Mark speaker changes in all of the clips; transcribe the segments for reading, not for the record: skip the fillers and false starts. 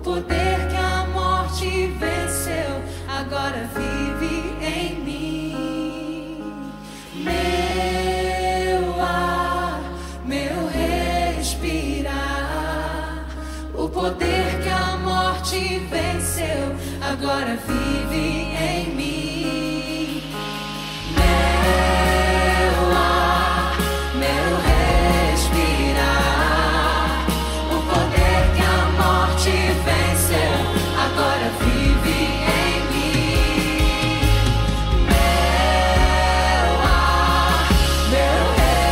Speaker 1: poder que a morte venceu, agora vive em mim. Meu ar, meu respirar, o poder que a morte venceu, agora vive em mim. Meu ar, meu respirar, o poder que a morte venceu, agora vive em mim. Meu ar, meu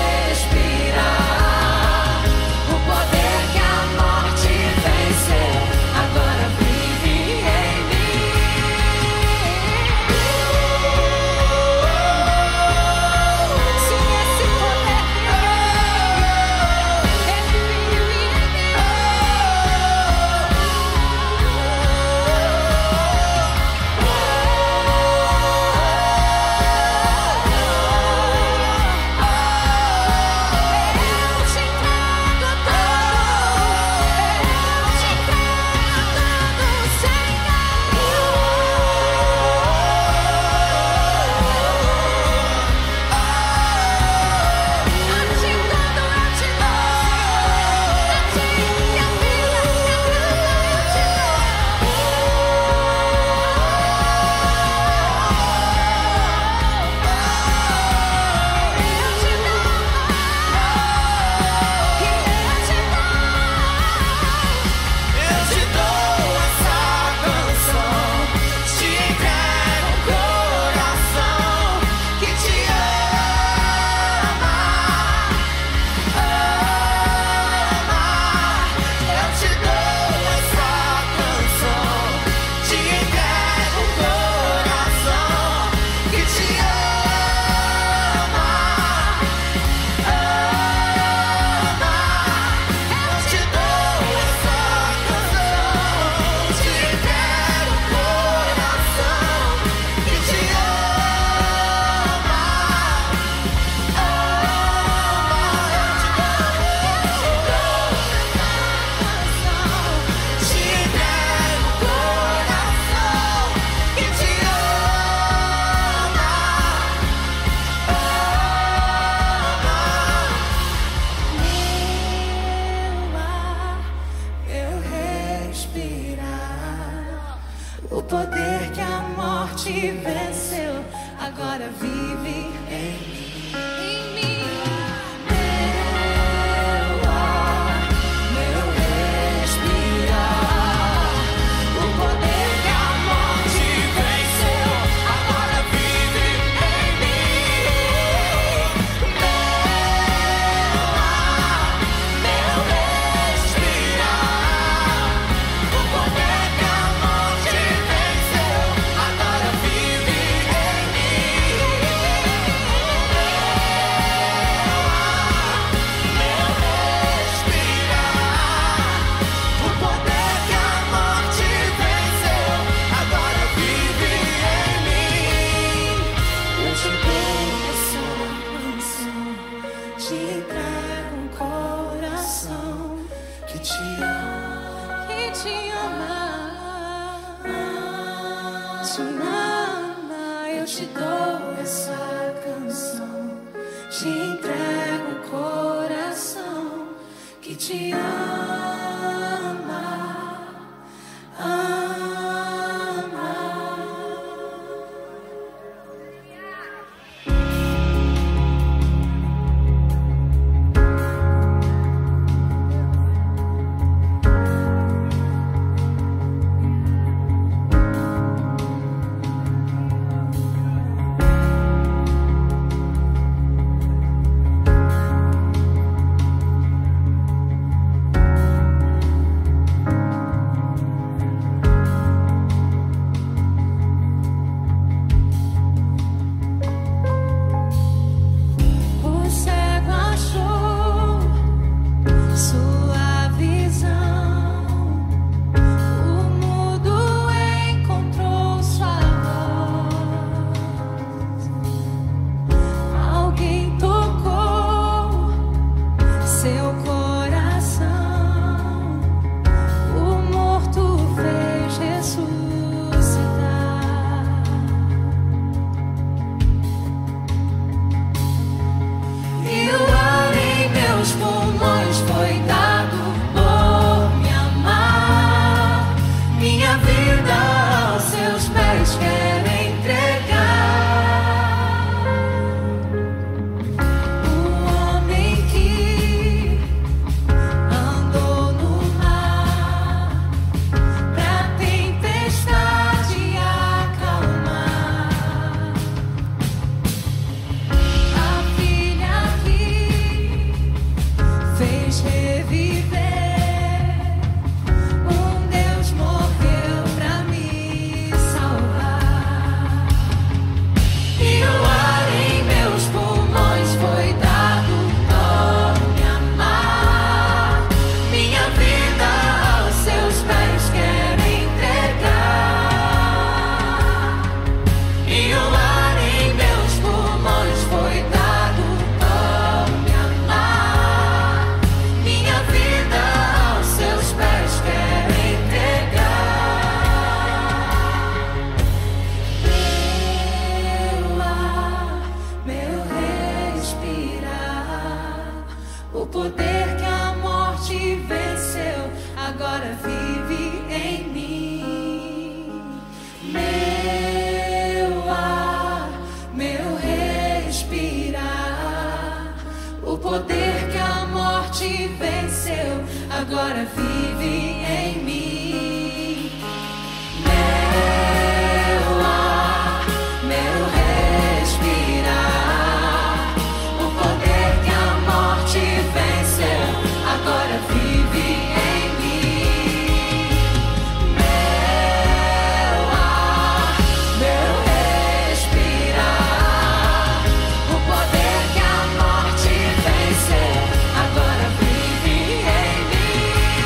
Speaker 1: respirar, o poder que a morte venceu, agora vive em mim. Sim, esse poder ele vive em mim. Eu te entrego tudo, eu te dou essa canção, te entrego o coração que te ama, ama. Eu te dou essa canção, te entrego o coração que te ama, ama. Eu te dou essa canção, te entrego o coração que te ama, meu respirar, o poder que a morte venceu, agora vive em mim. Meu ar, meu respirar, o poder que a morte venceu, agora vive em mim. Meu ar, meu respirar, o poder que a morte venceu, agora vive em Eu te dou essa canção, te entrego o coração que te ama, ama. vive em mim. Meu ar, meu respirar, o poder que a morte venceu, agora vive em mim. Meu ar, meu respirar, o poder que a morte venceu, agora vive em mim.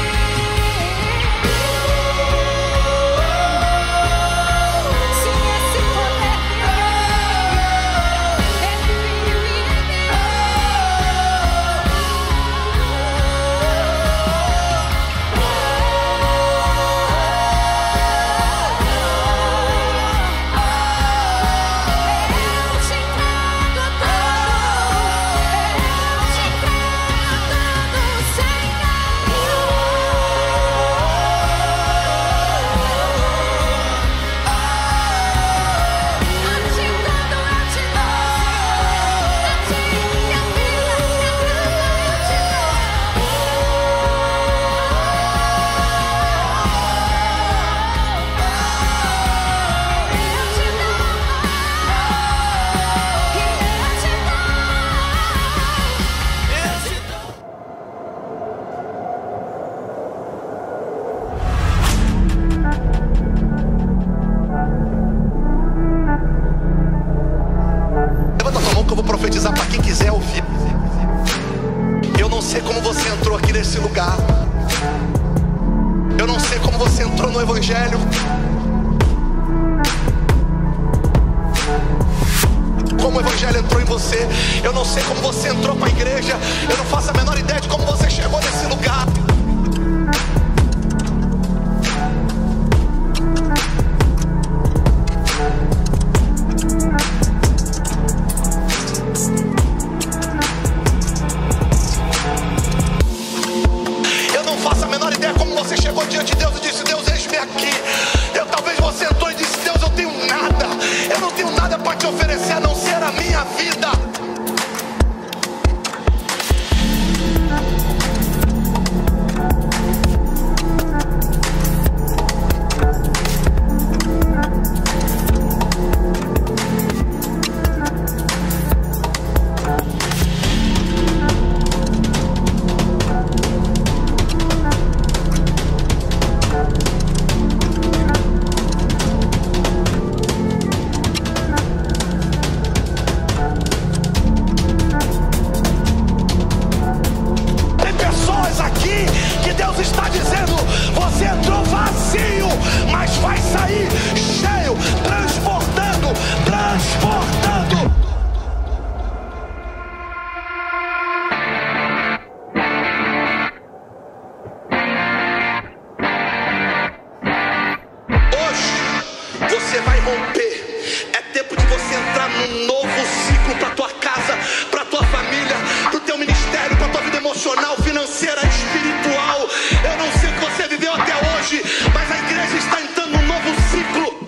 Speaker 1: Se esse poder ele vive em mim. Eu te entrego tudo,
Speaker 2: Levanta tua mão que eu vou profetizar para quem quiser ouvir. Eu não sei como você entrou aqui nesse lugar. Eu não sei como você entrou no Evangelho. Como o Evangelho entrou em você. Eu não sei como você entrou para a igreja. Eu não faço a menor ideia de como você chegou nesse lugar. Eu não faço a menor ideia como você chegou diante de Deus e disse: Deus, eis-me aqui. Talvez você entrou e disse: Deus, eu tenho nada. Eu não tenho nada para te oferecer a não ser a minha vida. Tem pessoas aqui que Deus está dizendo: você entrou vazio, mas vai sair cheio, transportando, transportando. Hoje você vai romper. É tempo de você entrar num novo ciclo para tua casa, para tua família, para o teu ministério, para tua vida emocional, financeira, espiritual. Eu não sei o que você viveu até hoje, mas a igreja está entrando num novo ciclo.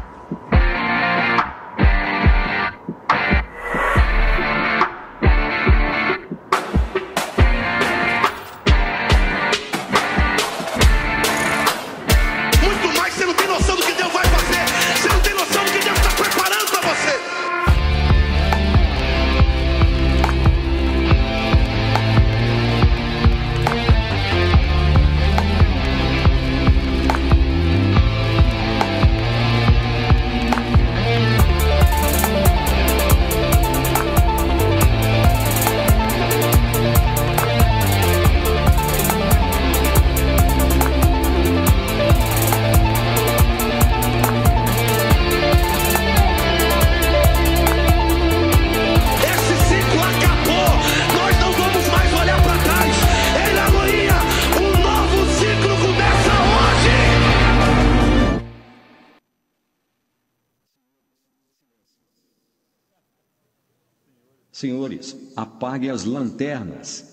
Speaker 2: Muito mais, você não tem noção do que Deus vai fazer. Você não tem noção do que Deus está preparando para você. Esse ciclo acabou. Nós não vamos mais olhar para trás. Ei, aleluia! Um novo ciclo começa hoje.
Speaker 3: Senhores, apague as lanternas.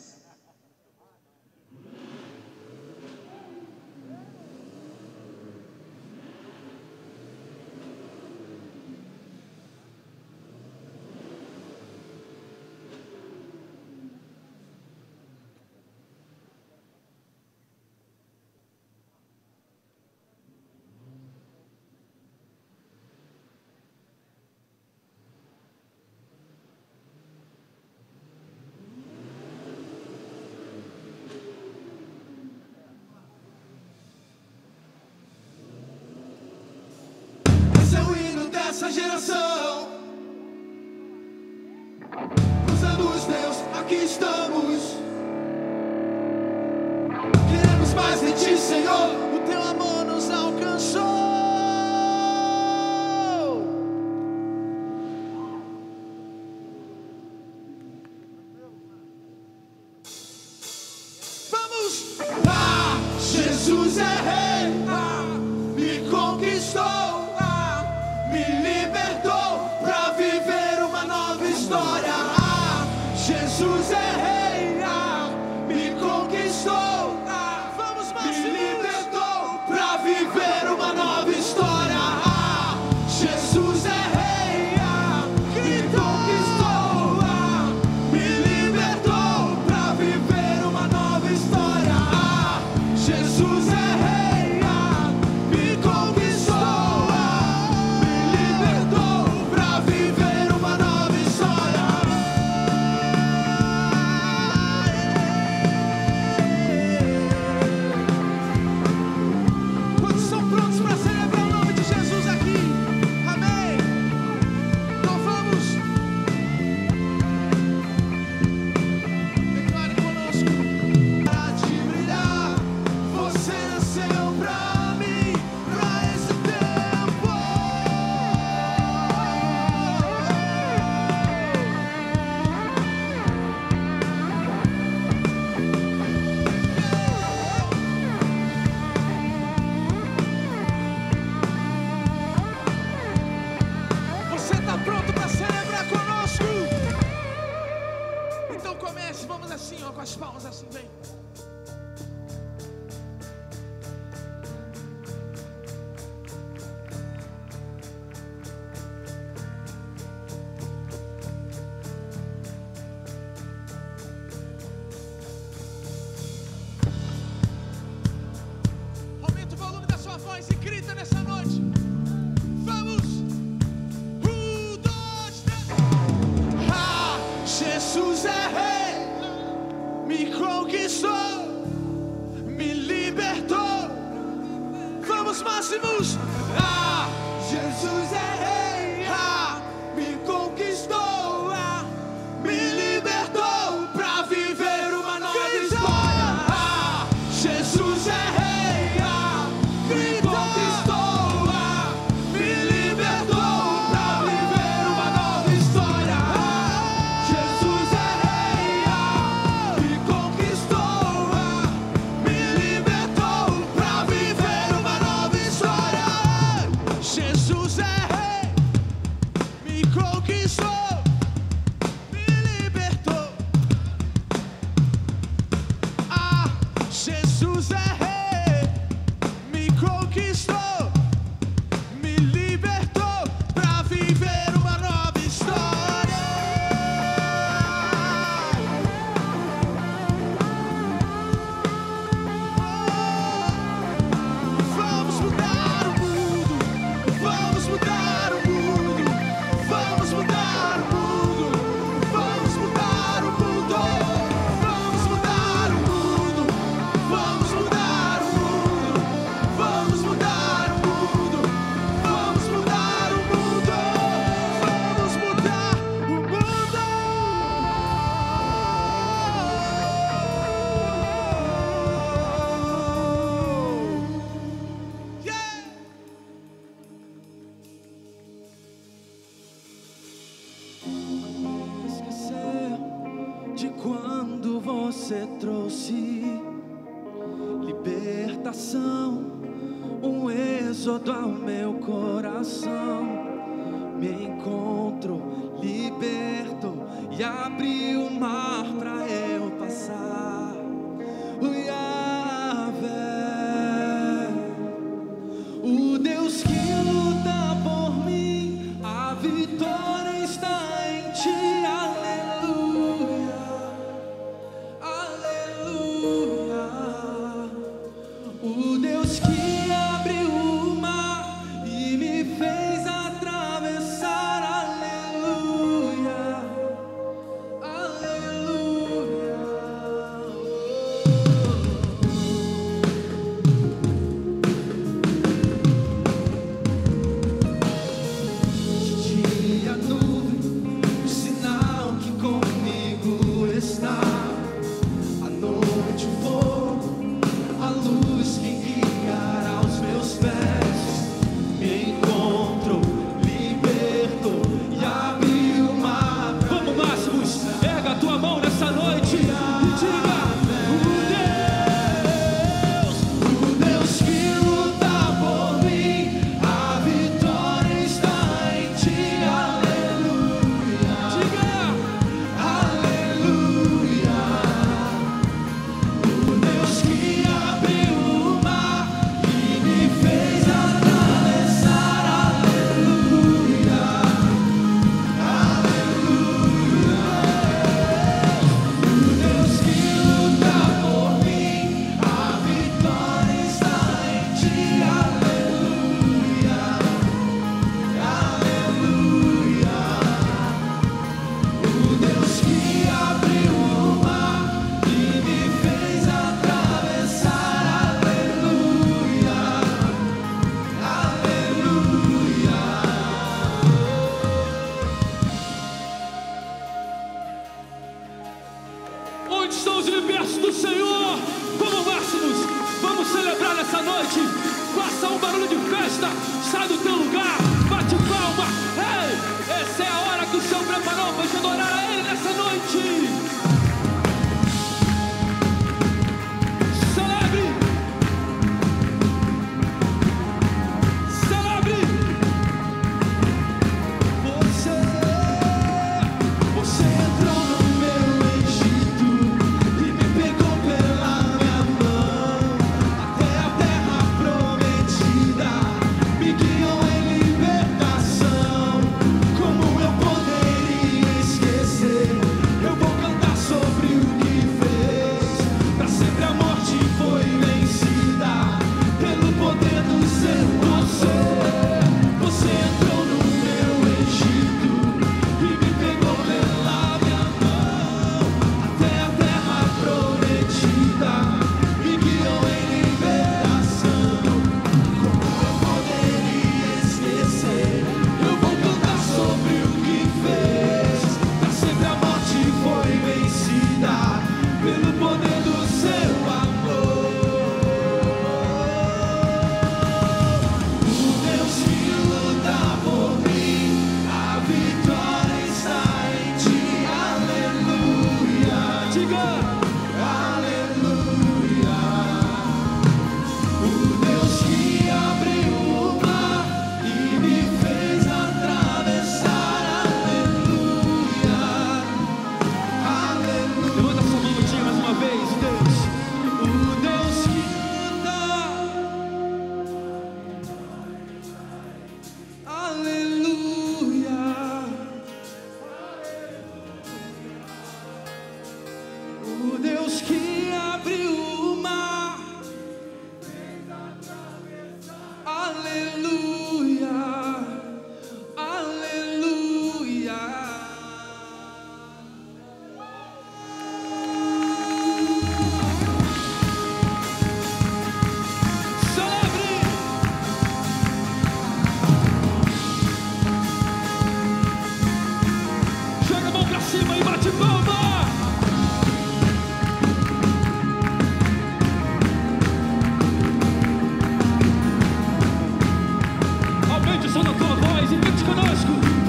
Speaker 4: Jesus é rei, me conquistou, me libertou pra viver uma nova história. Jesus é rei, me conquistou, me libertou pra viver uma nova história. Jesus é rei, me conquistou, me libertou pra viver uma nova história. Jesus é rei, me conquistou, me libertou pra viver uma nova história. Quantos são prontos para celebrar o nome de Jesus aqui? Amém. Então vamos. Declare conosco. Para de brilhar, você nasceu pra mim, pra esse tempo. Você tá pronto para celebrar conosco? Então comece, vamos assim, ó, com as palmas assim, vem. Aumenta o volume da sua voz e grita nessa noite. Vamos! 1, 2, 3. Jesus é rei, me conquistou, me libertou. Vamos, máximos! Jesus é rei, me conquistou, me libertou pra viver uma nova história. Jesus é rei, me conquistou, me libertou pra viver uma nova história. Jesus é rei, me conquistou, me libertou pra viver uma nova história. Jesus é rei, me conquistou, me libertou. Jesus é rei, me conquistou, me libertou pra viver uma nova história. Vamos mudar o mundo, vamos mudar o mundo, vamos mudar o mundo, vamos mudar o mundo, vamos mudar o mundo, vamos mudar o mundo, vamos mudar o mundo, vamos mudar o mundo, vamos mudar o mundo. Yeah! Esquecer de quando você trouxe libertação, um êxodo ao meu coração. Me encontro liberto e abri o mar pra eu passar. O Yahvé, o Deus que luta por mim, a vitória está em ti. Aleluia, aleluia. O Deus que abriu o mar e me fez atravessar. Aleluia, aleluia. Dia nuvem, o sinal que comigo está. A noite fogo, a luz que guiará os meus festa, sai do teu lugar, bate palma. Ei, essa é a hora que o Senhor preparou para te adorar a Ele nessa noite. Celebre, celebre. Você entrou no meu Egito e me pegou pela minha mão até a terra prometida, me guiou em libertação. Como eu poderia esquecer? Eu vou cantar sobre o que fez. Pra sempre a morte foi vencida pelo poder do seu poder. Você entrou no meu Egito e me pegou pela minha mão até a terra prometida, me guiou em libertação. Como eu poderia esquecer? Eu vou cantar sobre o que fez. Pra sempre a morte foi vencida pelo poder do seu amor. O Deus que luta por mim, a vitória está em ti. Aleluia. Diga aleluia. O Deus que abriu o mar e me fez atravessar. Aleluia. Aleluia. Levanta sua mão e diga mais uma vez, Deus. O Deus que luta. Aleluia. O Deus que abriu o mar. Aleluia. Aleluia. Celebre. Joga a mão pra cima e bate palma. Aumente o som da tua voz e cante conosco.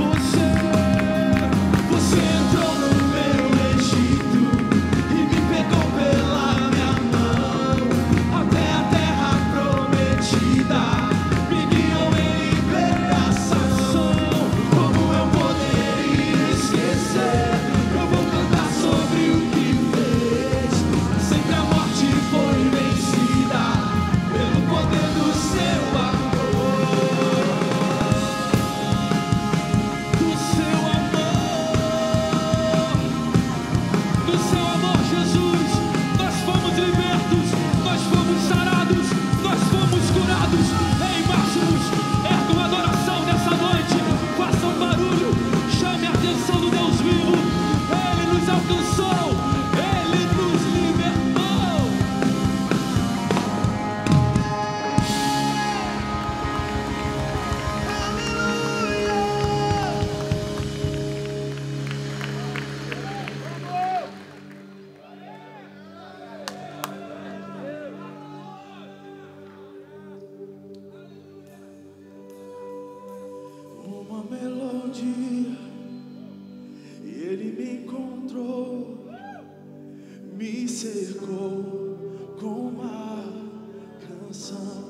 Speaker 4: Você entrou no meu Egito e me pegou pela minha mão até a terra prometida, me guiou em libertação. Como eu poderia esquecer? Eu vou cantar sobre o que fez. Sempre a morte foi vencida pelo poder do seu amor. Do seu amor, Jesus, nós fomos libertos, nós fomos sarados, nós fomos curados. Ei, máximos, erga uma adoração nessa noite, faça um barulho, chame a atenção do Deus vivo. Ele nos alcançou, Ele nos libertou. Uma melodia e Ele me encontrou, me cercou com uma canção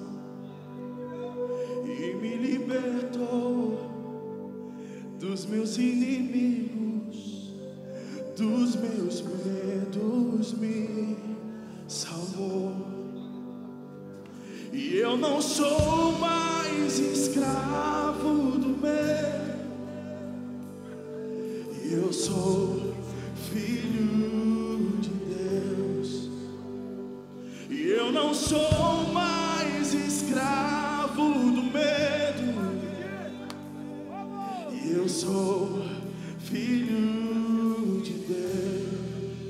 Speaker 4: e me libertou dos meus inimigos, dos meus medos, me salvou. E eu não sou mais escravo do medo, eu sou filho de Deus. E eu não sou mais escravo do medo, eu sou filho de Deus.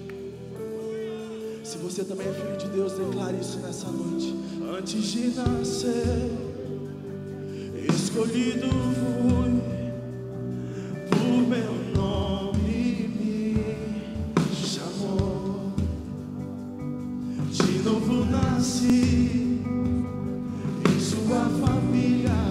Speaker 4: Se você também é filho de Deus, declare isso nessa noite. Antes de nascer, escolhido fui, por meu nome me chamou. De novo nasci em sua família.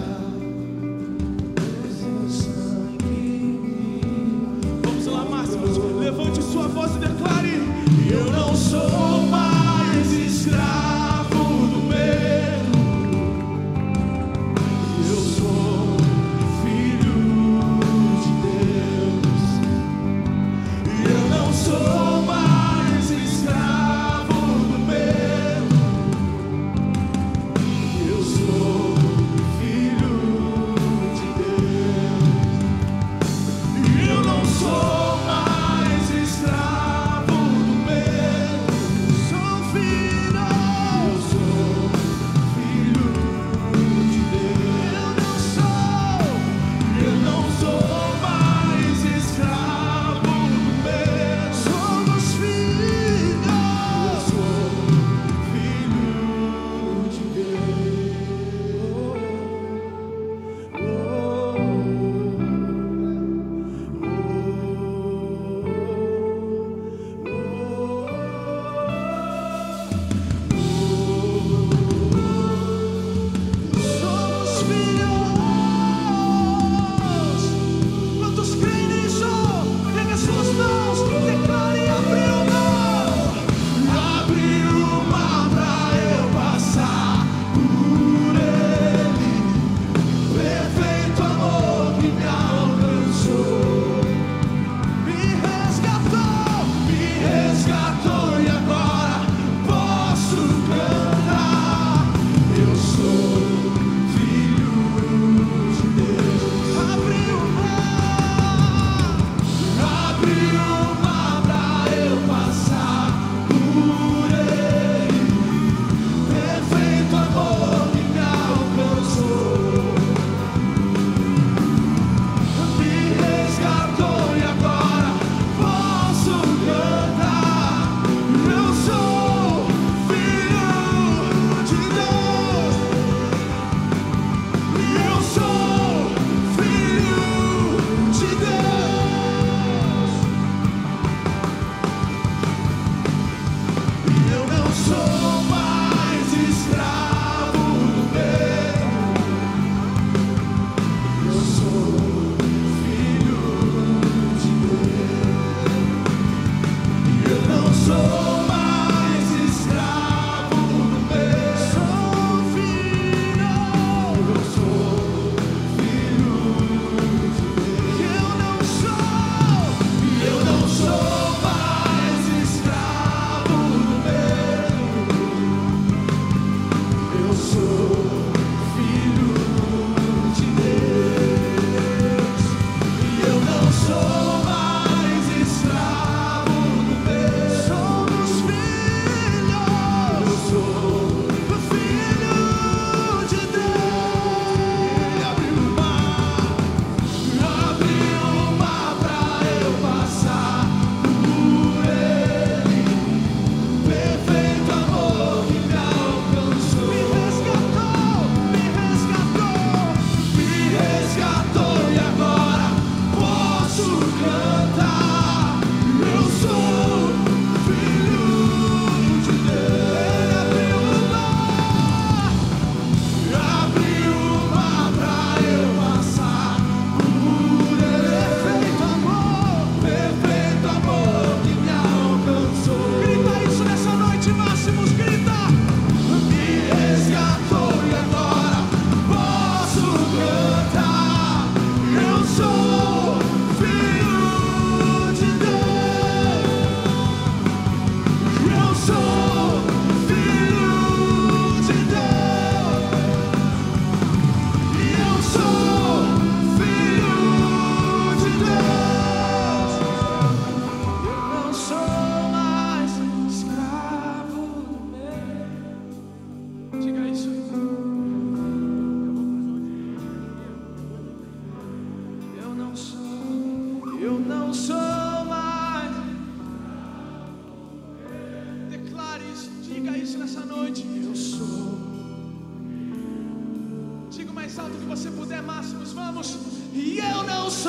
Speaker 4: mais alto que você puder, máximos, vamos. E eu não sou.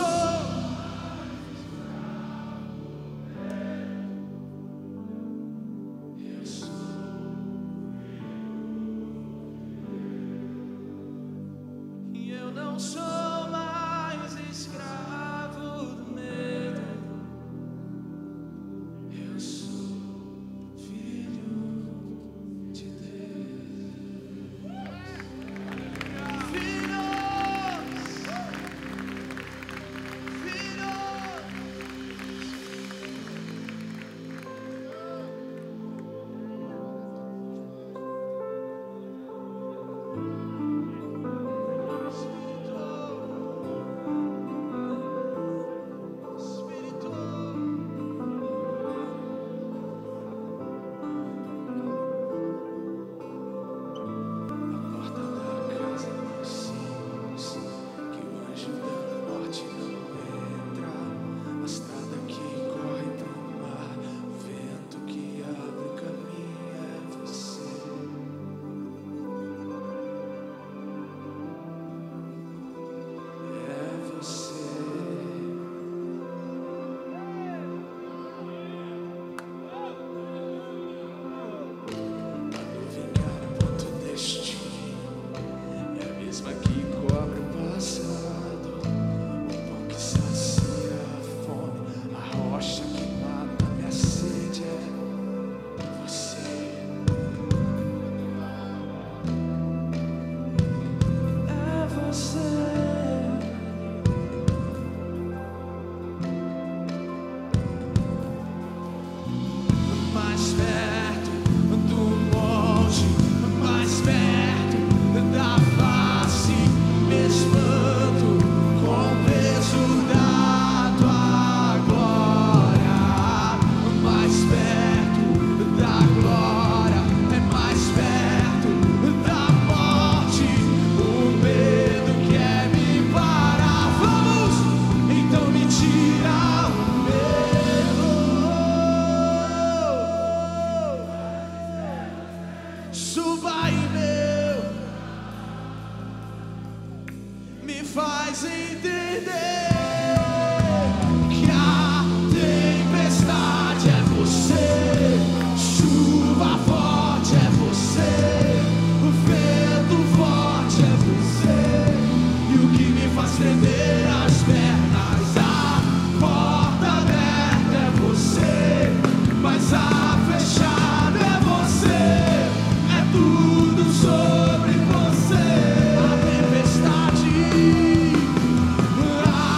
Speaker 4: Não sou mais escravo do medo. Eu sou filho de Deus. faz entender que a tempestade é você, chuva forte é você, o vento forte é você, e o que me faz tremer as pernas, a porta aberta é você, mas a fechada é você, é tudo sobre você. A tempestade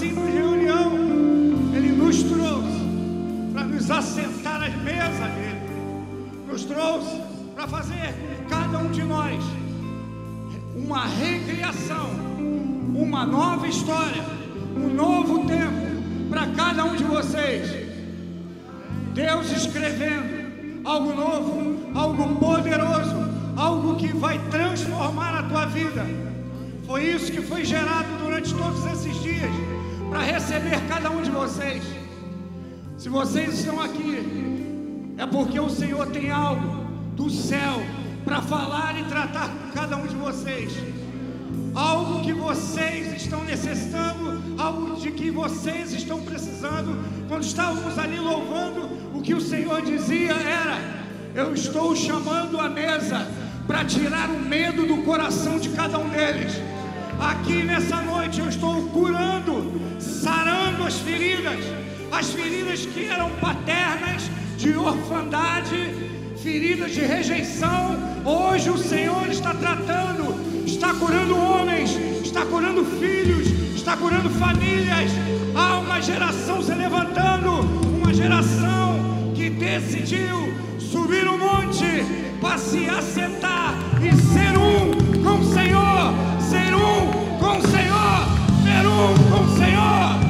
Speaker 5: simples reunião, Ele nos trouxe para nos assentar à mesa dele, nos trouxe para fazer com cada um de nós uma recriação, uma nova história, um novo tempo para cada um de vocês. Deus escrevendo algo novo, algo poderoso, algo que vai transformar a tua vida. Foi isso que foi gerado durante todos esses dias para receber cada um de vocês. Se vocês estão aqui, é porque o Senhor tem algo do céu para falar e tratar com cada um de vocês. Algo que vocês estão necessitando, algo de que vocês estão precisando. Quando estávamos ali louvando, o que o Senhor dizia era: eu estou chamando à mesa para tirar o medo do coração de cada um deles. Aqui nessa noite eu estou curando, sarando as feridas que eram paternas, de orfandade, feridas de rejeição. Hoje o Senhor está tratando, está curando homens, está curando filhos, está curando famílias. Há uma geração se levantando, uma geração que decidiu subir o monte para se assentar e ser um com o Senhor, ser um com o Senhor, ser um com o Senhor.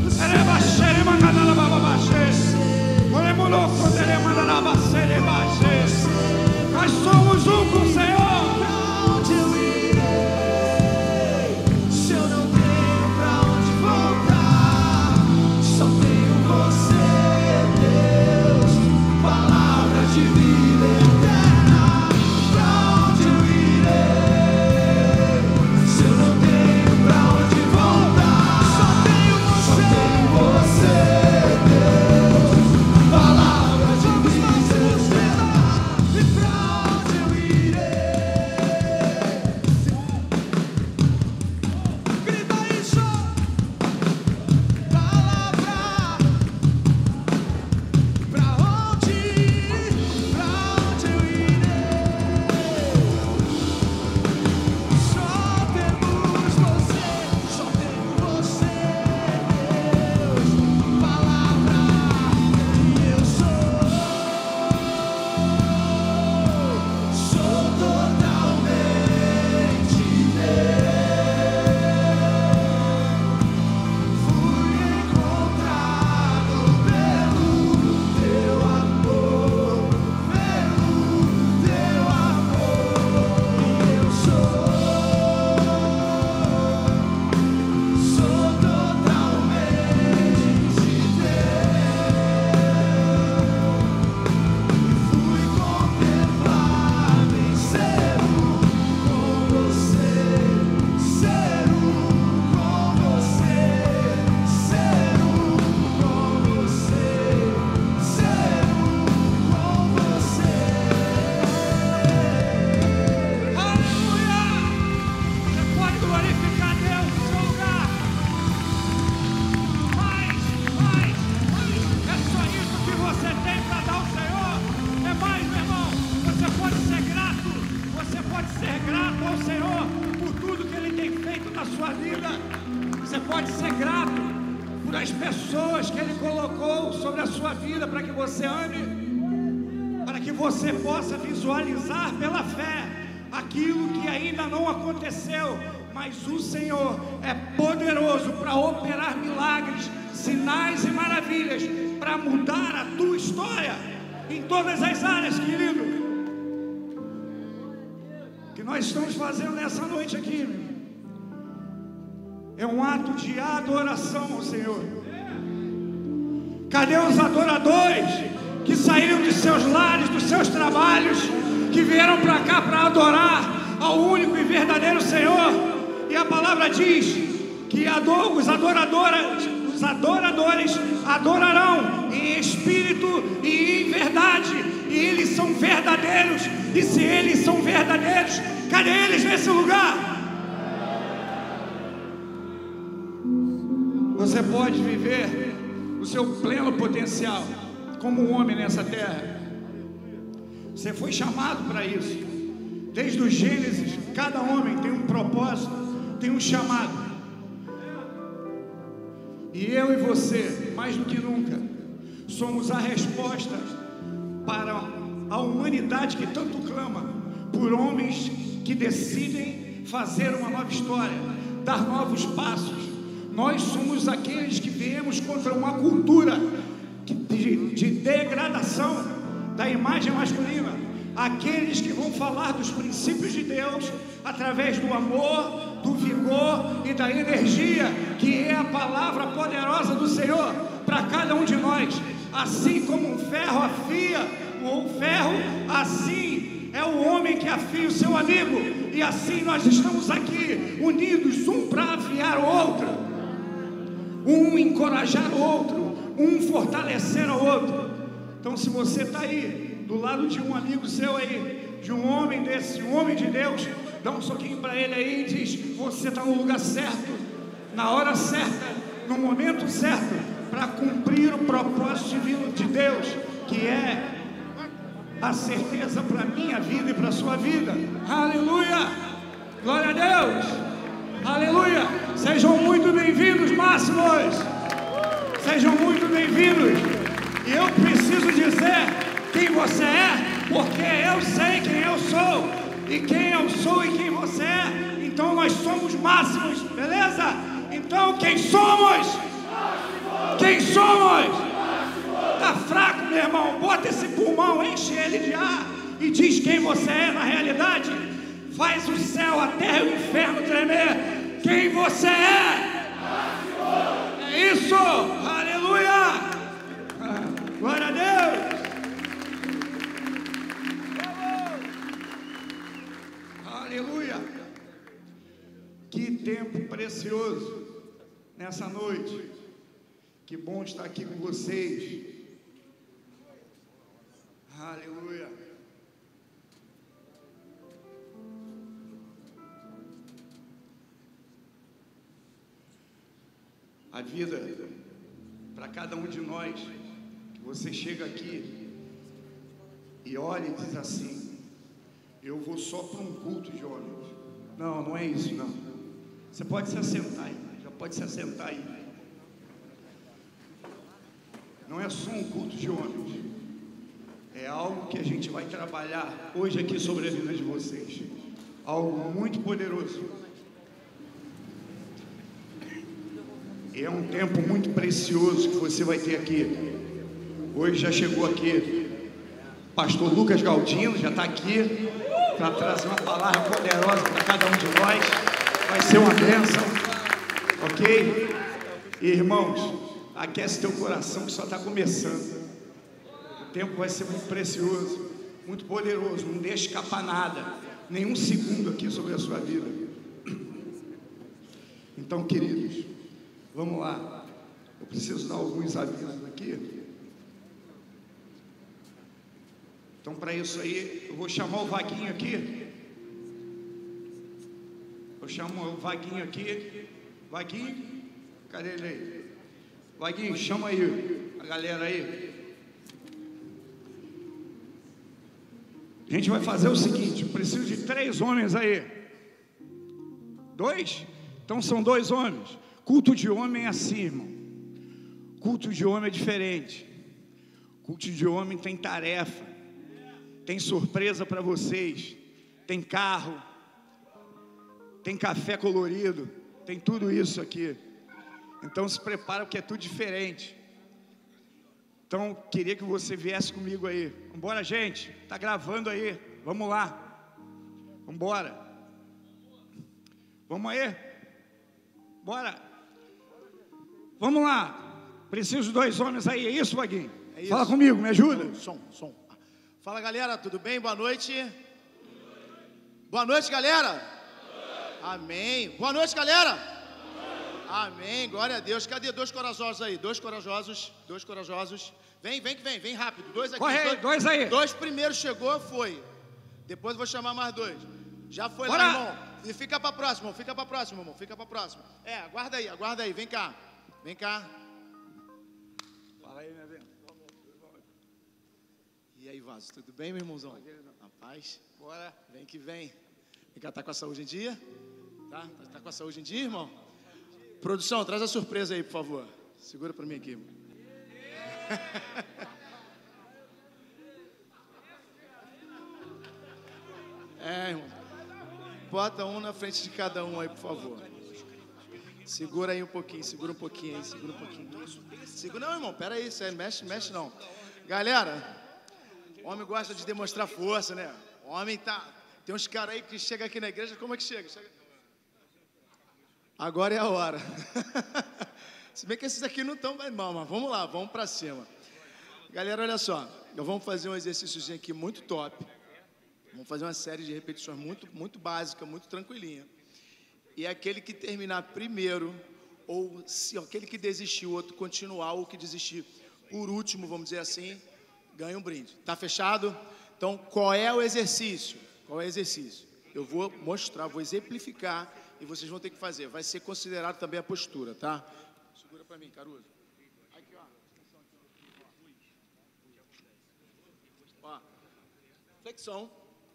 Speaker 5: Nós somos um com o Senhor.
Speaker 4: Pra onde eu irei, se eu não tenho pra onde voltar? Só tenho você, Deus, palavra de vida eterna. Pra onde eu irei, se eu não tenho pra onde voltar? Só tenho você, Deus, palavra de vida eterna. E pra onde eu irei? Grita isso! Palavra. Pra onde eu irei? Só temos você, Deus, palavra. E eu sou totalmente fui encontrado pelo teu amor, e eu sou totalmente fui contemplado em ser um com você, ser um com você, ser um com você, ser um com você.
Speaker 5: Aleluia! Você pode glorificar Deus no seu lugar. Mais. É só isso que você tem para dar ao Senhor. É mais, meu irmão. Você pode ser grato ao Senhor por tudo que Ele tem feito na sua vida. Você pode ser grato por as pessoas que Ele colocou sobre a sua vida para que você ame, para que você possa visualizar pela fé aquilo que ainda não aconteceu. Mas o Senhor é poderoso para operar milagres, sinais e maravilhas, para mudar a tua história em todas as áreas, querido. O que nós estamos fazendo nessa noite aqui, meu irmão, é um ato de adoração ao Senhor. Cadê os adoradores que saíram de seus lares, dos seus trabalhos, que vieram para cá para adorar ao único e verdadeiro Senhor? E a palavra diz que os adoradores adorarão em espírito e em verdade, e eles são verdadeiros. E se eles são verdadeiros, cadê eles nesse lugar? Você pode viver o seu pleno potencial como um homem nessa terra. Você foi chamado para isso. Desde o Gênesis, cada homem tem um propósito, tem um chamado. E eu e você, mais do que nunca, somos a resposta para a humanidade que tanto clama por homens que decidem fazer uma nova história, dar novos passos. Nós somos aqueles que viemos contra uma cultura de degradação da imagem masculina, aqueles que vão falar dos princípios de Deus através do amor, do vigor e da energia, que é a palavra poderosa do Senhor para cada um de nós. Assim como um ferro afia o ferro, assim é o homem que afia o seu amigo, e assim nós estamos aqui unidos, um para afiar o outro, um encorajar o outro, um fortalecer o outro. Então, se você está aí do lado de um amigo seu aí, de um homem desse, um homem de Deus, dá um soquinho para ele aí e diz: você está no lugar certo, na hora certa, no momento certo, para cumprir o propósito divino de Deus, que é a certeza para a minha vida e para a sua vida. Aleluia! Glória a Deus! Aleluia! Sejam muito bem-vindos, máximos! Sejam muito bem-vindos! E eu preciso dizer quem você é, porque eu sei quem eu sou, e quem eu sou e quem você é. Então nós somos máximos, beleza? Então quem somos? Quem somos? Tá fraco, meu irmão? Bota esse pulmão, enche ele de ar e diz quem você é na realidade. Faz o céu, a terra e o inferno tremer. Quem você é? É isso! Aleluia! Glória a Deus! Aleluia! Que tempo precioso nessa noite. Que bom estar aqui com vocês. Aleluia. A vida, para cada um de nós, que você chega aqui e olha e diz assim: eu vou só para um culto de homens. Não, não é isso não. Você pode se assentar aí, já pode se assentar aí. Não é só um culto de homens. É algo que a gente vai trabalhar hoje aqui sobre a vida de vocês. Algo muito poderoso. É um tempo muito precioso que você vai ter aqui. Hoje já chegou aqui Pastor Lucas Galdino, já está aqui para trazer uma palavra poderosa para cada um de nós. Vai ser uma bênção, ok? E, irmãos, aquece teu coração que só está começando. O tempo vai ser muito precioso, muito poderoso. Não deixe escapar nada, nenhum segundo aqui sobre a sua vida. Então, queridos, vamos lá. Eu preciso dar alguns avisos aqui. Então, para isso aí, eu vou chamar o Vaguinho aqui. Eu chamo o Vaguinho aqui. Vaguinho, cadê ele aí? Vaguinho, chama aí a galera aí. A gente vai fazer o seguinte: eu preciso de 3 homens aí. 2? Então são 2 homens. Culto de homem é assim, irmão. Culto de homem é diferente. Culto de homem tem tarefa, tem surpresa para vocês, tem carro, tem café colorido, tem tudo isso aqui. Então se prepara porque é tudo diferente. Então queria que você viesse comigo aí. Vambora, gente, tá gravando aí. Vamos lá. Vambora. Vamos aí. Bora. Vamos lá. Preciso de 2 homens aí. É isso, Vaguinho?
Speaker 6: É isso.
Speaker 5: Fala comigo, me ajuda.
Speaker 6: Som. Fala, galera, tudo bem? Boa noite. Boa noite, galera. Amém. Boa noite, galera. Amém. Glória a Deus. Cadê 2 corajosos aí? 2 corajosos. 2 corajosos. Vem rápido. 2 aqui.
Speaker 5: Corre aí, 2 aí.
Speaker 6: 2 primeiros chegou, foi. Depois eu vou chamar mais 2. Já foi.
Speaker 5: Bora.
Speaker 6: Lá, irmão. E fica pra próxima, irmão. Fica pra próxima. Aguarda aí. Vem cá.
Speaker 5: Fala aí, meu bem.
Speaker 6: E aí, Vaso, tudo bem, meu irmãozão? Rapaz, bora, vem que vem. Vem cá, tá com a saúde em dia? Tá com a saúde em dia, irmão? Produção, traz a surpresa aí, por favor. Segura pra mim aqui. Irmão. Bota um na frente de cada um aí, por favor. Segura aí um pouquinho, segura um pouquinho aí, segura um pouquinho. Segura, não, irmão, pera aí, sério, mexe não. Galera, homem gosta de demonstrar força, né? Homem tá... Tem uns caras aí que chegam aqui na igreja, como é que chega? Agora é a hora. Se bem que esses aqui não estão bem mal, mas vamos lá, vamos pra cima. Galera, olha só, nós vamos fazer um exercíciozinho aqui muito top. Vamos fazer uma série de repetições muito básica, muito tranquilinha. E aquele que terminar primeiro, ou se aquele que desistir, o outro continuar, ou que desistir por último, vamos dizer assim, ganha um brinde. Tá fechado? Então, qual é o exercício? Qual é o exercício? Eu vou mostrar, vou exemplificar e vocês vão ter que fazer. Vai ser considerado também a postura, tá? Segura pra mim, Caruso. Aqui, ó. Ó. Flexão.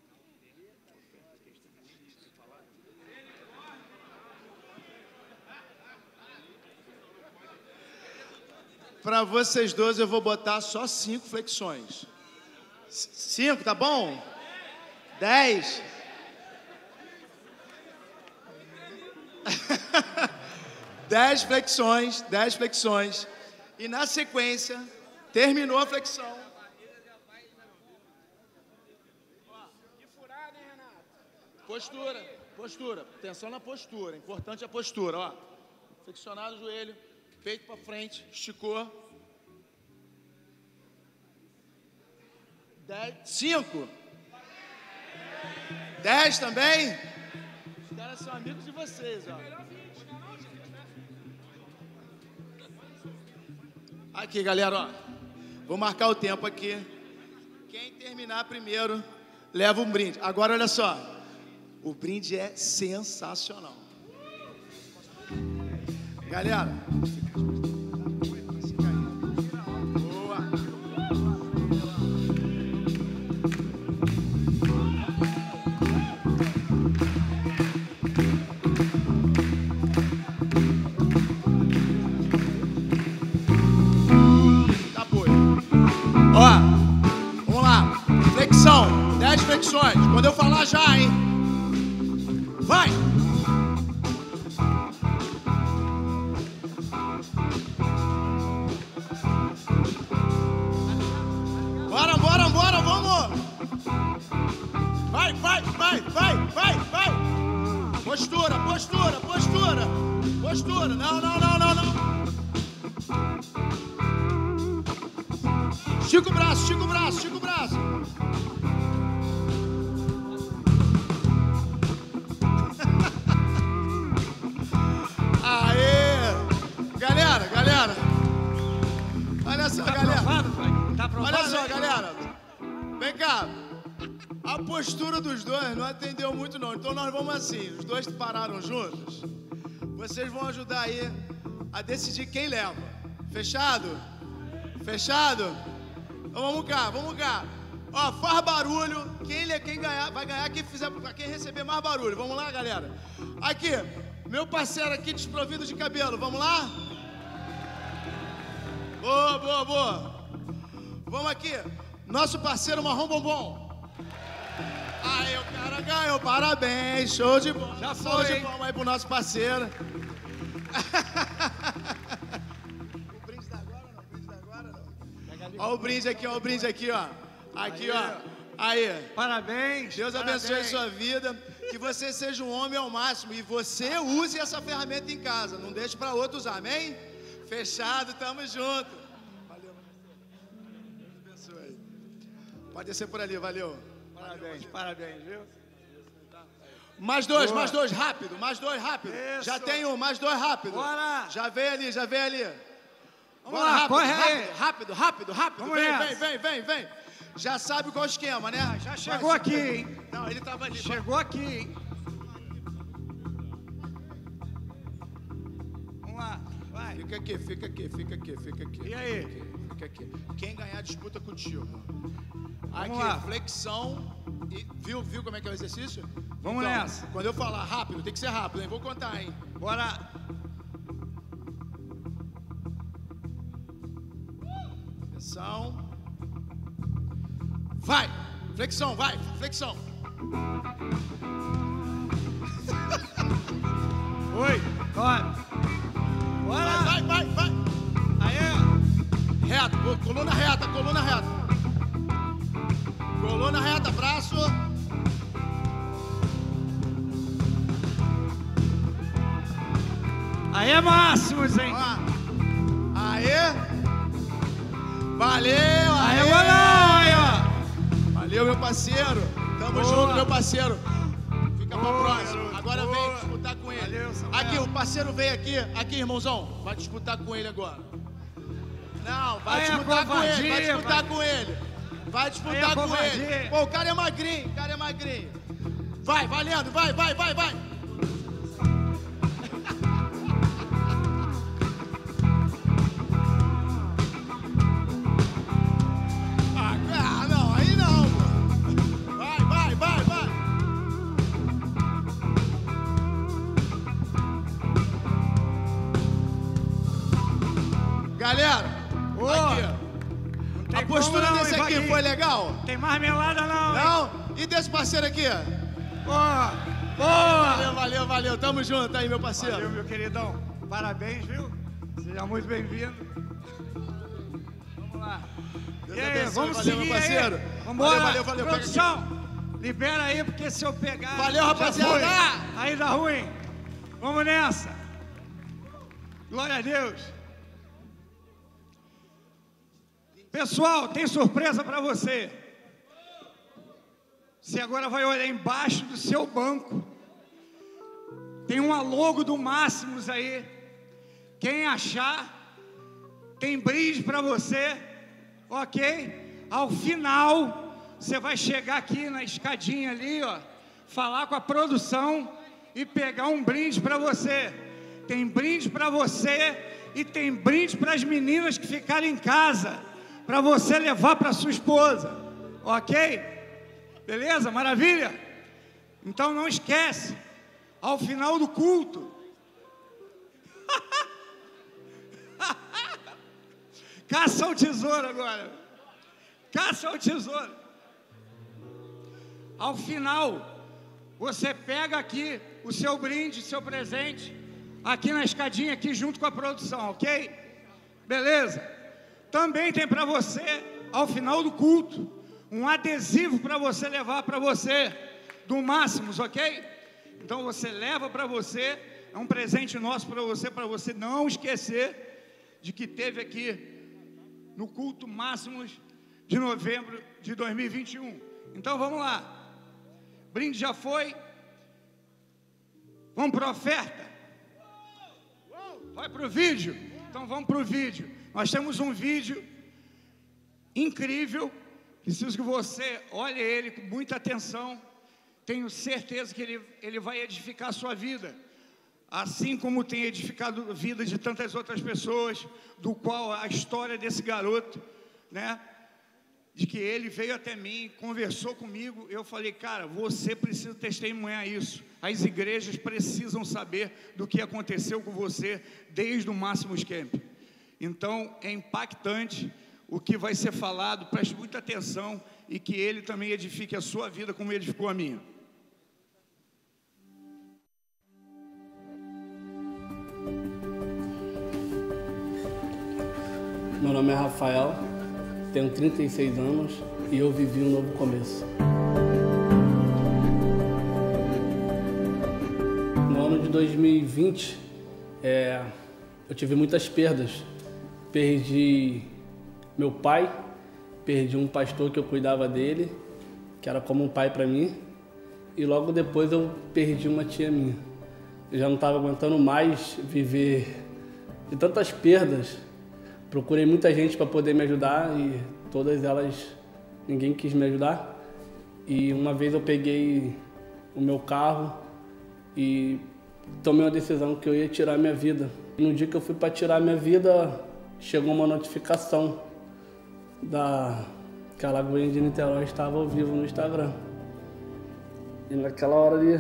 Speaker 6: Para vocês dois eu vou botar só 5 flexões. 5, tá bom? 10. 10 flexões, 10 flexões. E na sequência, terminou a flexão. Postura. Atenção na postura. Importante a postura, ó. Flexionado o joelho. Peito para frente, esticou. 10, 5. 10 também. Os caras são amigos de vocês, ó. Aqui, galera, ó. Vou marcar o tempo aqui. Quem terminar primeiro, leva um brinde. Agora, olha só. O brinde é sensacional. Galera. Boa. Tá bom. Ó, vamos lá. Flexão. 10 flexões. Quando eu falar já, hein? Vai! Bora, vamos! Vai! Postura! Não! Estica o braço! Aê! Galera! Olha só, galera!
Speaker 5: Tá aprovado?
Speaker 6: Olha só, galera! Vem cá! A postura dos dois não atendeu muito, não. Então nós vamos assim: os dois pararam juntos. Vocês vão ajudar aí a decidir quem leva. Fechado? Então vamos cá. Ó, faz barulho. Quem ganhar, vai ganhar quem receber mais barulho. Vamos lá, galera? Aqui, meu parceiro aqui desprovido de cabelo. Vamos lá? Boa. Vamos aqui. Nosso parceiro Marrom Bombom. Aí o cara ganhou, parabéns, show de bola.
Speaker 5: Já foi,
Speaker 6: Show de
Speaker 5: hein?
Speaker 6: bola aí pro nosso parceiro. O brinde da agora não? Ó o brinde aqui, ó. Aqui, ó. Aí.
Speaker 5: Parabéns.
Speaker 6: Deus abençoe a sua vida. Que você seja um homem ao máximo e você use essa ferramenta em casa. Não deixe para outro usar, amém? Fechado, tamo junto. Valeu. Deus abençoe. Pode descer por ali, valeu.
Speaker 5: Parabéns, viu?
Speaker 6: Mais dois, rápido.
Speaker 5: Isso.
Speaker 6: Já tem um, mais 2 rápido.
Speaker 5: Bora.
Speaker 6: Já veio ali.
Speaker 5: Vamos lá, corre aí.
Speaker 6: Rápido.
Speaker 5: Vamos nessa.
Speaker 6: Vem. Já sabe qual é o esquema, né?
Speaker 5: Já chegou aqui, hein?
Speaker 6: Não, ele tava ali.
Speaker 5: Chegou aqui, hein? Vamos lá, vai.
Speaker 6: Fica aqui.
Speaker 5: E aí?
Speaker 6: Fica aqui. Quem ganhar disputa contigo.
Speaker 5: Vamos
Speaker 6: Aqui,
Speaker 5: lá.
Speaker 6: flexão. E, viu como é que é o exercício?
Speaker 5: Vamos
Speaker 6: Então,
Speaker 5: nessa.
Speaker 6: Quando eu falar rápido, tem que ser rápido, hein? Vou contar, hein?
Speaker 5: Bora.
Speaker 6: Flexão. Vai! Flexão, vai! Flexão.
Speaker 5: Oi, bora. Bora.
Speaker 6: Vai!
Speaker 5: Aí,
Speaker 6: Reto, coluna reta, coluna reta. Coluna reta, braço.
Speaker 5: aí é Máximos, hein?
Speaker 6: Ó. Aê! Valeu!
Speaker 5: Aí,
Speaker 6: Aê!
Speaker 5: bolão, aí, ó.
Speaker 6: Valeu, meu parceiro. Tamo
Speaker 5: Boa.
Speaker 6: junto, meu parceiro. Fica pra
Speaker 5: Boa,
Speaker 6: próxima.
Speaker 5: garoto.
Speaker 6: Agora
Speaker 5: Boa.
Speaker 6: vem disputar com ele.
Speaker 5: Valeu, Samuel.
Speaker 6: Aqui, o parceiro veio aqui. Aqui, irmãozão. Vai disputar com ele agora. Não, vai
Speaker 5: Aí é
Speaker 6: disputar com ele. Vai
Speaker 5: covardia,
Speaker 6: disputar
Speaker 5: vai.
Speaker 6: com ele. Vai
Speaker 5: Aí é
Speaker 6: disputar com
Speaker 5: covardia.
Speaker 6: ele. Pô, o cara é magrinho. O cara é magrinho. Vai, valendo. Vai. Ah, não, aí não, pô. Vai. Galera,
Speaker 5: Ô,
Speaker 6: aqui.
Speaker 5: tem
Speaker 6: A postura
Speaker 5: como não,
Speaker 6: desse
Speaker 5: hein,
Speaker 6: aqui
Speaker 5: Vaguinho?
Speaker 6: foi legal?
Speaker 5: Tem mais melada não, hein?
Speaker 6: Não? E desse parceiro aqui?
Speaker 5: Boa!
Speaker 6: Valeu. Tamo junto aí, meu parceiro.
Speaker 5: Valeu, meu queridão. Parabéns, viu? Seja muito bem-vindo. Vamos lá.
Speaker 6: Deus
Speaker 5: E aí,
Speaker 6: abençoe.
Speaker 5: vamos
Speaker 6: Valeu,
Speaker 5: seguir
Speaker 6: meu parceiro.
Speaker 5: aí. Vambora.
Speaker 6: Valeu. Pega aqui.
Speaker 5: Produção, libera aí, porque se eu pegar...
Speaker 6: Valeu,
Speaker 5: já
Speaker 6: rapaziada.
Speaker 5: foi. Aí dá ruim. Vamos nessa. Glória a Deus. Pessoal, tem surpresa para você. Você agora vai olhar embaixo do seu banco. Tem uma logo do Máximos aí. Quem achar, tem brinde para você, ok? Ao final, você vai chegar aqui na escadinha ali, ó, falar com a produção e pegar um brinde para você. Tem brinde para você e tem brinde para as meninas que ficarem em casa, para você levar para sua esposa, ok? Beleza? Maravilha? Então não esquece, ao final do culto, caça o tesouro agora. Caça o tesouro. Ao final, você pega aqui o seu brinde, seu presente, aqui na escadinha, aqui junto com a produção, ok? Beleza? Também tem para você, ao final do culto, um adesivo para você levar para você, do Máximos, ok? Então você leva para você, é um presente nosso para você não esquecer de que teve aqui no culto Máximos de novembro de 2021. Então vamos lá. Brinde já foi. Vamos para a oferta. Vai para o vídeo. Então vamos para o vídeo. Nós temos um vídeo incrível. Preciso que você olhe ele com muita atenção. Tenho certeza que ele vai edificar a sua vida, assim como tem edificado a vida de tantas outras pessoas, do qual a história desse garoto, né, de que ele veio até mim, conversou comigo, eu falei, cara, você precisa testemunhar isso, as igrejas precisam saber do que aconteceu com você desde o Máximos Camp. Então é impactante o que vai ser falado, preste muita atenção e que ele também edifique a sua vida como edificou a minha.
Speaker 7: Meu nome é Rafael, tenho 36 anos e eu vivi um novo começo. No ano de 2020, eu tive muitas perdas. Perdi meu pai, perdi um pastor que eu cuidava dele, que era como um pai para mim, e logo depois eu perdi uma tia minha. Eu já não estava aguentando mais viver de tantas perdas. Procurei muita gente para poder me ajudar e todas elas, ninguém quis me ajudar. E uma vez eu peguei o meu carro e tomei uma decisão que eu ia tirar minha vida. E no dia que eu fui para tirar minha vida, chegou uma notificação que a Lagoinha de Niterói estava ao vivo no Instagram. E naquela hora ali,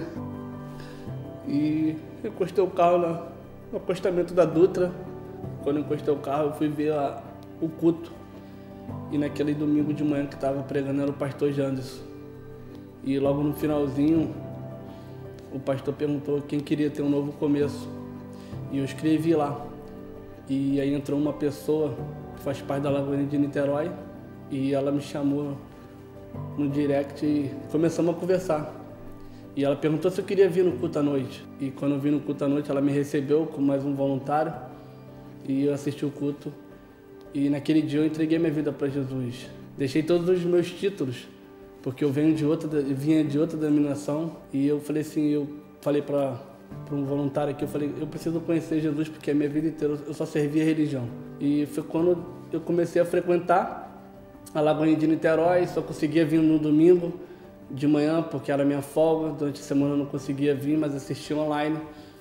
Speaker 7: eu encostei o carro no acostamento da Dutra. Quando eu encostei o carro, eu fui ver o culto. E naquele domingo de manhã que estava pregando era o pastor Janderson. E logo no finalzinho, o pastor perguntou quem queria ter um novo começo. E eu escrevi lá. E aí entrou uma pessoa que faz parte da Lagoinha de Niterói. E ela me chamou no direct e começamos a conversar. E ela perguntou se eu queria vir no culto à noite. E quando eu vim no culto à noite, ela me recebeu como mais um voluntário. E eu assisti o culto. E naquele dia eu entreguei minha vida para Jesus. Deixei todos os meus títulos, porque eu vinha de outra denominação. E eu falei assim, eu falei para um voluntário aqui, eu preciso conhecer Jesus, porque a minha vida inteira eu só servia a religião. E foi quando eu comecei a frequentar a Lagoinha de Niterói, só conseguia vir no domingo de manhã, porque era minha folga. Durante a semana eu não conseguia vir, mas assistia online.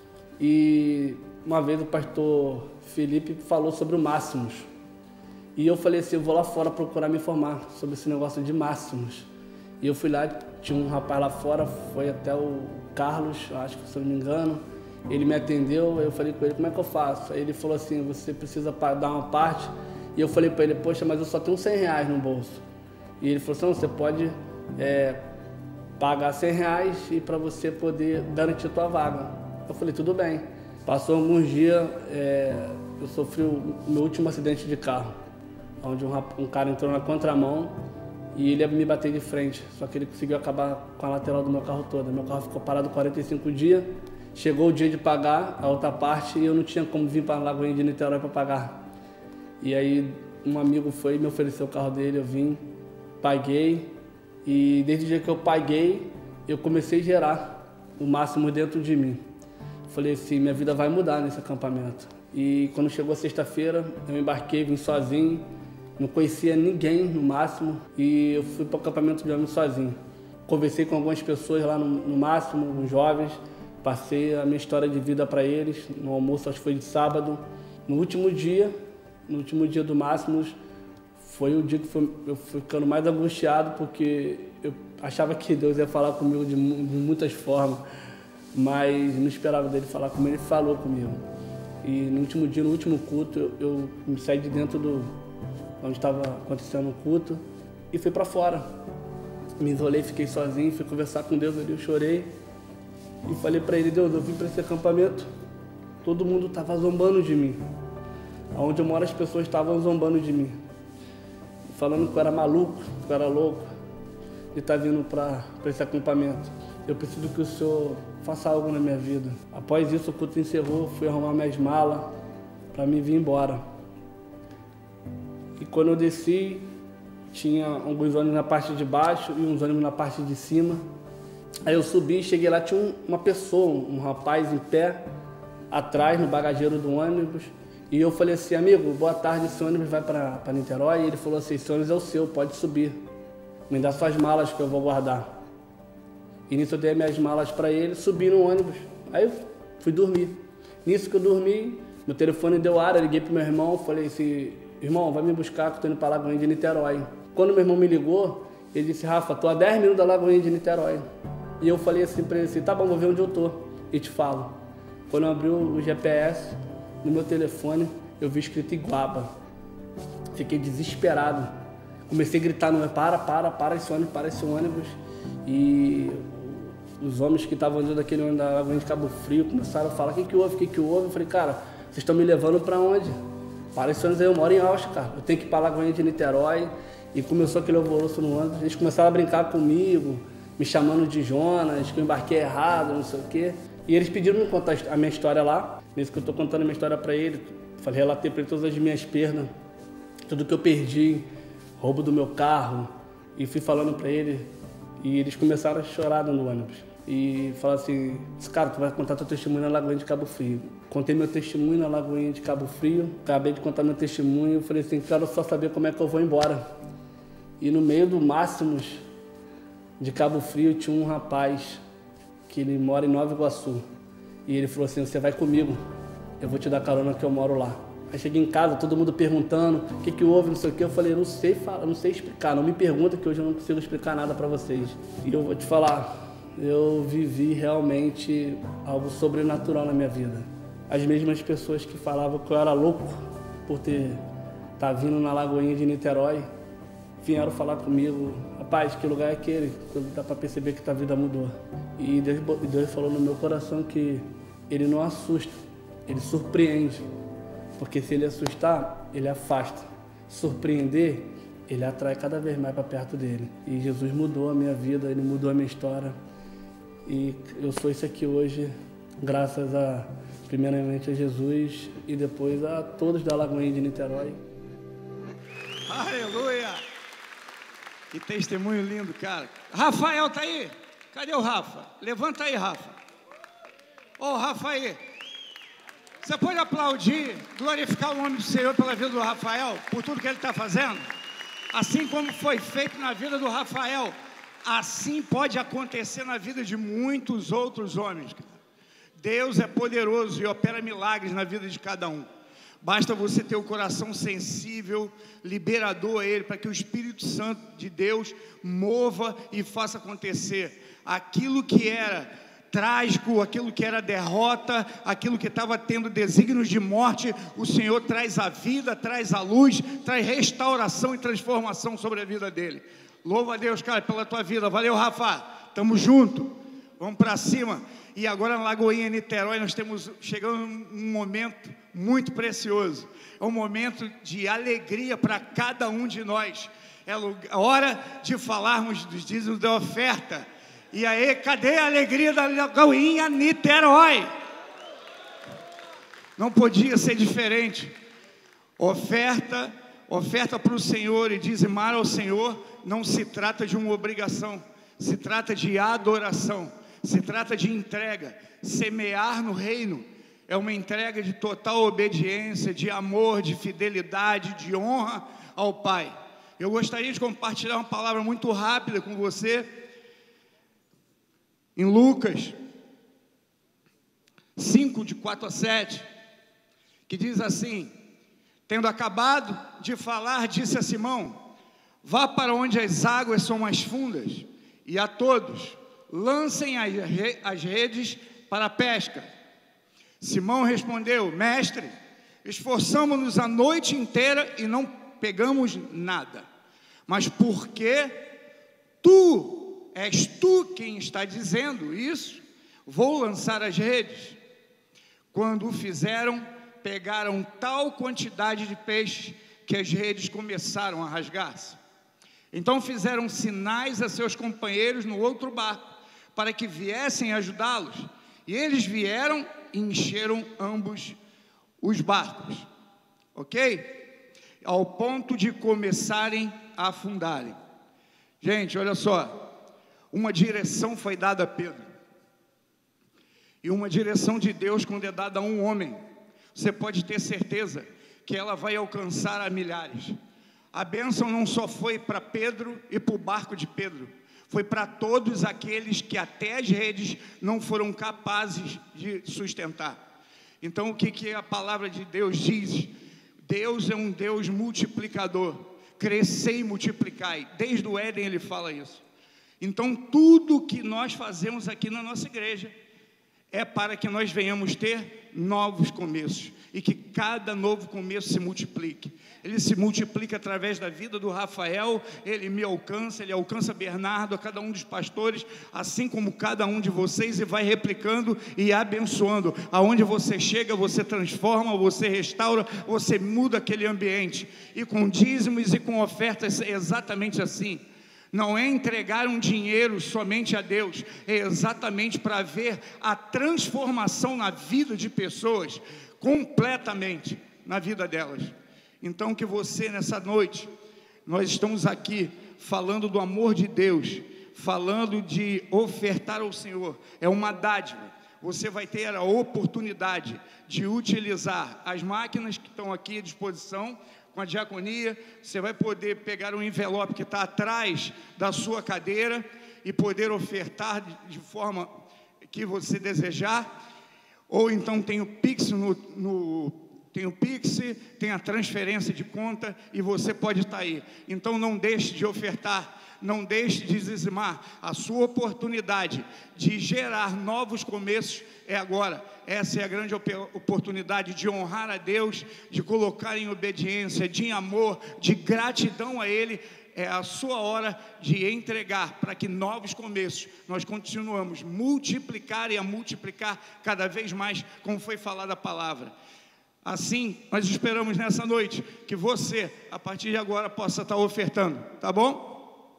Speaker 7: E uma vez o pastor Felipe falou sobre o Máximos. E eu falei assim, eu vou lá fora procurar me informar sobre esse negócio de Máximos. E eu fui lá, tinha um rapaz lá fora, foi até o Carlos, acho que se eu não me engano. Ele me atendeu, eu falei com ele, como é que eu faço? Aí ele falou assim, você precisa dar uma parte. E eu falei para ele, poxa, mas eu só tenho R$100 no bolso. E ele falou assim, não, você pode pagar R$100 e para você poder garantir a tua vaga. Eu falei, tudo bem. Passou alguns dias, eu sofri o meu último acidente de carro, onde um cara entrou na contramão e ele ia me bater de frente, só que ele conseguiu acabar com a lateral do meu carro toda. Meu carro ficou parado 45 dias, chegou o dia de pagar a outra parte e eu não tinha como vir para a Lagoinha de Niterói para pagar. E aí um amigo foi e me ofereceu o carro dele, eu vim, paguei, e desde o dia que eu paguei, eu comecei a gerar o máximo dentro de mim. Falei assim, minha vida vai mudar nesse acampamento. E quando chegou sexta-feira, eu embarquei, vim sozinho, não conhecia ninguém no Máximo, e eu fui para o acampamento de homem sozinho. Conversei com algumas pessoas lá no Máximo, uns jovens, passei a minha história de vida para eles, no almoço, acho que foi de sábado. No último dia do Máximos, foi o dia que eu fui ficando mais angustiado, porque eu achava que Deus ia falar comigo de muitas formas, mas não esperava dele falar comigo, ele falou comigo. E no último dia, no último culto, eu me saí de dentro onde estava acontecendo o culto e fui para fora. Me isolei, fiquei sozinho, fui conversar com Deus ali, eu chorei e falei para ele, Deus, eu vim para esse acampamento, todo mundo estava zombando de mim. Onde eu moro as pessoas estavam zombando de mim, falando que eu era maluco, que eu era louco de estar vindo para esse acampamento. Eu preciso que o Senhor faça algo na minha vida. Após isso, o culto encerrou, fui arrumar minhas malas para me vir embora. E quando eu desci, tinha alguns ônibus na parte de baixo e uns ônibus na parte de cima. Aí eu subi, cheguei lá, tinha uma pessoa, um rapaz em pé, atrás, no bagageiro do ônibus. E eu falei assim, amigo, boa tarde, esse ônibus vai para Niterói? E ele falou assim, esse ônibus é o seu, pode subir. Me dá suas malas que eu vou guardar. E nisso eu dei minhas malas para ele, subi no ônibus. Aí eu fui dormir. Nisso que eu dormi, meu telefone deu ar, eu liguei pro meu irmão, falei assim, irmão, vai me buscar que eu tô indo pra Lagoinha de Niterói. Quando meu irmão me ligou, ele disse, Rafa, tô a 10 minutos da Lagoinha de Niterói. E eu falei assim pra ele assim, tá bom, vou ver onde eu tô e te falo. Quando eu abri o GPS no meu telefone, eu vi escrito Iguaba. Fiquei desesperado. Comecei a gritar, não, para esse ônibus. E os homens que estavam dentro daquele ônibus da Lagoinha de Cabo Frio começaram a falar, o que houve? Eu falei, cara, vocês estão me levando pra onde? Para esse ônibus aí, eu moro em Austin, cara. Eu tenho que ir pra Lagoinha de Niterói. E começou aquele alvoroço no ônibus. Eles começaram a brincar comigo, me chamando de Jonas, que eu embarquei errado, não sei o quê. E eles pediram me contar a minha história lá. Nisso que eu tô contando a minha história pra ele. Falei, relatei pra ele todas as minhas perdas, tudo que eu perdi, roubo do meu carro. E fui falando pra ele. E eles começaram a chorar no ônibus. E falaram assim, cara, tu vai contar teu testemunho na Lagoinha de Cabo Frio. Contei meu testemunho na Lagoinha de Cabo Frio. Acabei de contar meu testemunho. Eu falei assim, quero só saber como é que eu vou embora. E no meio do Máximos de Cabo Frio tinha um rapaz que ele mora em Nova Iguaçu. E ele falou assim, você vai comigo, eu vou te dar carona que eu moro lá. Aí cheguei em casa, todo mundo perguntando o que houve, não sei o que. Eu falei, não sei falar, não sei explicar, não me pergunta que hoje eu não consigo explicar nada para vocês. E eu vou te falar, eu vivi realmente algo sobrenatural na minha vida. As mesmas pessoas que falavam que eu era louco por estar tá vindo na Lagoinha de Niterói, vieram falar comigo, rapaz, que lugar é aquele? Dá para perceber que tua vida mudou. E Deus falou no meu coração que Ele não assusta, Ele surpreende. Porque se Ele assustar, Ele afasta. Surpreender, Ele atrai cada vez mais para perto dEle. E Jesus mudou a minha vida, Ele mudou a minha história. E eu sou isso aqui hoje, graças primeiramente a Jesus e depois a todos da Lagoinha de Niterói.
Speaker 5: Aleluia! Que testemunho lindo, cara. Rafael tá aí? Cadê o Rafa? Levanta aí, Rafa. Ô, Rafa aí. Você pode aplaudir, glorificar o nome do Senhor pela vida do Rafael, por tudo que ele está fazendo? Assim como foi feito na vida do Rafael, assim pode acontecer na vida de muitos outros homens. Deus é poderoso e opera milagres na vida de cada um. Basta você ter o coração sensível, liberador a Ele, para que o Espírito Santo de Deus mova e faça acontecer aquilo que era trágico, aquilo que era derrota, aquilo que estava tendo desígnios de morte. O Senhor traz a vida, traz a luz, traz restauração e transformação sobre a vida dele. Louva a Deus, cara, pela tua vida. Valeu, Rafa, tamo junto, vamos para cima. E agora na Lagoinha Niterói nós estamos chegando num momento muito precioso. É um momento de alegria para cada um de nós. É hora de falarmos dos dízimos da oferta. E aí, cadê a alegria da Lagoinha Niterói? Não podia ser diferente. Oferta para o Senhor e dizimar ao Senhor não se trata de uma obrigação, se trata de adoração. Se trata de entrega. Semear no reino é uma entrega de total obediência, de amor, de fidelidade, de honra ao Pai. Eu gostaria de compartilhar uma palavra muito rápida com você, em Lucas 5, de 4 a 7, que diz assim: tendo acabado de falar, disse a Simão: vá para onde as águas são mais fundas, e a todos lancem as redes para a pesca. Simão respondeu: mestre, esforçamo-nos a noite inteira e não pegamos nada. Mas porque és tu quem está dizendo isso, vou lançar as redes. Quando o fizeram, pegaram tal quantidade de peixe que as redes começaram a rasgar-se. Então fizeram sinais a seus companheiros no outro barco, para que viessem ajudá-los, e eles vieram e encheram ambos os barcos, ok? Ao ponto de começarem a afundarem. Gente, olha só, uma direção foi dada a Pedro, e uma direção de Deus quando é dada a um homem, você pode ter certeza que ela vai alcançar a milhares. A bênção não só foi para Pedro e para o barco de Pedro, foi para todos aqueles que até as redes não foram capazes de sustentar. Então o que a palavra de Deus diz? Deus é um Deus multiplicador. Crescei e multiplicai. Desde o Éden ele fala isso. Então tudo que nós fazemos aqui na nossa igreja é para que nós venhamos ter novos começos e que cada novo começo se multiplique. Ele se multiplica através da vida do Rafael, ele me alcança, ele alcança Bernardo, a cada um dos pastores, assim como cada um de vocês, e vai replicando e abençoando. Aonde você chega, você transforma, você restaura, você muda aquele ambiente. E com dízimos e com ofertas é exatamente assim. Não é entregar um dinheiro somente a Deus, é exatamente para ver a transformação na vida de pessoas, completamente na vida delas. Então que você nessa noite, nós estamos aqui falando do amor de Deus, falando de ofertar ao Senhor, é uma dádiva. Você vai ter a oportunidade de utilizar as máquinas que estão aqui à disposição, com a diaconia. Você vai poder pegar um envelope que está atrás da sua cadeira e poder ofertar de forma que você desejar, ou então tem o Pix Tem o Pix, tem a transferência de conta e você pode estar aí. Então não deixe de ofertar, não deixe de dizimar. A sua oportunidade de gerar novos começos é agora. Essa é a grande oportunidade de honrar a Deus, de colocar em obediência, de amor, de gratidão a Ele. É a sua hora de entregar para que novos começos, nós continuamos a multiplicar cada vez mais, como foi falada a palavra. Assim, nós esperamos nessa noite que você, a partir de agora, possa estar ofertando, tá bom?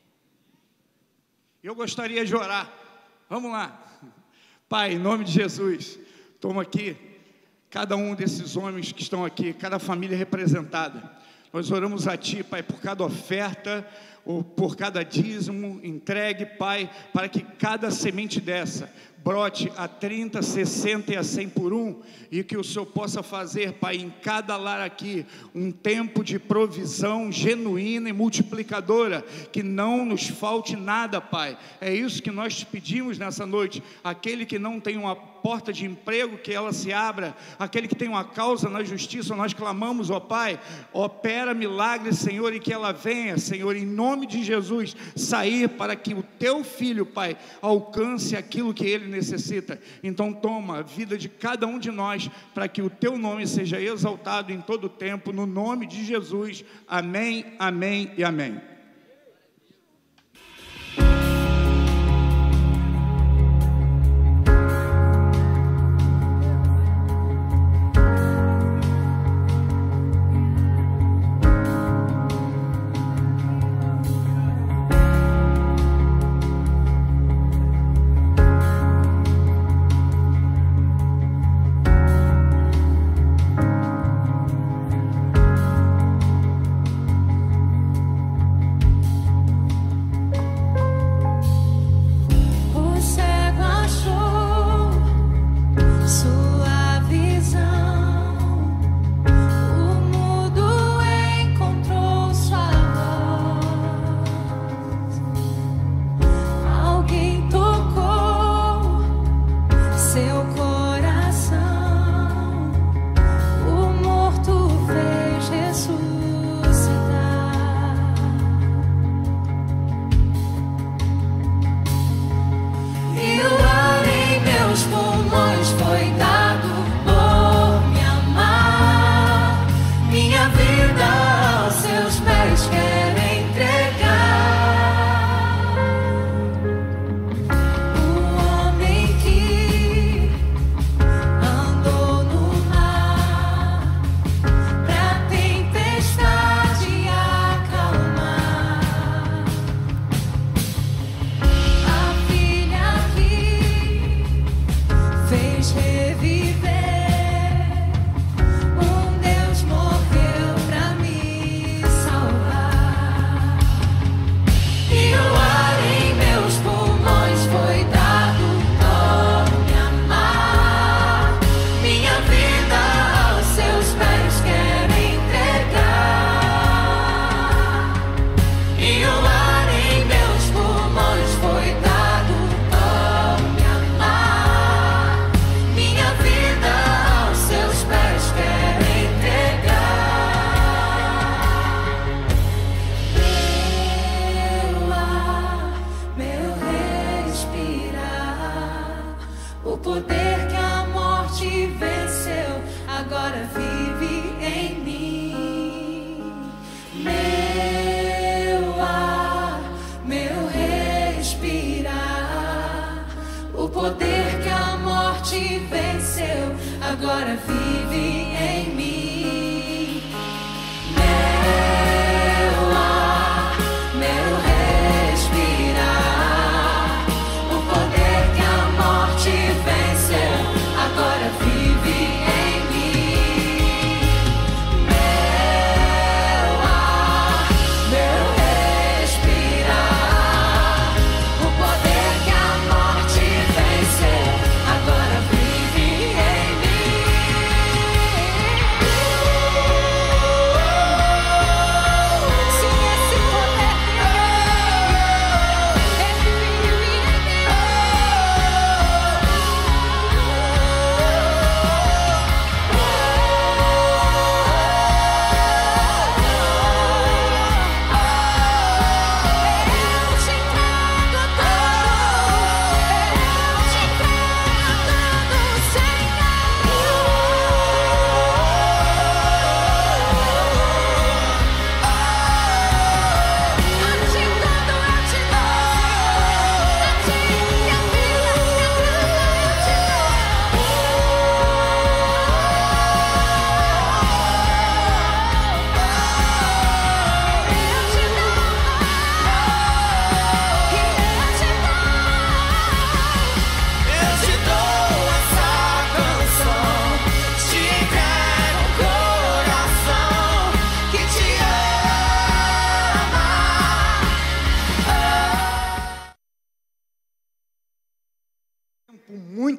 Speaker 5: Eu gostaria de orar. Vamos lá. Pai, em nome de Jesus, toma aqui cada um desses homens que estão aqui, cada família representada. Nós oramos a Ti, Pai, por cada oferta, ou por cada dízimo entregue, Pai, para que cada semente dessa brote a 30, 60 e a 100 por um, e que o Senhor possa fazer, Pai, em cada lar aqui, um tempo de provisão genuína e multiplicadora, que não nos falte nada, Pai. É isso que nós te pedimos nessa noite. Aquele que não tem uma porta de emprego, que ela se abra. Aquele que tem uma causa na justiça, nós clamamos, ó Pai, opera milagres, Senhor, e que ela venha, Senhor, em nome de Jesus, sair para que o Teu Filho, Pai, alcance aquilo que ele necessita. Então toma a vida de cada um de nós, para que o Teu nome seja exaltado em todo o tempo, no nome de Jesus. Amém, amém e amém.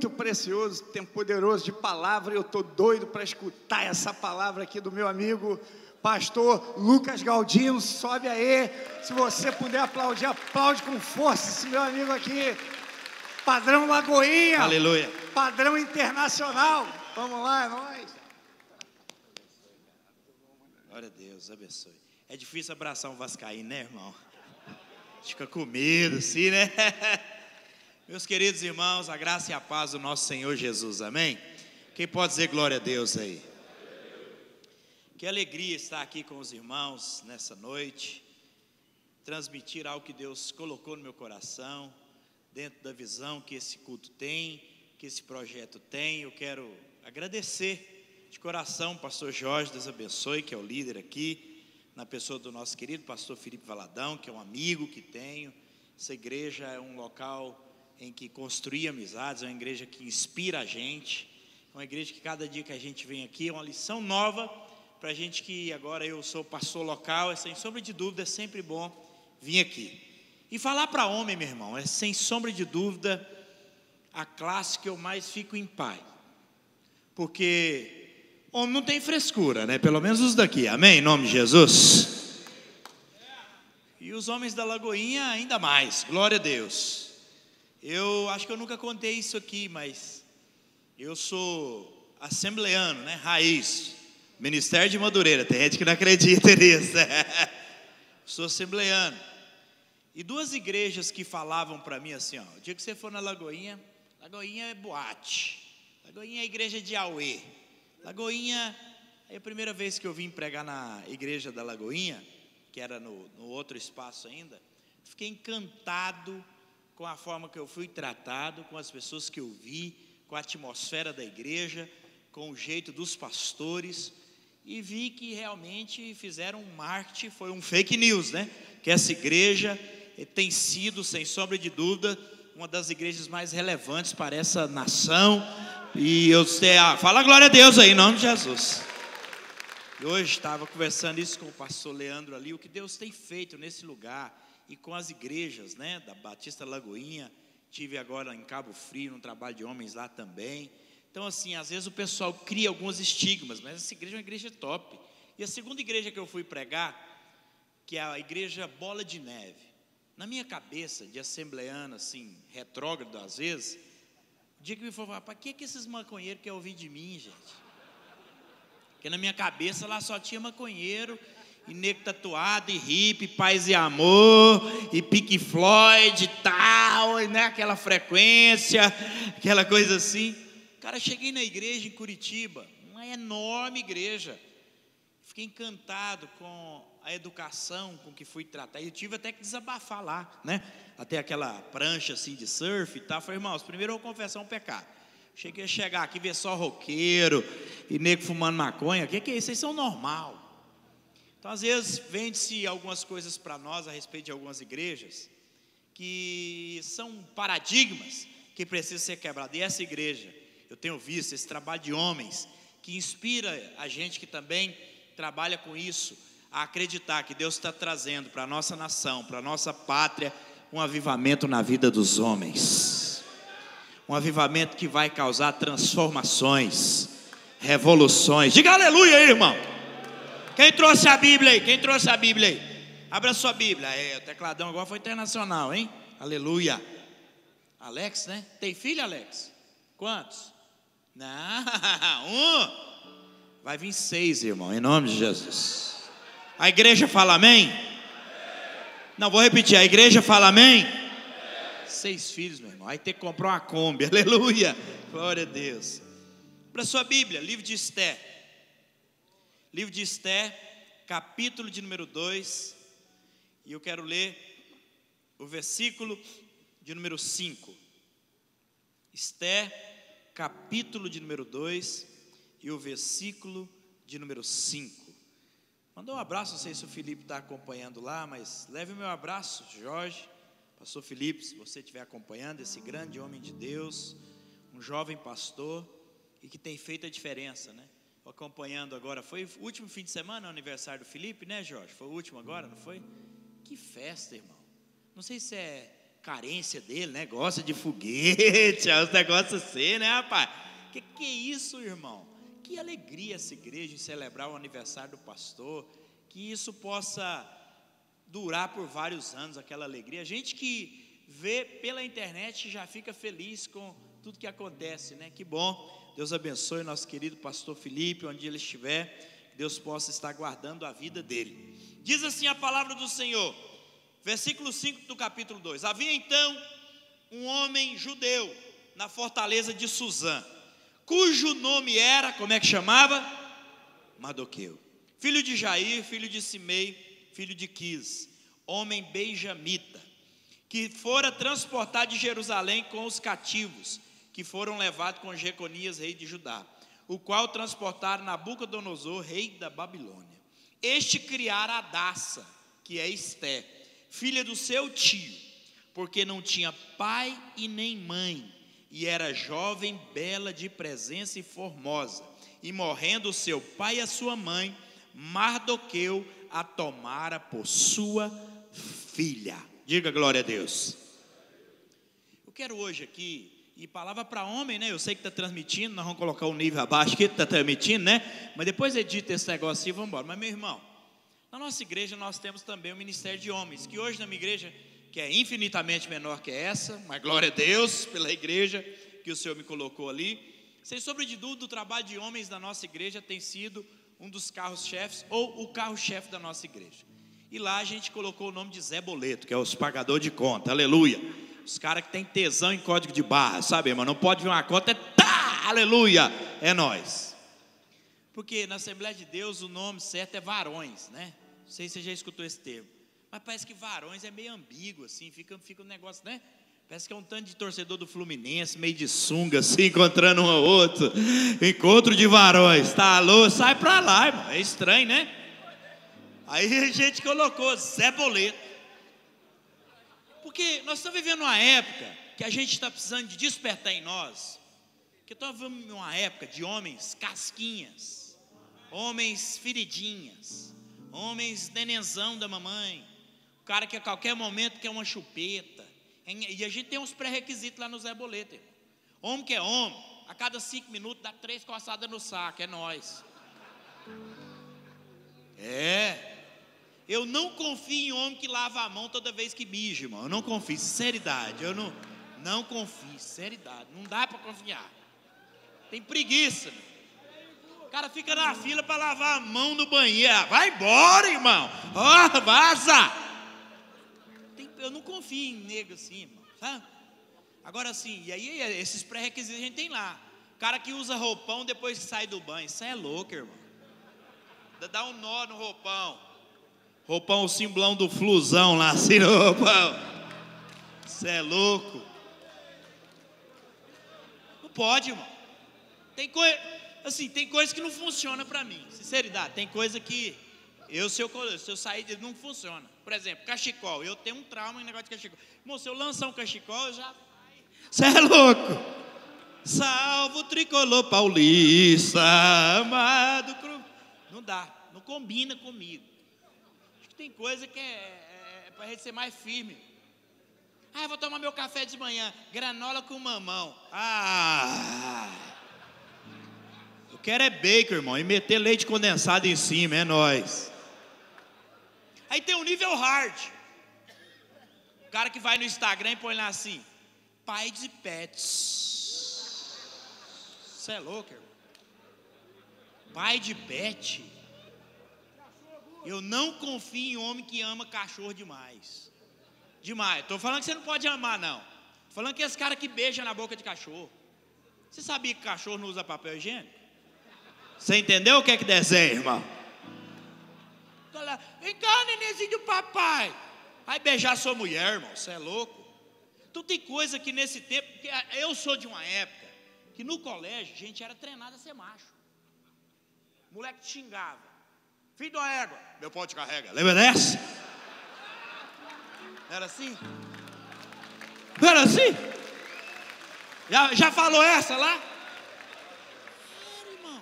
Speaker 5: muito precioso, tempo poderoso de palavra. Eu estou doido para escutar essa palavra aqui do meu amigo pastor Lucas Galdino. Sobe aí, se você puder aplaudir, aplaude com força esse meu amigo aqui, padrão Lagoinha,
Speaker 8: Aleluia.
Speaker 5: padrão internacional. Vamos lá, é nóis.
Speaker 8: Glória a Deus, abençoe. É difícil abraçar um vascaíno, né, irmão? Fica com medo, assim, né? Meus queridos irmãos, a graça e a paz do nosso Senhor Jesus, amém? Quem pode dizer glória a Deus aí? Que alegria estar aqui com os irmãos nessa noite, transmitir algo que Deus colocou no meu coração, dentro da visão que esse culto tem, que esse projeto tem. Eu quero agradecer de coração o pastor Jorge, Deus abençoe, que é o líder aqui, na pessoa do nosso querido pastor Felipe Valadão, que é um amigo que tenho. Essa igreja é um local em que construir amizades, é uma igreja que inspira a gente, é uma igreja que cada dia que a gente vem aqui é uma lição nova para a gente, que agora eu sou pastor local. É sem sombra de dúvida, é sempre bom vir aqui. E falar para homem, meu irmão, é sem sombra de dúvida a classe que eu mais fico em paz, porque homem não tem frescura, né? Pelo menos os daqui, amém? Em nome de Jesus. E os homens da Lagoinha ainda mais, glória a Deus. Eu acho que eu nunca contei isso aqui, mas eu sou assembleano, né? Raiz, Ministério de Madureira. Tem gente que não acredita nisso. Sou assembleano. E duas igrejas que falavam para mim assim, ó: o dia que você for na Lagoinha, Lagoinha é boate, Lagoinha é igreja de Auê, Lagoinha. Aí a primeira vez que eu vim pregar na igreja da Lagoinha, que era no outro espaço ainda, fiquei encantado com a forma que eu fui tratado, com as pessoas que eu vi, com a atmosfera da igreja, com o jeito dos pastores, e vi que realmente fizeram um marketing, foi um fake news, né? Que essa igreja tem sido, sem sombra de dúvida, uma das igrejas mais relevantes para essa nação. E eu sei, fala glória a Deus aí, em nome de Jesus. E hoje estava conversando isso com o pastor Leandro ali, o que Deus tem feito nesse lugar, e com as igrejas, né, da Batista Lagoinha. Tive agora em Cabo Frio, num trabalho de homens lá também. Então assim, às vezes o pessoal cria alguns estigmas, mas essa igreja é uma igreja top. E a segunda igreja que eu fui pregar, que é a igreja Bola de Neve, na minha cabeça de assembleano, assim, retrógrado às vezes, o dia que me falou: para que esses maconheiros querem ouvir de mim, gente? Porque na minha cabeça lá só tinha maconheiro, e nego tatuado, e hippie, paz e amor, e Pink Floyd e tal, e, né, aquela frequência, aquela coisa assim. Cara, cheguei na igreja em Curitiba, uma enorme igreja, fiquei encantado com a educação com que fui tratar, e eu tive até que desabafar lá, né, até aquela prancha assim de surf e tal. Falei: irmãos, primeiro eu vou confessar um pecado. Cheguei a chegar aqui e ver só roqueiro e nego fumando maconha. O que é isso? Vocês são normal. Então às vezes vende-se algumas coisas para nós a respeito de algumas igrejas que são paradigmas que precisam ser quebrados. E essa igreja, eu tenho visto esse trabalho de homens que inspira a gente que também trabalha com isso, a acreditar que Deus está trazendo para a nossa nação, para a nossa pátria, um avivamento na vida dos homens, um avivamento que vai causar transformações, revoluções. Diga aleluia aí, irmão. Quem trouxe a Bíblia aí? Quem trouxe a Bíblia aí? Abra sua Bíblia. O tecladão agora foi internacional, hein? Aleluia. Alex, né? Tem filho, Alex? Quantos? Não, vai vir 6, irmão, em nome de Jesus. A igreja fala amém? Não, vou repetir, a igreja fala amém? 6 filhos, meu irmão, vai ter que comprar uma Kombi, aleluia, glória a Deus. Para sua Bíblia, livro de Esther, capítulo de número 2, e eu quero ler o versículo de número 5. Esther, capítulo de número 2 e o versículo de número 5. Mandou um abraço, não sei se o Felipe está acompanhando lá, mas leve o meu abraço, Jorge, pastor Felipe, se você estiver acompanhando esse grande homem de Deus, um jovem pastor e que tem feito a diferença, né? Acompanhando agora, foi o último fim de semana, o aniversário do Felipe, né, Jorge? Foi o último agora, não foi? Que festa, irmão. Não sei se é carência dele, né? Gosta de foguete, os negócios assim, né, rapaz? Que é isso, irmão? Que alegria essa igreja em celebrar o aniversário do pastor, que isso possa durar por vários anos, aquela alegria. A gente que vê pela internet já fica feliz com tudo que acontece, né? Que bom. Deus abençoe o nosso querido pastor Felipe, onde ele estiver, que Deus possa estar guardando a vida dele. Diz assim a palavra do Senhor, versículo 5 do capítulo 2: Havia então um homem judeu na fortaleza de Suzã, cujo nome era, como é que chamava? Mardoqueu, filho de Jair, filho de Simei, filho de Quis, homem benjamita, que fora transportado de Jerusalém com os cativos, que foram levados com Jeconias, rei de Judá, o qual transportaram Nabucodonosor, rei da Babilônia. Este criara Adassa, que é Esté, filha do seu tio, porque não tinha pai e nem mãe, e era jovem, bela de presença e formosa, e morrendo o seu pai e a sua mãe, Mardoqueu a tomara por sua filha. Diga glória a Deus. Eu quero hoje aqui, e palavra para homem, né? Eu sei que está transmitindo, nós vamos colocar o nível abaixo aqui, está transmitindo, né? Mas depois edita esse negócio assim e vamos embora. Mas meu irmão, na nossa igreja nós temos também o ministério de homens, que hoje na minha igreja, que é infinitamente menor que essa, mas glória a Deus pela igreja que o Senhor me colocou ali. Sem sombra de dúvida, o trabalho de homens da nossa igreja tem sido um dos carros-chefes, ou o carro-chefe da nossa igreja. E lá a gente colocou o nome de Zé Boleto, que é os pagador de conta, aleluia. Os caras que tem tesão em código de barra, sabe, irmão? Não pode vir uma conta, é tá, aleluia, é nós. Porque na Assembleia de Deus o nome certo é varões, né? Não sei se você já escutou esse termo, mas parece que varões é meio ambíguo, assim, fica um negócio, né? Parece que é um tanto de torcedor do Fluminense, meio de sunga, assim, encontrando um ao outro. Encontro de varões, tá, alô, sai pra lá, irmão, é estranho, né? Aí a gente colocou Zé Boleto, porque nós estamos vivendo uma época que a gente está precisando de despertar em nós, que estamos vivendo uma época de homens casquinhas, homens feridinhas, homens nenenzão da mamãe, o cara que a qualquer momento quer uma chupeta, e a gente tem uns pré-requisitos lá no Zé Boleto, irmão. Homem que é homem, a cada 5 minutos dá 3 coçadas no saco, é nós. Eu não confio em homem que lava a mão toda vez que mija, irmão. Eu não confio, sinceridade. Eu não confio, sinceridade. Não dá para confiar. Tem preguiça. O cara fica na fila para lavar a mão no banheiro. Vai embora, irmão. Ó, vaza. Eu não confio em negro assim, irmão. Sabe? Agora assim, e aí esses pré-requisitos a gente tem lá. O cara que usa roupão depois que sai do banho. Isso é louco, irmão. Dá um nó no roupão. Roupão, o simbolão do flusão lá, assim no roupão. Isso é louco. Não pode, irmão. Tem coisa que não funciona pra mim. Sinceridade, tem coisa que se eu sair, não funciona. Por exemplo, cachecol. Eu tenho um trauma em negócio de cachecol. Irmão, se eu lançar um cachecol, eu já... Você é louco. Salvo o tricolor paulista, amado cruz. Não dá, não combina comigo. Acho que tem coisa que é para a gente ser mais firme. Eu vou tomar meu café de manhã, granola com mamão. Eu quero é bacon, irmão, e meter leite condensado em cima, é nóis. Aí tem um nível hard. O cara que vai no Instagram e põe lá assim, pai de pets. Você é louco, irmão? Pai de pet. Eu não confio em homem que ama cachorro demais. Demais. Estou falando que você não pode amar, não. Estou falando que esse cara que beija na boca de cachorro. Você sabia que cachorro não usa papel higiênico? Você entendeu o que é que desenha, irmão? Vem cá, nenenzinho do papai. Vai beijar sua mulher, irmão. Você é louco? Então tem coisa que nesse tempo, porque eu sou de uma época que no colégio a gente era treinado a ser macho. O moleque te xingava. Filho da égua, meu pau te carrega. Lembra dessa? Era assim? Não era assim? Já falou essa lá? Era, irmão.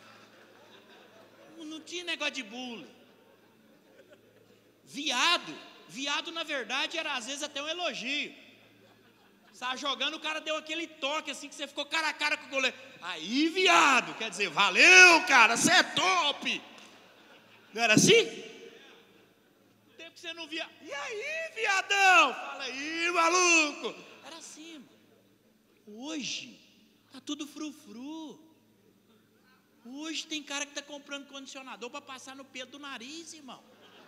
Speaker 8: Não tinha negócio de bullying. Viado na verdade era às vezes até um elogio. Estava jogando, o cara deu aquele toque assim que você ficou cara a cara com o goleiro. Aí, viado, quer dizer, valeu, cara, você é top. Não era assim? Tempo que você não via. E aí, viadão? Fala aí, maluco. Era assim, mano. Hoje tá tudo frufru. Hoje tem cara que tá comprando condicionador para passar no pelo do nariz, irmão.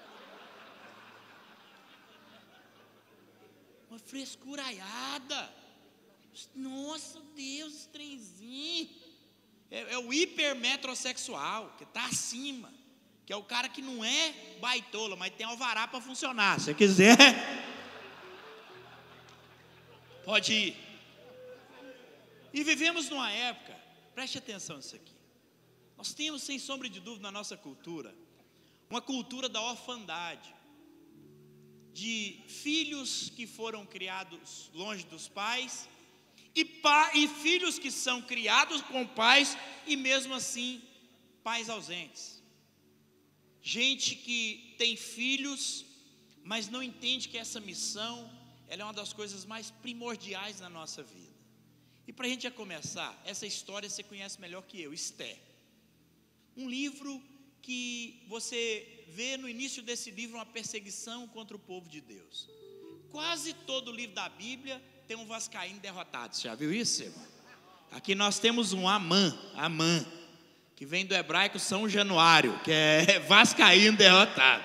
Speaker 8: Uma frescuraiada. Nossa Deus, esse trenzinho. É o hipermetrosexual, que está acima. Que é o cara que não é baitola, mas tem alvará para funcionar. Se você quiser, pode ir. E vivemos numa época, preste atenção nisso aqui. Nós temos, sem sombra de dúvida, na nossa cultura, uma cultura da orfandade. De filhos que foram criados longe dos pais e filhos que são criados com pais e mesmo assim pais ausentes. Gente que tem filhos, mas não entende que essa missão ela é uma das coisas mais primordiais na nossa vida. E para a gente já começar, essa história você conhece melhor que eu, Esther. Um livro que você vê no início desse livro uma perseguição contra o povo de Deus. Quase todo livro da Bíblia tem um vascaíno derrotado. Você já viu isso, irmão? Aqui nós temos um Amã, que vem do hebraico São Januário, que é vascaíno derrotado.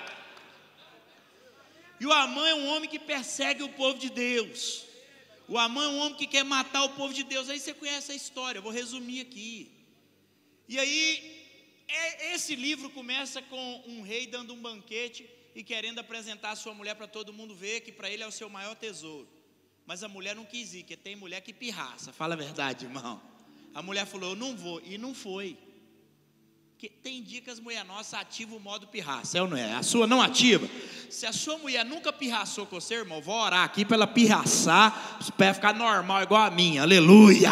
Speaker 8: E o Amã é um homem que persegue o povo de Deus. O Amã é um homem que quer matar o povo de Deus. Aí você conhece a história, eu vou resumir aqui. E aí esse livro começa com um rei dando um banquete e querendo apresentar a sua mulher para todo mundo ver, que para ele é o seu maior tesouro. Mas a mulher não quis ir, porque tem mulher que pirraça. Fala a verdade, irmão. A mulher falou, eu não vou, e não foi. Porque tem dia que as mulheres nossas ativam o modo pirraça, é ou não é? A sua não ativa. Se a sua mulher nunca pirraçou com você, irmão, vou orar aqui para ela pirraçar, para ficar normal igual a minha, aleluia.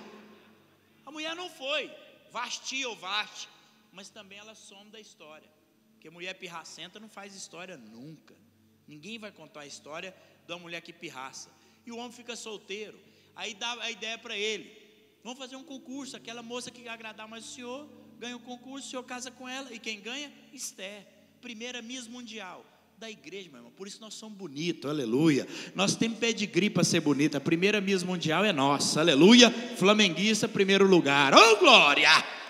Speaker 8: A mulher não foi, vastia ou vaste. Mas também ela some da história, porque mulher pirracenta não faz história nunca. Ninguém vai contar a história de uma mulher que pirraça. E o homem fica solteiro. Aí dá a ideia para ele, vamos fazer um concurso. Aquela moça que agradar mais o senhor ganha o concurso, o senhor casa com ela. E quem ganha? Esther, primeira Miss Mundial da igreja, meu irmão. Por isso nós somos bonitos, aleluia. Nós temos pedigree para ser bonita. A primeira Miss Mundial é nossa, aleluia. Flamenguista, primeiro lugar, oh glória.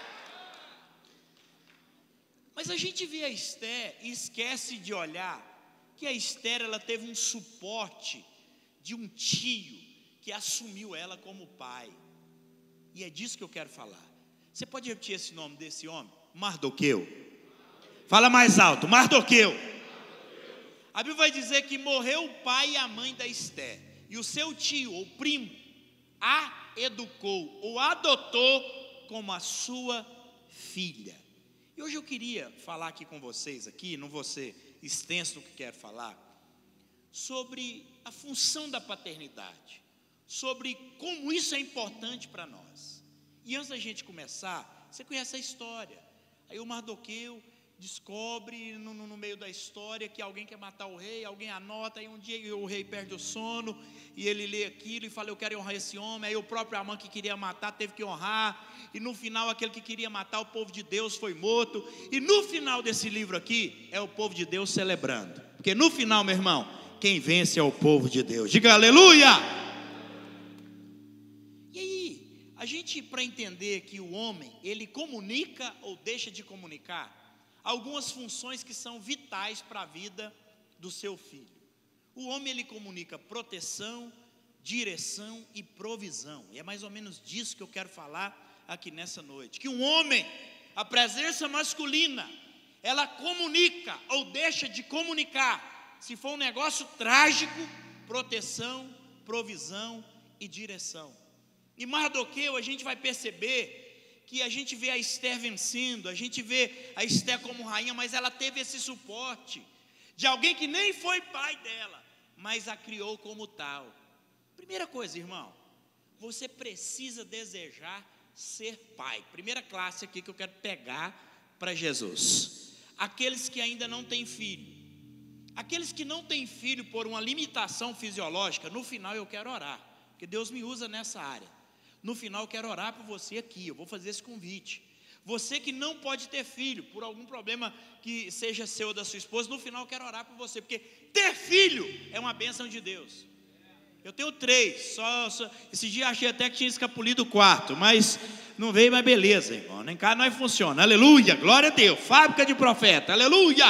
Speaker 8: Mas a gente vê a Esther e esquece de olhar que a Esther ela teve um suporte de um tio que assumiu ela como pai. E é disso que eu quero falar. Você pode repetir esse nome desse homem? Mardoqueu. Fala mais alto, Mardoqueu. A Bíblia vai dizer que morreu o pai e a mãe da Esther. E o seu tio ou primo a educou ou adotou como a sua filha. E hoje eu queria falar aqui com vocês, não vou ser extenso no que quero falar, sobre a função da paternidade, sobre como isso é importante para nós. E antes da gente começar, você conhece a história. Aí o Mardoqueu descobre no meio da história que alguém quer matar o rei, alguém anota, aí um dia o rei perde o sono, e ele lê aquilo e fala, eu quero honrar esse homem. Aí o próprio Amã que queria matar teve que honrar, e no final aquele que queria matar o povo de Deus foi morto. E no final desse livro aqui, é o povo de Deus celebrando, porque no final, meu irmão, quem vence é o povo de Deus. Diga aleluia. E aí, a gente, para entender que o homem, ele comunica ou deixa de comunicar algumas funções que são vitais para a vida do seu filho. O homem, ele comunica proteção, direção e provisão. E é mais ou menos disso que eu quero falar aqui nessa noite. Que um homem, a presença masculina, ela comunica ou deixa de comunicar. Se for um negócio trágico, proteção, provisão e direção. Em Mardoqueu a gente vai perceber que a gente vê a Esther vencendo, a gente vê a Esther como rainha, mas ela teve esse suporte de alguém que nem foi pai dela, mas a criou como tal. Primeira coisa, irmão, você precisa desejar ser pai. Primeira classe aqui que eu quero pegar para Jesus. Aqueles que ainda não têm filho. Aqueles que não têm filho por uma limitação fisiológica, no final eu quero orar, porque Deus me usa nessa área. No final eu quero orar por você aqui, eu vou fazer esse convite. Você que não pode ter filho, por algum problema que seja seu ou da sua esposa, no final eu quero orar por você, porque ter filho é uma bênção de Deus. Eu tenho 3, só esse dia achei até que tinha escapulido o 4, mas não veio, mas beleza, irmão, nem cá nós funciona, aleluia, glória a Deus, fábrica de profeta, aleluia.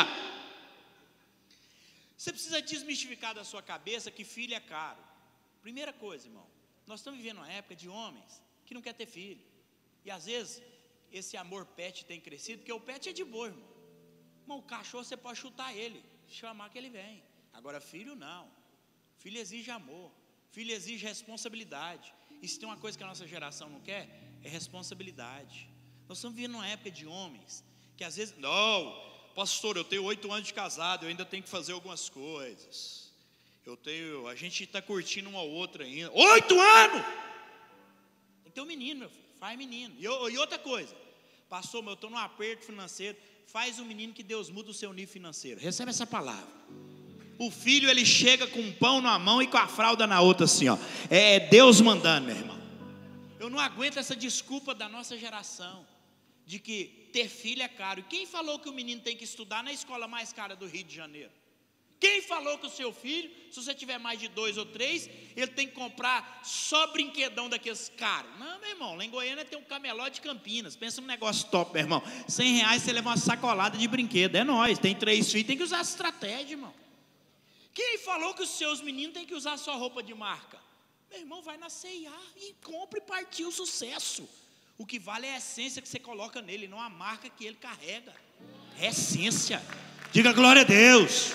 Speaker 8: Você precisa desmistificar da sua cabeça que filho é caro. Primeira coisa, irmão, nós estamos vivendo uma época de homens que não quer ter filho, e às vezes esse amor pet tem crescido, porque o pet é de boa, irmão. Irmão, o cachorro você pode chutar ele, chamar que ele vem. Agora filho não. Filho exige amor, filho exige responsabilidade. E se tem uma coisa que a nossa geração não quer, é responsabilidade. Nós estamos vivendo uma época de homens que às vezes, não, pastor, eu tenho 8 anos de casado, eu ainda tenho que fazer algumas coisas. A gente está curtindo uma outra ainda. 8 anos! Tem que ter um menino, meu filho. Faz menino. E outra coisa, pastor, mas eu estou num aperto financeiro. Faz um menino que Deus muda o seu nível financeiro. Recebe essa palavra. O filho, ele chega com um pão na mão e com a fralda na outra assim, ó. É Deus mandando, meu irmão. Eu não aguento essa desculpa da nossa geração de que ter filho é caro. E quem falou que o menino tem que estudar na escola mais cara do Rio de Janeiro? Quem falou que o seu filho, se você tiver mais de 2 ou 3, ele tem que comprar só brinquedão daqueles caros? Não, meu irmão, lá em Goiânia tem um camelô de Campinas. Pensa num negócio top, meu irmão. R$100 você leva uma sacolada de brinquedo. É nóis, tem 3 filhos, tem que usar estratégia, irmão. Quem falou que os seus meninos têm que usar só roupa de marca? Meu irmão, vai na C&A e compre e partiu o sucesso. O que vale é a essência que você coloca nele, não a marca que ele carrega. É essência. Diga glória a Deus.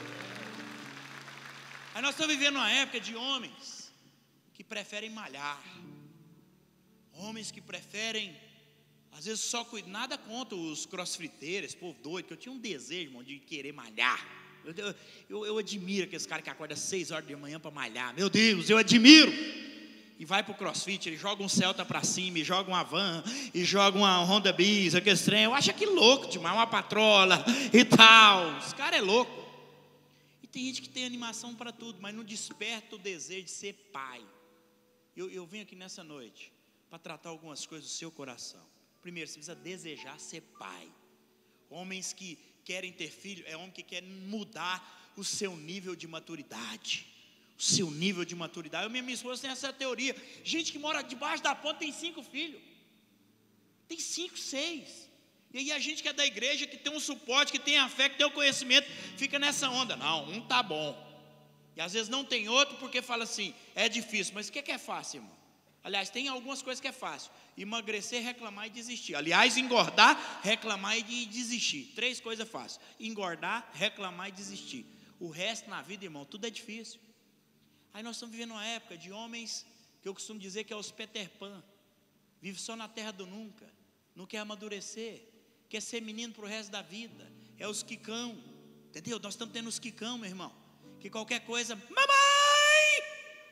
Speaker 8: Aí nós estamos vivendo uma época de homens que preferem malhar. Homens que preferem, às vezes só cuidar, nada contra os crossfiteiros, esse povo doido, que eu tinha um desejo, irmão, de querer malhar. Eu admiro aqueles caras que acordam às 6 horas da manhã para malhar. Meu Deus, eu admiro. E vai para o crossfit, ele joga um Celta para cima, e joga uma van, e joga uma Honda Bis, aquele trem. Eu acho aquilo louco demais, uma patrola e tal. Esse cara é louco. E tem gente que tem animação para tudo, mas não desperta o desejo de ser pai. Eu venho aqui nessa noite para tratar algumas coisas do seu coração. Primeiro, você precisa desejar ser pai. Homens que querem ter filho, é homem que quer mudar o seu nível de maturidade. O seu nível de maturidade. Eu e minha esposa tem essa teoria. Gente que mora debaixo da ponte tem 5 filhos. Tem 5, 6. E aí a gente que é da igreja, que tem um suporte, que tem a fé, que tem o conhecimento, fica nessa onda. Não, um tá bom. E às vezes não tem outro porque fala assim, é difícil. Mas o que é fácil, irmão? Aliás, tem algumas coisas que é fácil. Emagrecer, reclamar e desistir. Aliás, engordar, reclamar e desistir. 3 coisas fáceis. Engordar, reclamar e desistir. O resto na vida, irmão, tudo é difícil. Aí nós estamos vivendo uma época de homens que eu costumo dizer que é os Peter Pan. Vive só na terra do nunca. Não quer amadurecer. Quer ser menino para o resto da vida. É os quicão. Entendeu? Nós estamos tendo os quicão, meu irmão. Que qualquer coisa, mamãe!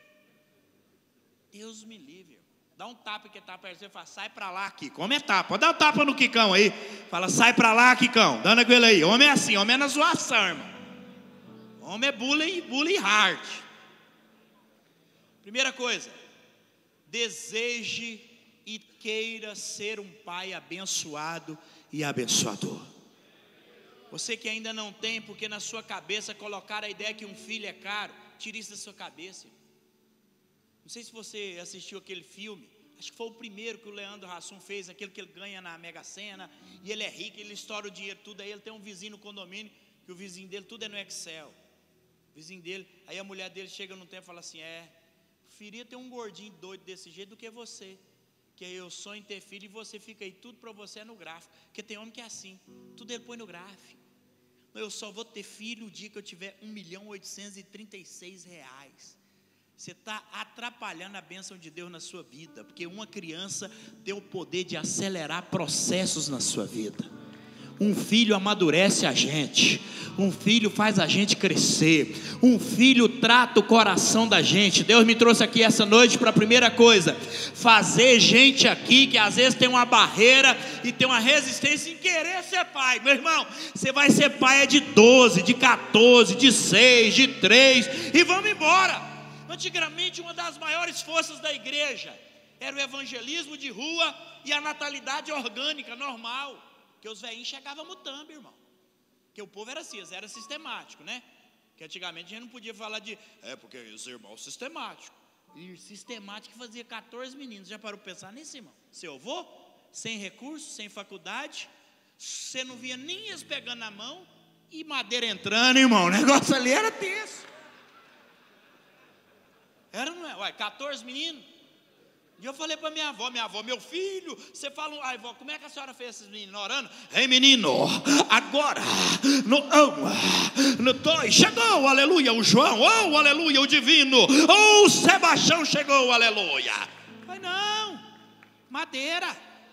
Speaker 8: Deus me livre. Dá um tapa que está perto de você e fala, sai para lá, Kiko. Homem é tapa. Pode dar um tapa no quicão aí. Fala, sai para lá, Quicão. Dando com ele aí. Homem é assim, homem é na zoação, irmão. Homem é bullying hard. Primeira coisa, deseje e queira ser um pai abençoado e abençoador. Você que ainda não tem, porque na sua cabeça colocar a ideia que um filho é caro, tire isso da sua cabeça. Não sei se você assistiu aquele filme, acho que foi o primeiro que o Leandro Hassum fez, aquele que ele ganha na Mega Sena, e ele é rico, ele estoura o dinheiro tudo, aí ele tem um vizinho no condomínio, que o vizinho dele tudo é no Excel. O vizinho dele, aí a mulher dele chega num tempo e fala assim, preferia ter um gordinho doido desse jeito do que você, que aí eu sonho em ter filho e você fica aí, tudo para você é no gráfico, porque tem homem que é assim, tudo ele põe no gráfico. Eu só vou ter filho o dia que eu tiver R$1.836. Você está atrapalhando a bênção de Deus na sua vida, porque uma criança tem o poder de acelerar processos na sua vida. Um filho amadurece a gente, um filho faz a gente crescer, um filho trata o coração da gente. Deus me trouxe aqui essa noite para a primeira coisa, fazer gente aqui que às vezes tem uma barreira e tem uma resistência em querer ser pai. Meu irmão, você vai ser pai de 12, de 14, de 6, de 3 e vamos embora. Antigamente, uma das maiores forças da igreja era o evangelismo de rua e a natalidade orgânica, normal. Porque os velhinhos chegavam mutando, irmão. Porque o povo era assim, era sistemático, né? Porque antigamente a gente não podia falar de... porque os irmãos sistemáticos. E sistemático fazia 14 meninos. Já parou para pensar nisso, irmão? Seu avô, sem recurso, sem faculdade. Você não via nem eles pegando na mão. E madeira entrando, irmão. O negócio ali era tenso. Era, não é? Ué, 14 meninos. E eu falei para minha avó, meu filho, você fala, ai vó, como é que a senhora fez esses meninos orando? Ei menino, agora, no 2, chegou, aleluia, o João, oh, aleluia, o divino, oh, o Sebastião chegou, aleluia. Mas não, madeira.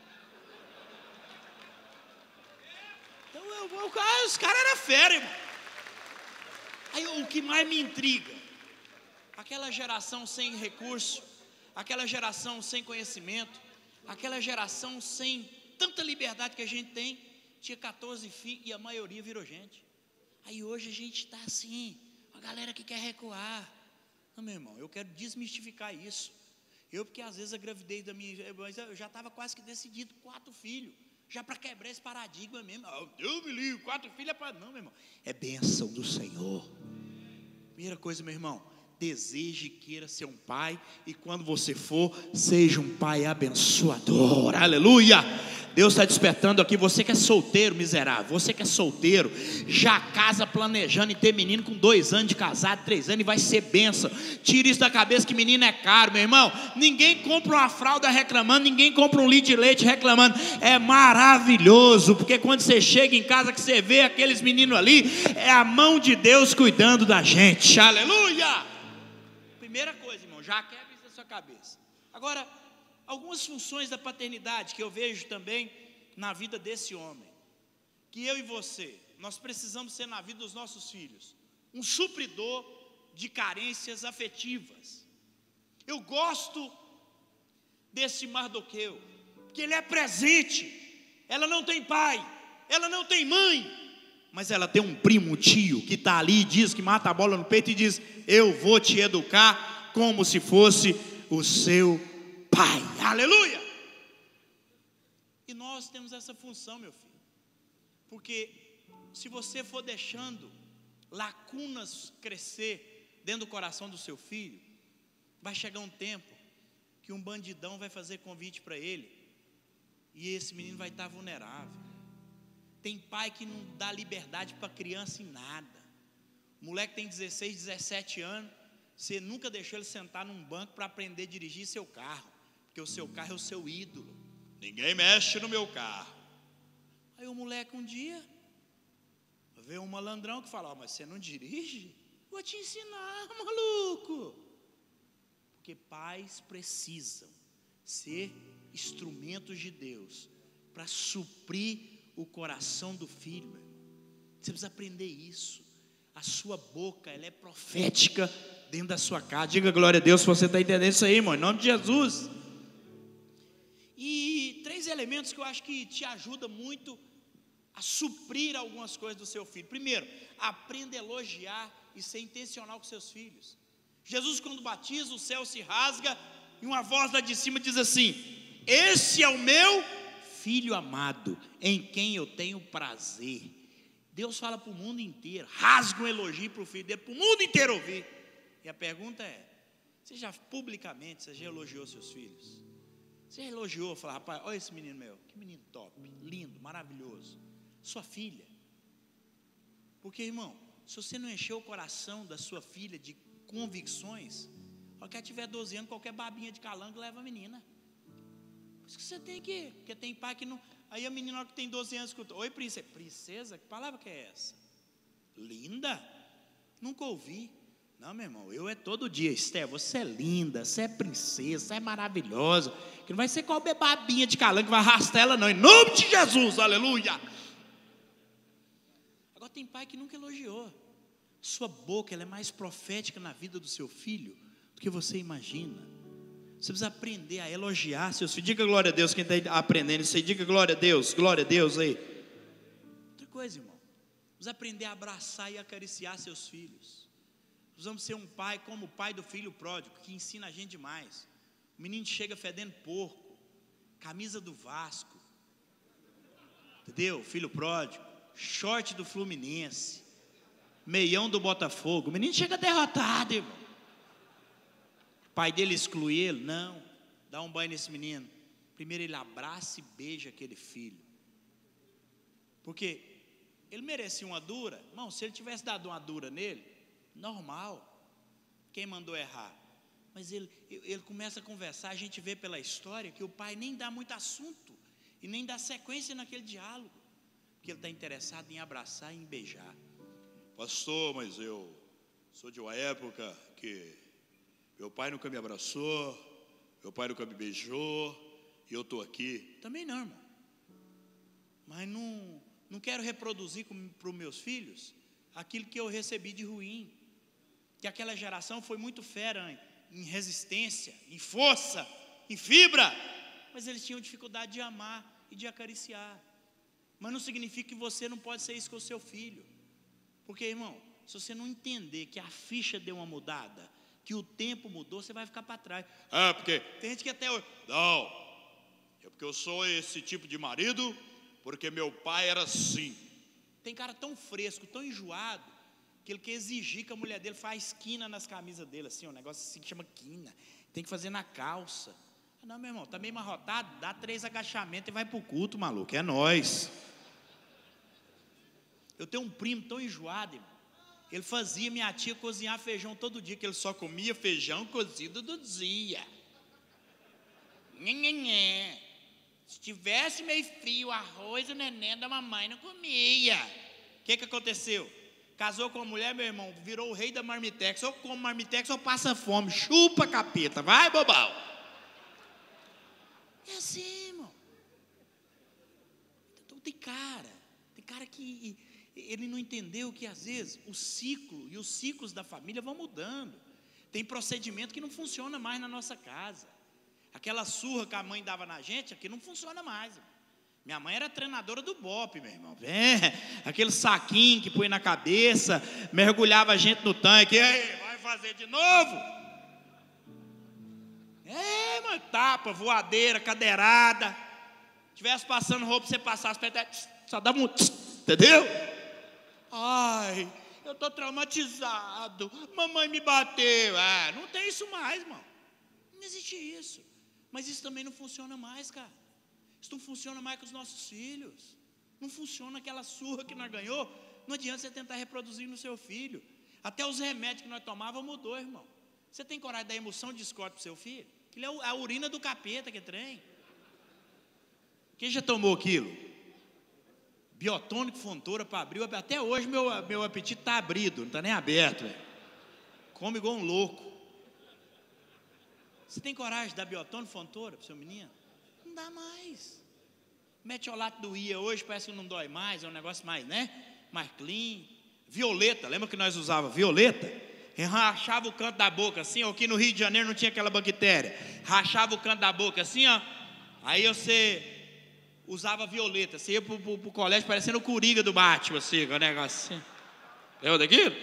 Speaker 8: Então, os caras eram fera, irmão. Aí o que mais me intriga, aquela geração sem recurso, aquela geração sem conhecimento, aquela geração sem tanta liberdade que a gente tem, tinha 14 filhos e a maioria virou gente. Aí hoje a gente está assim, a galera que quer recuar. Não, meu irmão, eu quero desmistificar isso. Porque às vezes a gravidez da minha, mas eu já estava quase que decidido, 4 filhos, já para quebrar esse paradigma mesmo. Deus me livre, 4 filhos é para... Não, meu irmão, é bênção do Senhor. Primeira coisa, meu irmão, deseje e queira ser um pai, e quando você for, seja um pai abençoador, aleluia. Deus está despertando aqui, você que é solteiro, miserável, você que é solteiro, já casa planejando em ter menino com 2 anos de casado, 3 anos, e vai ser bênção. Tira isso da cabeça que menino é caro, meu irmão. Ninguém compra uma fralda reclamando, ninguém compra um litro de leite reclamando. É maravilhoso, porque quando você chega em casa, que você vê aqueles meninos ali, é a mão de Deus cuidando da gente, aleluia. Primeira coisa, irmão, já quebra isso da sua cabeça. Agora, algumas funções da paternidade que eu vejo também na vida desse homem, que eu e você, nós precisamos ser na vida dos nossos filhos, um supridor de carências afetivas. Eu gosto desse Mardoqueu, porque ele é presente. Ela não tem pai, ela não tem mãe, mas ela tem um primo, um tio, que está ali e diz, que mata a bola no peito e diz, eu vou te educar como se fosse o seu pai, aleluia. E nós temos essa função, meu filho, porque se você for deixando lacunas crescer dentro do coração do seu filho, vai chegar um tempo que um bandidão vai fazer convite para ele, e esse menino vai estar vulnerável. Tem pai que não dá liberdade para criança em nada. O moleque tem 16, 17 anos, você nunca deixou ele sentar num banco para aprender a dirigir seu carro, porque o seu carro é o seu ídolo. Ninguém mexe no meu carro. Aí o moleque um dia vê um malandrão que fala, mas você não dirige? Vou te ensinar, maluco. Porque pais precisam ser instrumentos de Deus para suprir o coração do filho, meu irmão. Você precisa aprender isso. A sua boca, ela é profética dentro da sua casa. Diga glória a Deus se você está entendendo isso aí, irmão, em nome de Jesus. E 3 elementos que eu acho que te ajudam muito a suprir algumas coisas do seu filho. Primeiro, aprenda a elogiar e ser intencional com seus filhos. Jesus, quando batiza, o céu se rasga e uma voz lá de cima diz assim, esse é o meu filho amado, em quem eu tenho prazer. Deus fala para o mundo inteiro, rasga um elogio para o filho dele, para o mundo inteiro ouvir. E a pergunta é, você já publicamente, você já elogiou seus filhos? Você elogiou, falou, rapaz, olha esse menino meu, que menino top, lindo, maravilhoso. Sua filha. Porque, irmão, se você não encher o coração da sua filha de convicções, qualquer tiver 12 anos, qualquer babinha de calango leva a menina. Por isso que você tem que, porque tem pai que não. Aí a menina que tem 12 anos escuta, oi princesa, princesa, que palavra que é essa? Linda? Nunca ouvi. Não, meu irmão, eu é todo dia, Esther, você é linda, você é princesa, você é maravilhosa, que não vai ser qualquer babinha de calango que vai arrastar ela não, em nome de Jesus, aleluia. Agora tem pai que nunca elogiou. Sua boca, ela é mais profética na vida do seu filho do que você imagina. Você precisa aprender a elogiar seus filhos. Diga glória a Deus, quem está aprendendo isso aí, diga glória a Deus aí. Outra coisa, irmão, precisa aprender a abraçar e acariciar seus filhos. Precisamos ser um pai como o pai do filho pródigo, que ensina a gente demais. O menino chega fedendo porco, camisa do Vasco, entendeu? Filho pródigo, short do Fluminense, meião do Botafogo. O menino chega derrotado, irmão. O pai dele exclui ele? Não. Dá um banho nesse menino. Primeiro ele abraça e beija aquele filho. Porque ele merecia uma dura. Irmão, se ele tivesse dado uma dura nele, normal. Quem mandou errar? Mas ele começa a conversar. A gente vê pela história que o pai nem dá muito assunto e nem dá sequência naquele diálogo, porque ele está interessado em abraçar e em beijar. Pastor, mas eu sou de uma época que meu pai nunca me abraçou, meu pai nunca me beijou, e eu estou aqui. Também não, irmão. Mas não quero reproduzir para os meus filhos aquilo que eu recebi de ruim. Que aquela geração foi muito fera em resistência, em força, em fibra. Mas eles tinham dificuldade de amar e de acariciar. Mas não significa que você não pode ser isso com o seu filho. Porque, irmão, se você não entender que a ficha deu uma mudada, que o tempo mudou, você vai ficar para trás. Ah, porque tem gente que até hoje... Não, é porque eu sou esse tipo de marido, porque meu pai era assim. Tem cara tão fresco, tão enjoado, que ele quer exigir que a mulher dele faça quina nas camisas dele, assim, um negócio assim que chama quina. Tem que fazer na calça. Ah, não, meu irmão, tá meio amarrotado, dá 3 agachamentos e vai pro culto, maluco, é nóis. Eu tenho um primo tão enjoado, irmão. Ele fazia minha tia cozinhar feijão todo dia, que ele só comia feijão cozido do dia. Nhenhenhé. Se tivesse meio frio o arroz, o neném da mamãe não comia. O que aconteceu? Casou com uma mulher, meu irmão, virou o rei da marmitex. Ou come marmitex ou passa fome. Chupa, capeta, vai, bobão. É assim, irmão. Então tem cara que ele não entendeu que às vezes o ciclo e os ciclos da família vão mudando. Tem procedimento que não funciona mais na nossa casa. Aquela surra que a mãe dava na gente, aqui não funciona mais, irmão. Minha mãe era treinadora do BOPE, meu irmão. Aquele saquinho que põe na cabeça, mergulhava a gente no tanque. Ei, vai fazer de novo? Mano, tapa, voadeira, cadeirada. Tivesse passando roupa, você passasse, só dava um... Entendeu? Ai, eu estou traumatizado. Mamãe me bateu. Não tem isso mais, irmão. Não existe isso. Mas isso também não funciona mais, cara. Isso não funciona mais com os nossos filhos. Não funciona aquela surra que nós ganhou. Não adianta você tentar reproduzir no seu filho. Até os remédios que nós tomávamos mudou, irmão. Você tem coragem de dar emoção de Scott para o seu filho? Aquilo é a urina do capeta que trem. Quem já tomou aquilo? Biotônico, Fontoura para abrir. Até hoje meu apetite está abrido, não está nem aberto. Véio. Come igual um louco. Você tem coragem de dar biotônico, Fontoura para o seu menino? Não dá mais. Metiolato doía hoje, parece que não dói mais, é um negócio mais, né? Mais clean. Violeta, lembra que nós usávamos violeta? Rachava o canto da boca assim, ó, aqui no Rio de Janeiro não tinha aquela bactéria. Rachava o canto da boca assim, ó. Aí você usava violeta, você ia pro colégio parecendo o Coringa do Batman, assim, com o negócio assim. Lembra daquilo?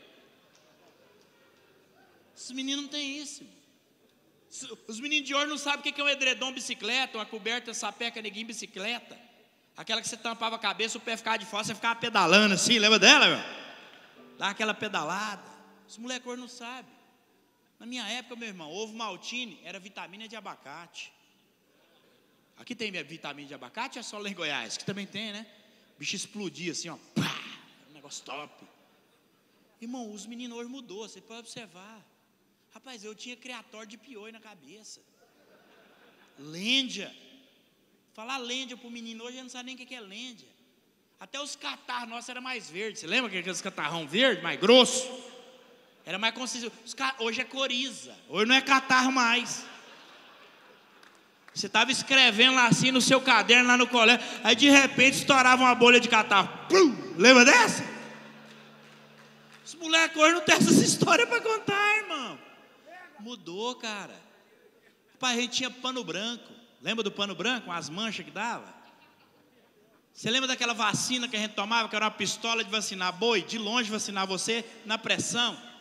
Speaker 8: Esses meninos não têm isso. Os meninos de hoje não sabem o que é um edredom bicicleta, uma coberta sapeca neguinho bicicleta. Aquela que você tampava a cabeça, o pé ficava de fora, você ficava pedalando assim, lembra dela, meu? Dá aquela pedalada. Os moleques hoje não sabem. Na minha época, meu irmão, ovo maltine era vitamina de abacate. Aqui tem vitamina de abacate, é só lá em Goiás, que também tem, né? O bicho explodia assim, ó. Pá, um negócio top. Irmão, os meninos hoje mudou, você pode observar. Rapaz, eu tinha criatório de piolho na cabeça. Lêndia. Falar lêndia pro menino hoje, ele não sabe nem o que é lêndia. Até os catarros nossos eram mais verdes. Você lembra aqueles catarrão verde, mais grosso? Era mais consistente. Hoje é coriza. Hoje não é catarro mais. Você estava escrevendo lá assim no seu caderno, lá no colégio. Aí de repente estourava uma bolha de catarro. Plum! Lembra dessa? Os moleques hoje não tem essas histórias para contar, irmão. Mudou, cara. Pai, a gente tinha pano branco. Lembra do pano branco? As manchas que dava? Você lembra daquela vacina que a gente tomava, que era uma pistola de vacinar boi? De longe vacinar você na pressão.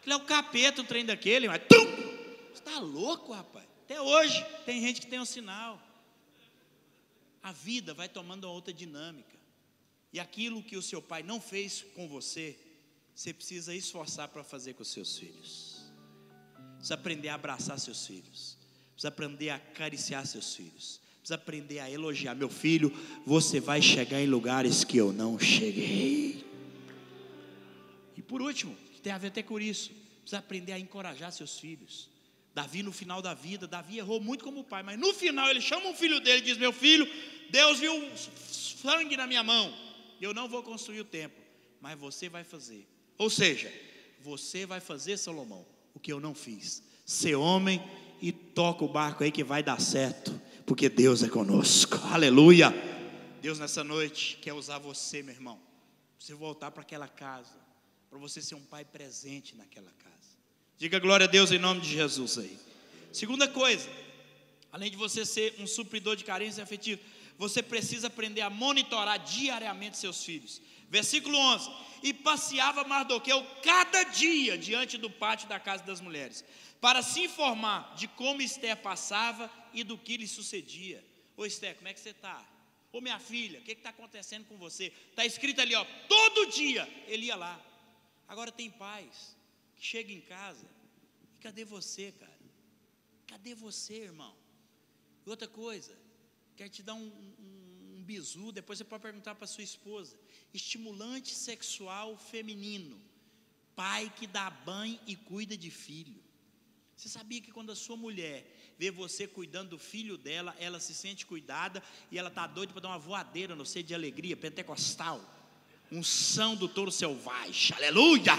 Speaker 8: Aquele é o capeta, o trem daquele, mas tum! Você está louco, rapaz? Até hoje tem gente que tem um sinal. A vida vai tomando uma outra dinâmica. E aquilo que o seu pai não fez com você, você precisa esforçar para fazer com os seus filhos. Precisa aprender a abraçar seus filhos. Precisa aprender a acariciar seus filhos. Precisa aprender a elogiar. Meu filho, você vai chegar em lugares que eu não cheguei. E por último, que tem a ver até com isso, precisa aprender a encorajar seus filhos. Davi, no final da vida, Davi errou muito como pai, mas no final ele chama um filho dele e diz: meu filho, Deus viu sangue na minha mão, eu não vou construir o templo, mas você vai fazer. Ou seja, você vai fazer, Salomão, o que eu não fiz. Ser homem e toca o barco aí que vai dar certo, porque Deus é conosco. Aleluia. Deus nessa noite quer usar você, meu irmão, para você voltar para aquela casa, para você ser um pai presente naquela casa. Diga glória a Deus em nome de Jesus aí. Segunda coisa, além de você ser um supridor de carência afetiva, você precisa aprender a monitorar diariamente seus filhos. Versículo 11: e passeava Mardoqueu cada dia diante do pátio da casa das mulheres, para se informar de como Esther passava e do que lhe sucedia. Ô Esther, como é que você está? Ô minha filha, o que está acontecendo com você? Está escrito ali, ó, todo dia ele ia lá. Agora tem pais que chegam em casa, e cadê você, cara? Cadê você, irmão? E outra coisa, quer te dar um bizu, depois você pode perguntar para sua esposa. Estimulante sexual feminino, pai que dá banho e cuida de filho. Você sabia que quando a sua mulher vê você cuidando do filho dela, ela se sente cuidada e ela está doida para dar uma voadeira no seio de alegria, pentecostal, unção do touro selvagem, aleluia!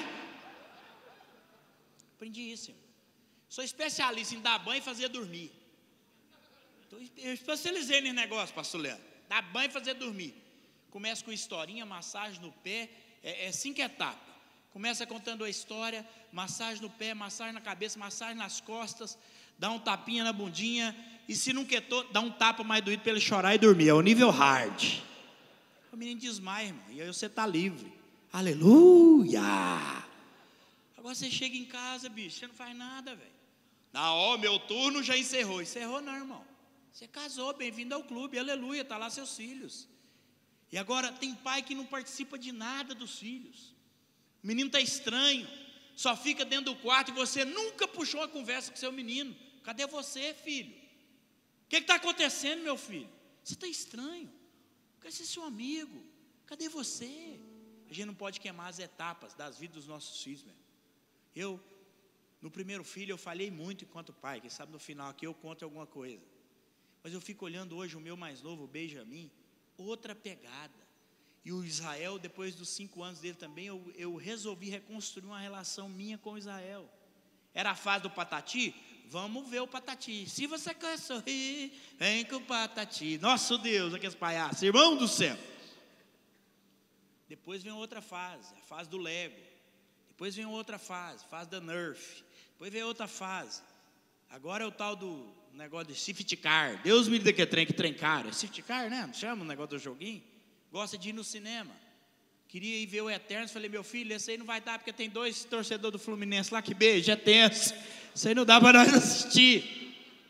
Speaker 8: Aprendi isso, irmão. Sou especialista em dar banho e fazer dormir. Eu especializei nesse negócio, pastor Leandro. Dar banho e fazer dormir. Começa com historinha, massagem no pé, 5 etapas. Começa contando a história, massagem no pé, massagem na cabeça, massagem nas costas, dá um tapinha na bundinha, e se não quietou, dá um tapa mais doído para ele chorar e dormir. É o nível hard. O menino desmaia, irmão, e aí você está livre. Aleluia! Agora você chega em casa, bicho, você não faz nada, velho. Meu turno já encerrou. Encerrou não, irmão. Você casou, bem-vindo ao clube, aleluia, está lá seus filhos. E agora tem pai que não participa de nada dos filhos. O menino está estranho, só fica dentro do quarto e você nunca puxou uma conversa com seu menino. Cadê você, filho? O que está acontecendo, meu filho? Você está estranho. Quer ser seu amigo? Cadê você? A gente não pode queimar as etapas das vidas dos nossos filhos, meu. No primeiro filho eu falhei muito enquanto pai, quem sabe no final aqui eu conto alguma coisa. Mas eu fico olhando hoje o meu mais novo, o Benjamin, outra pegada. E o Israel, depois dos 5 anos dele também, eu resolvi reconstruir uma relação minha com o Israel. Era a fase do Patati? Vamos ver o Patati. Se você quer sorrir, vem com o Patati. Nosso Deus, aqueles palhaços, irmão do céu. Depois vem outra fase, a fase do Lego. Depois vem outra fase da Nerf. Depois vem outra fase. Agora é o tal do negócio de safety car. Deus me livre que trem caro. É safety car, né? Não chama o negócio do joguinho. Gosta de ir no cinema. Queria ir ver o Eternos. Falei, meu filho, esse aí não vai dar, porque tem 2 torcedores do Fluminense lá que beijo, é tenso. Isso aí não dá para nós assistir.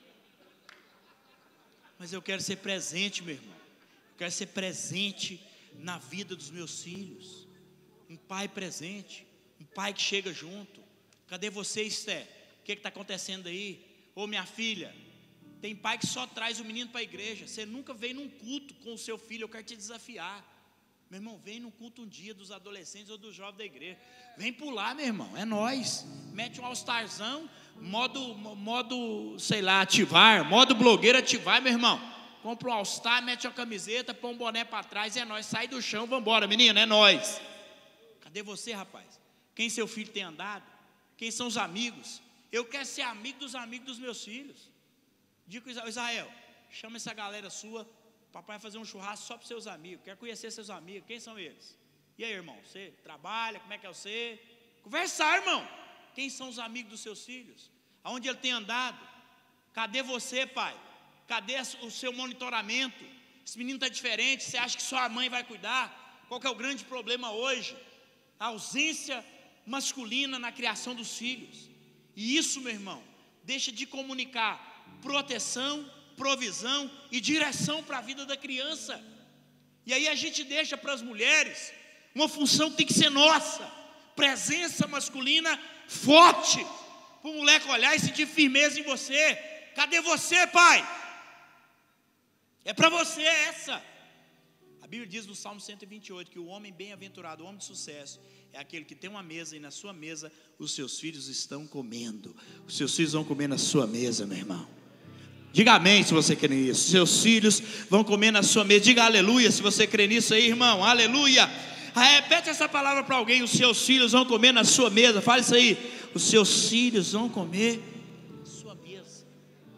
Speaker 8: Mas eu quero ser presente, meu irmão. Eu quero ser presente na vida dos meus filhos. Um pai presente. Um pai que chega junto. Cadê você, Esther? O que está acontecendo aí? Ô minha filha, tem pai que só traz o menino para a igreja. Você nunca veio num culto com o seu filho. Eu quero te desafiar. Meu irmão, vem num culto um dia dos adolescentes ou dos jovens da igreja. Vem pular, meu irmão, é nós. Mete um all-starzão, modo, sei lá, ativar, modo blogueiro ativar, meu irmão. Compra um all-star, mete uma camiseta, põe um boné para trás, é nós. Sai do chão, vamos embora, menino, é nós. Cadê você, rapaz? Quem seu filho tem andado? Quem são os amigos? Eu quero ser amigo dos meus filhos. Digo Israel, chama essa galera sua. Papai vai fazer um churrasco só para seus amigos. Quer conhecer seus amigos. Quem são eles? E aí, irmão, você trabalha? Como é que é você? Conversar, irmão. Quem são os amigos dos seus filhos? Aonde ele tem andado? Cadê você, pai? Cadê o seu monitoramento? Esse menino está diferente. Você acha que só a mãe vai cuidar? Qual que é o grande problema hoje? A ausência masculina na criação dos filhos. E isso, meu irmão, deixa de comunicar proteção, provisão e direção para a vida da criança. E aí a gente deixa para as mulheres uma função que tem que ser nossa, presença masculina forte, para o moleque olhar e sentir firmeza em você. Cadê você, pai? É para você essa. A Bíblia diz no Salmo 128 que o homem bem-aventurado, o homem de sucesso, é aquele que tem uma mesa e na sua mesa os seus filhos estão comendo. Os seus filhos vão comer na sua mesa, meu irmão. Diga amém se você crê nisso. Seus filhos vão comer na sua mesa. Diga aleluia se você crê nisso aí, irmão. Aleluia. Repete essa palavra para alguém. Os seus filhos vão comer na sua mesa. Fala isso aí. Os seus filhos vão comer na sua mesa.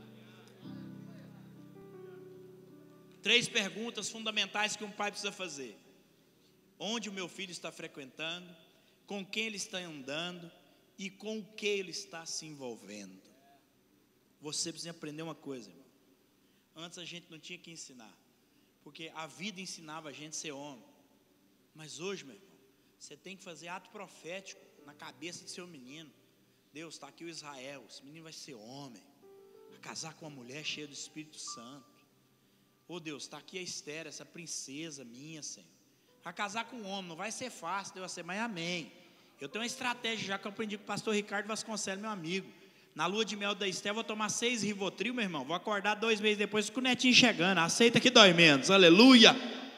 Speaker 8: 3 perguntas fundamentais que um pai precisa fazer: onde o meu filho está frequentando, com quem ele está andando e com o que ele está se envolvendo. Você precisa aprender uma coisa, irmão. Antes a gente não tinha que ensinar, porque a vida ensinava a gente a ser homem. Mas hoje, meu irmão, você tem que fazer ato profético na cabeça do seu menino. Deus, está aqui o Israel, esse menino vai ser homem, vai casar com uma mulher cheia do Espírito Santo. Oh Deus, está aqui a Esther, essa princesa minha, Senhor. Vai casar com um homem, não vai ser fácil, Deus vai ser, mas amém. Eu tenho uma estratégia já que eu aprendi com o pastor Ricardo Vasconcelos, meu amigo. Na lua de mel da Esther, eu vou tomar 6 Rivotril, meu irmão. Vou acordar 2 meses depois com o netinho chegando. Aceita que dói menos, aleluia.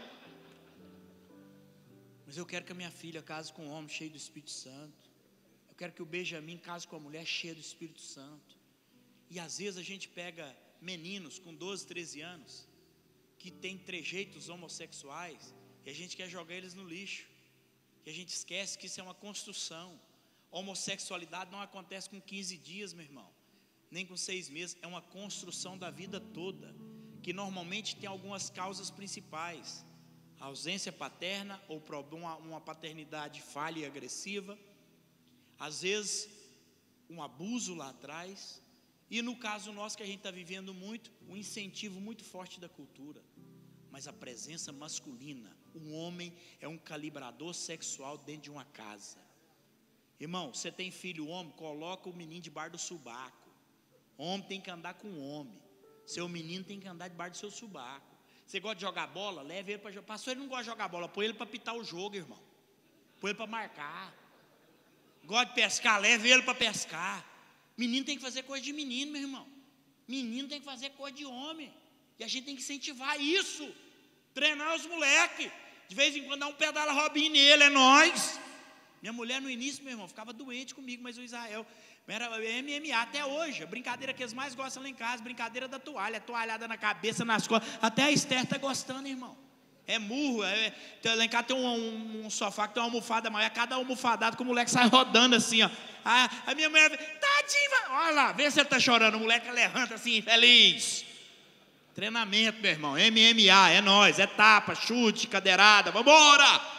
Speaker 8: Mas eu quero que a minha filha case com um homem cheio do Espírito Santo. Eu quero que o Benjamin case com uma mulher cheia do Espírito Santo. E às vezes a gente pega meninos com 12, 13 anos, que têm trejeitos homossexuais, e a gente quer jogar eles no lixo. E a gente esquece que isso é uma construção. Homossexualidade não acontece com 15 dias, meu irmão, nem com 6 meses. É uma construção da vida toda, que normalmente tem algumas causas principais: a ausência paterna, ou uma paternidade falha e agressiva, às vezes um abuso lá atrás, e no caso nosso que a gente está vivendo muito, um incentivo muito forte da cultura. Mas a presença masculina, um homem é um calibrador sexual dentro de uma casa. Irmão, você tem filho homem, coloca o menino debaixo do subaco. Homem tem que andar com homem. Seu menino tem que andar debaixo do seu subaco. Você gosta de jogar bola? Leve ele para jogar. Pastor, ele não gosta de jogar bola, põe ele para pitar o jogo, irmão. Põe ele para marcar. Gosta de pescar? Leve ele para pescar. Menino tem que fazer coisa de menino, meu irmão. Menino tem que fazer coisa de homem. E a gente tem que incentivar isso. Treinar os moleques. De vez em quando dá um pedala Robinho nele, é nós. Minha mulher no início, meu irmão, ficava doente comigo, mas o Israel era MMA até hoje. A brincadeira que eles mais gostam lá em casa, brincadeira da toalha, toalhada na cabeça, nas costas. Até a Esther está gostando, irmão. É murro. Lá em casa tem um sofá que tem uma almofada maior. Cada almofadado que o moleque sai rodando assim, ó. A minha mulher, tadinho, olha lá, vê se ele está chorando. O moleque levanta assim, feliz. Treinamento, meu irmão. MMA, é nós, é tapa, chute, cadeirada, vambora!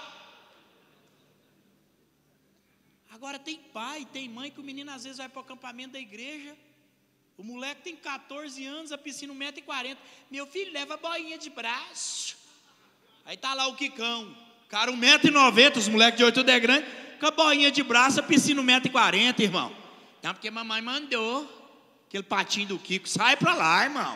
Speaker 8: Agora tem pai, tem mãe que o menino às vezes vai para o acampamento da igreja. O moleque tem 14 anos, a piscina 1,40 m. Meu filho leva a boinha de braço. Aí tá lá o Quicão, cara 1,90 m, os moleques de 8 é grande, com a boinha de braço, a piscina 1,40 m, irmão. Não, porque mamãe mandou. Aquele patinho do Kiko, sai para lá, irmão.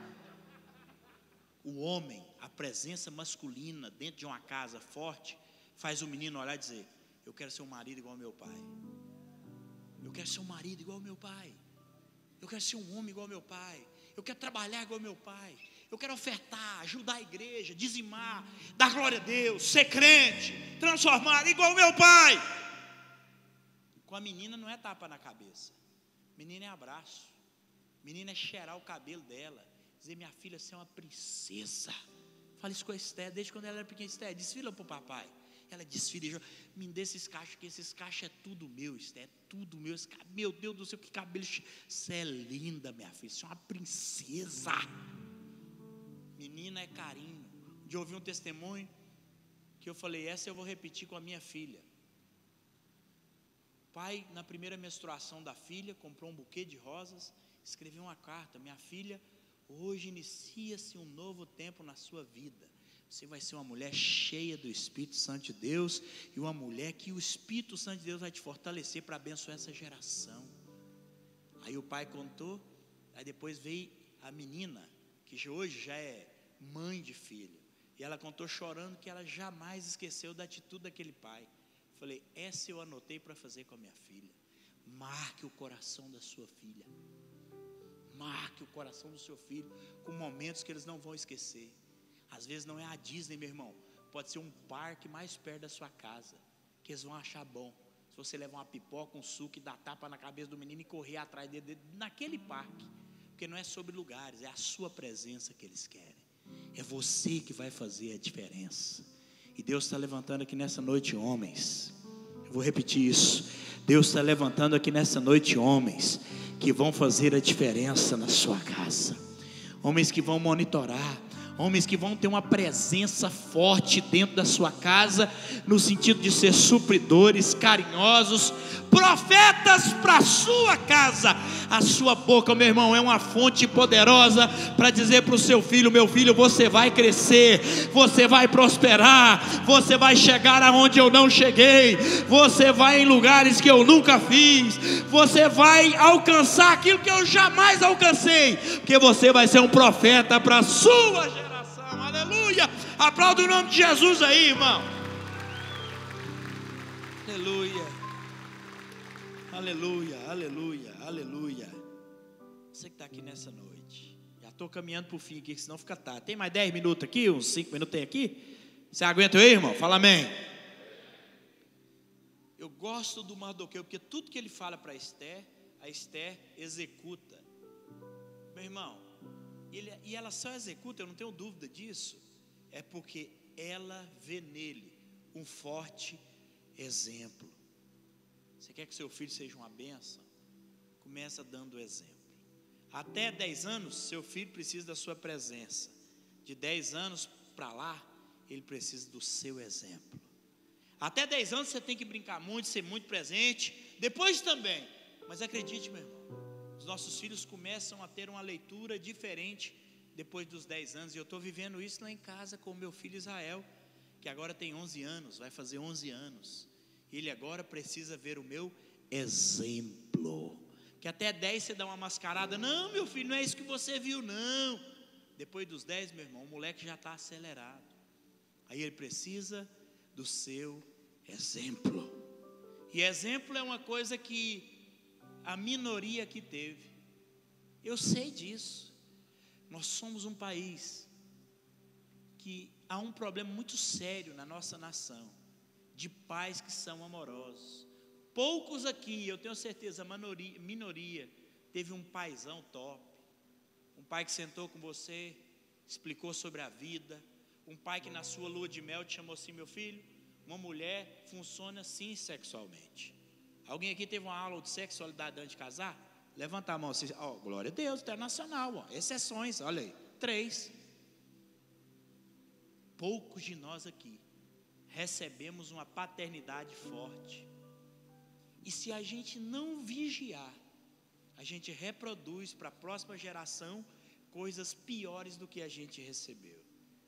Speaker 8: O homem, a presença masculina dentro de uma casa forte, faz o menino olhar e dizer: eu quero ser um marido igual ao meu pai. Eu quero ser um marido igual ao meu pai. Eu quero ser um homem igual ao meu pai. Eu quero trabalhar igual ao meu pai. Eu quero ofertar, ajudar a igreja, dizimar, dar glória a Deus, ser crente, transformar igual ao meu pai. Com a menina não é tapa na cabeça. Menina é abraço. Menina é cheirar o cabelo dela. Dizer: minha filha, você é uma princesa. Fala isso com a Esther, desde quando ela era pequena. Esther, desfila para o papai. Ela desfila, me dê esses cachos, que esses cachos é tudo meu, Esther, é tudo meu. Meu Deus do céu, que cabelo. Você é linda, minha filha, você é uma princesa. Menina é carinho. De ouvir um testemunho que eu falei: essa eu vou repetir com a minha filha. Pai, na primeira menstruação da filha, comprou um buquê de rosas, escreveu uma carta: minha filha, hoje inicia-se um novo tempo na sua vida. Você vai ser uma mulher cheia do Espírito Santo de Deus, e uma mulher que o Espírito Santo de Deus vai te fortalecer para abençoar essa geração. Aí o pai contou, aí depois veio a menina, que hoje já é mãe de filho, e ela contou chorando que ela jamais esqueceu da atitude daquele pai. Falei, essa eu anotei para fazer com a minha filha. Marque o coração da sua filha, marque o coração do seu filho com momentos que eles não vão esquecer. Às vezes não é a Disney, meu irmão, pode ser um parque mais perto da sua casa, que eles vão achar bom. Se você levar uma pipoca, um suco e dar tapa na cabeça do menino e correr atrás dele naquele parque, porque não é sobre lugares, é a sua presença que eles querem. É você que vai fazer a diferença. E Deus está levantando aqui nessa noite homens, eu vou repetir isso, Deus está levantando aqui nessa noite homens que vão fazer a diferença na sua casa, homens que vão monitorar, homens que vão ter uma presença forte dentro da sua casa, no sentido de ser supridores, carinhosos, profetas para a sua casa. A sua boca, meu irmão, é uma fonte poderosa para dizer para o seu filho: meu filho, você vai crescer, você vai prosperar, você vai chegar aonde eu não cheguei, você vai em lugares que eu nunca fiz, você vai alcançar aquilo que eu jamais alcancei, porque você vai ser um profeta para a sua geração. Aleluia, aplauda o nome de Jesus aí, irmão. Aleluia, aleluia, aleluia, aleluia. Você que está aqui nessa noite, já estou caminhando para o fim aqui, senão fica tarde. Tem mais 10 minutos aqui, uns 5 minutos tem aqui? Você aguenta aí, irmão? Fala amém. Eu gosto do Mardoqueu, porque tudo que ele fala para Esther, a Esther executa. Meu irmão, e ela só executa, eu não tenho dúvida disso, é porque ela vê nele um forte exemplo. Você quer que seu filho seja uma bênção? Começa dando exemplo. Até 10 anos, seu filho precisa da sua presença. De 10 anos para lá, ele precisa do seu exemplo. Até 10 anos você tem que brincar muito, ser muito presente. Depois também. Mas acredite, meu irmão, os nossos filhos começam a ter uma leitura diferente depois dos 10 anos. E eu estou vivendo isso lá em casa com o meu filho Israel, que agora tem 11 anos, vai fazer 11 anos. Ele agora precisa ver o meu exemplo. Que até 10 você dá uma mascarada. Não, meu filho, não é isso que você viu, não. Depois dos 10, meu irmão, o moleque já está acelerado. Aí ele precisa do seu exemplo. E exemplo é uma coisa que a minoria aqui teve. Eu sei disso. Nós somos um país que há um problema muito sério na nossa nação, de pais que são amorosos. Poucos aqui, eu tenho certeza, a minoria teve um paizão top. Um pai que sentou com você, explicou sobre a vida. Um pai que na sua lua de mel te chamou assim: meu filho, uma mulher funciona assim sexualmente. Alguém aqui teve uma aula de sexualidade antes de casar? Levanta a mão assim, ó, glória a Deus, internacional, ó, exceções, olha aí, 3. Poucos de nós aqui recebemos uma paternidade forte. E se a gente não vigiar, a gente reproduz para a próxima geração coisas piores do que a gente recebeu.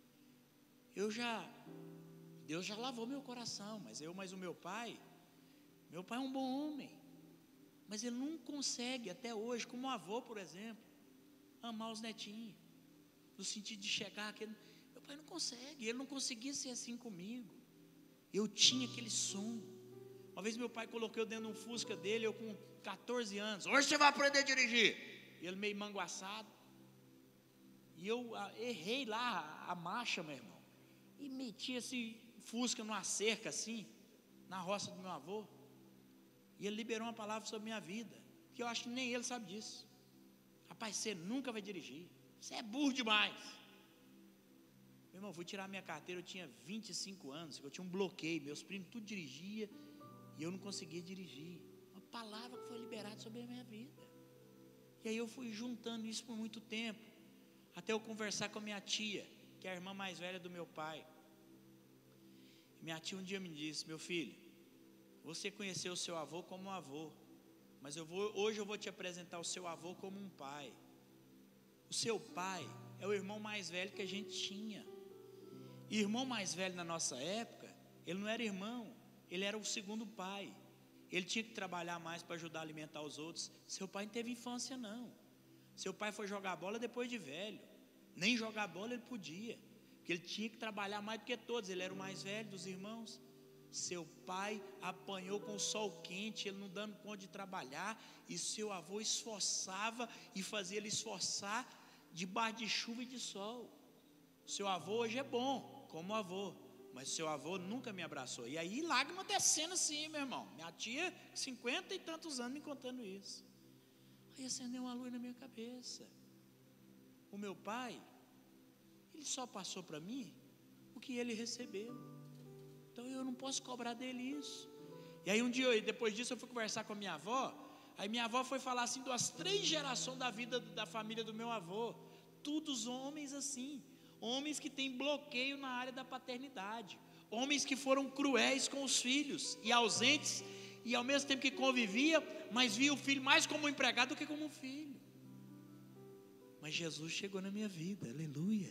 Speaker 8: Deus já lavou meu coração, mas o meu pai é um bom homem, mas ele não consegue até hoje, como avô, por exemplo, amar os netinhos, no sentido de chegar aquele. Meu pai não consegue, ele não conseguia ser assim comigo. Eu tinha aquele sonho. Uma vez meu pai colocou eu dentro de um Fusca dele, eu com 14 anos, hoje você vai aprender a dirigir. E ele meio manguaçado, e eu errei lá a marcha, meu irmão, e meti esse Fusca numa cerca assim, na roça do meu avô. E ele liberou uma palavra sobre a minha vida, que eu acho que nem ele sabe disso. Rapaz, você nunca vai dirigir, você é burro demais. Meu irmão, fui tirar minha carteira, eu tinha 25 anos, eu tinha um bloqueio, meus primos tudo dirigia, e eu não conseguia dirigir. Uma palavra que foi liberada sobre a minha vida. E aí eu fui juntando isso por muito tempo, até eu conversar com a minha tia, que é a irmã mais velha do meu pai. Minha tia um dia me disse: meu filho, você conheceu o seu avô como um avô, mas hoje eu vou te apresentar o seu avô como um pai. O seu pai é o irmão mais velho que a gente tinha. Irmão mais velho na nossa época, ele não era irmão, ele era o segundo pai. Ele tinha que trabalhar mais para ajudar a alimentar os outros. Seu pai não teve infância, não. Seu pai foi jogar bola depois de velho. Nem jogar bola ele podia, porque ele tinha que trabalhar mais do que todos. Ele era o mais velho dos irmãos. Seu pai apanhou com o sol quente, ele não dando conta de trabalhar, e seu avô esforçava e fazia ele esforçar debaixo de chuva e de sol. Seu avô hoje é bom, como avô, mas seu avô nunca me abraçou. E aí lágrima descendo assim, meu irmão. Minha tia, 50 e tantos anos, me contando isso. Aí acendeu uma luz na minha cabeça. O meu pai, ele só passou para mim o que ele recebeu. Então eu não posso cobrar dele isso. E aí um dia, depois disso, eu fui conversar com a minha avó. Aí minha avó foi falar assim das 3 gerações da vida da família do meu avô. Todos homens assim. Homens que têm bloqueio na área da paternidade. Homens que foram cruéis com os filhos e ausentes. E ao mesmo tempo que convivia, mas via o filho mais como um empregado do que como um filho. Mas Jesus chegou na minha vida, aleluia.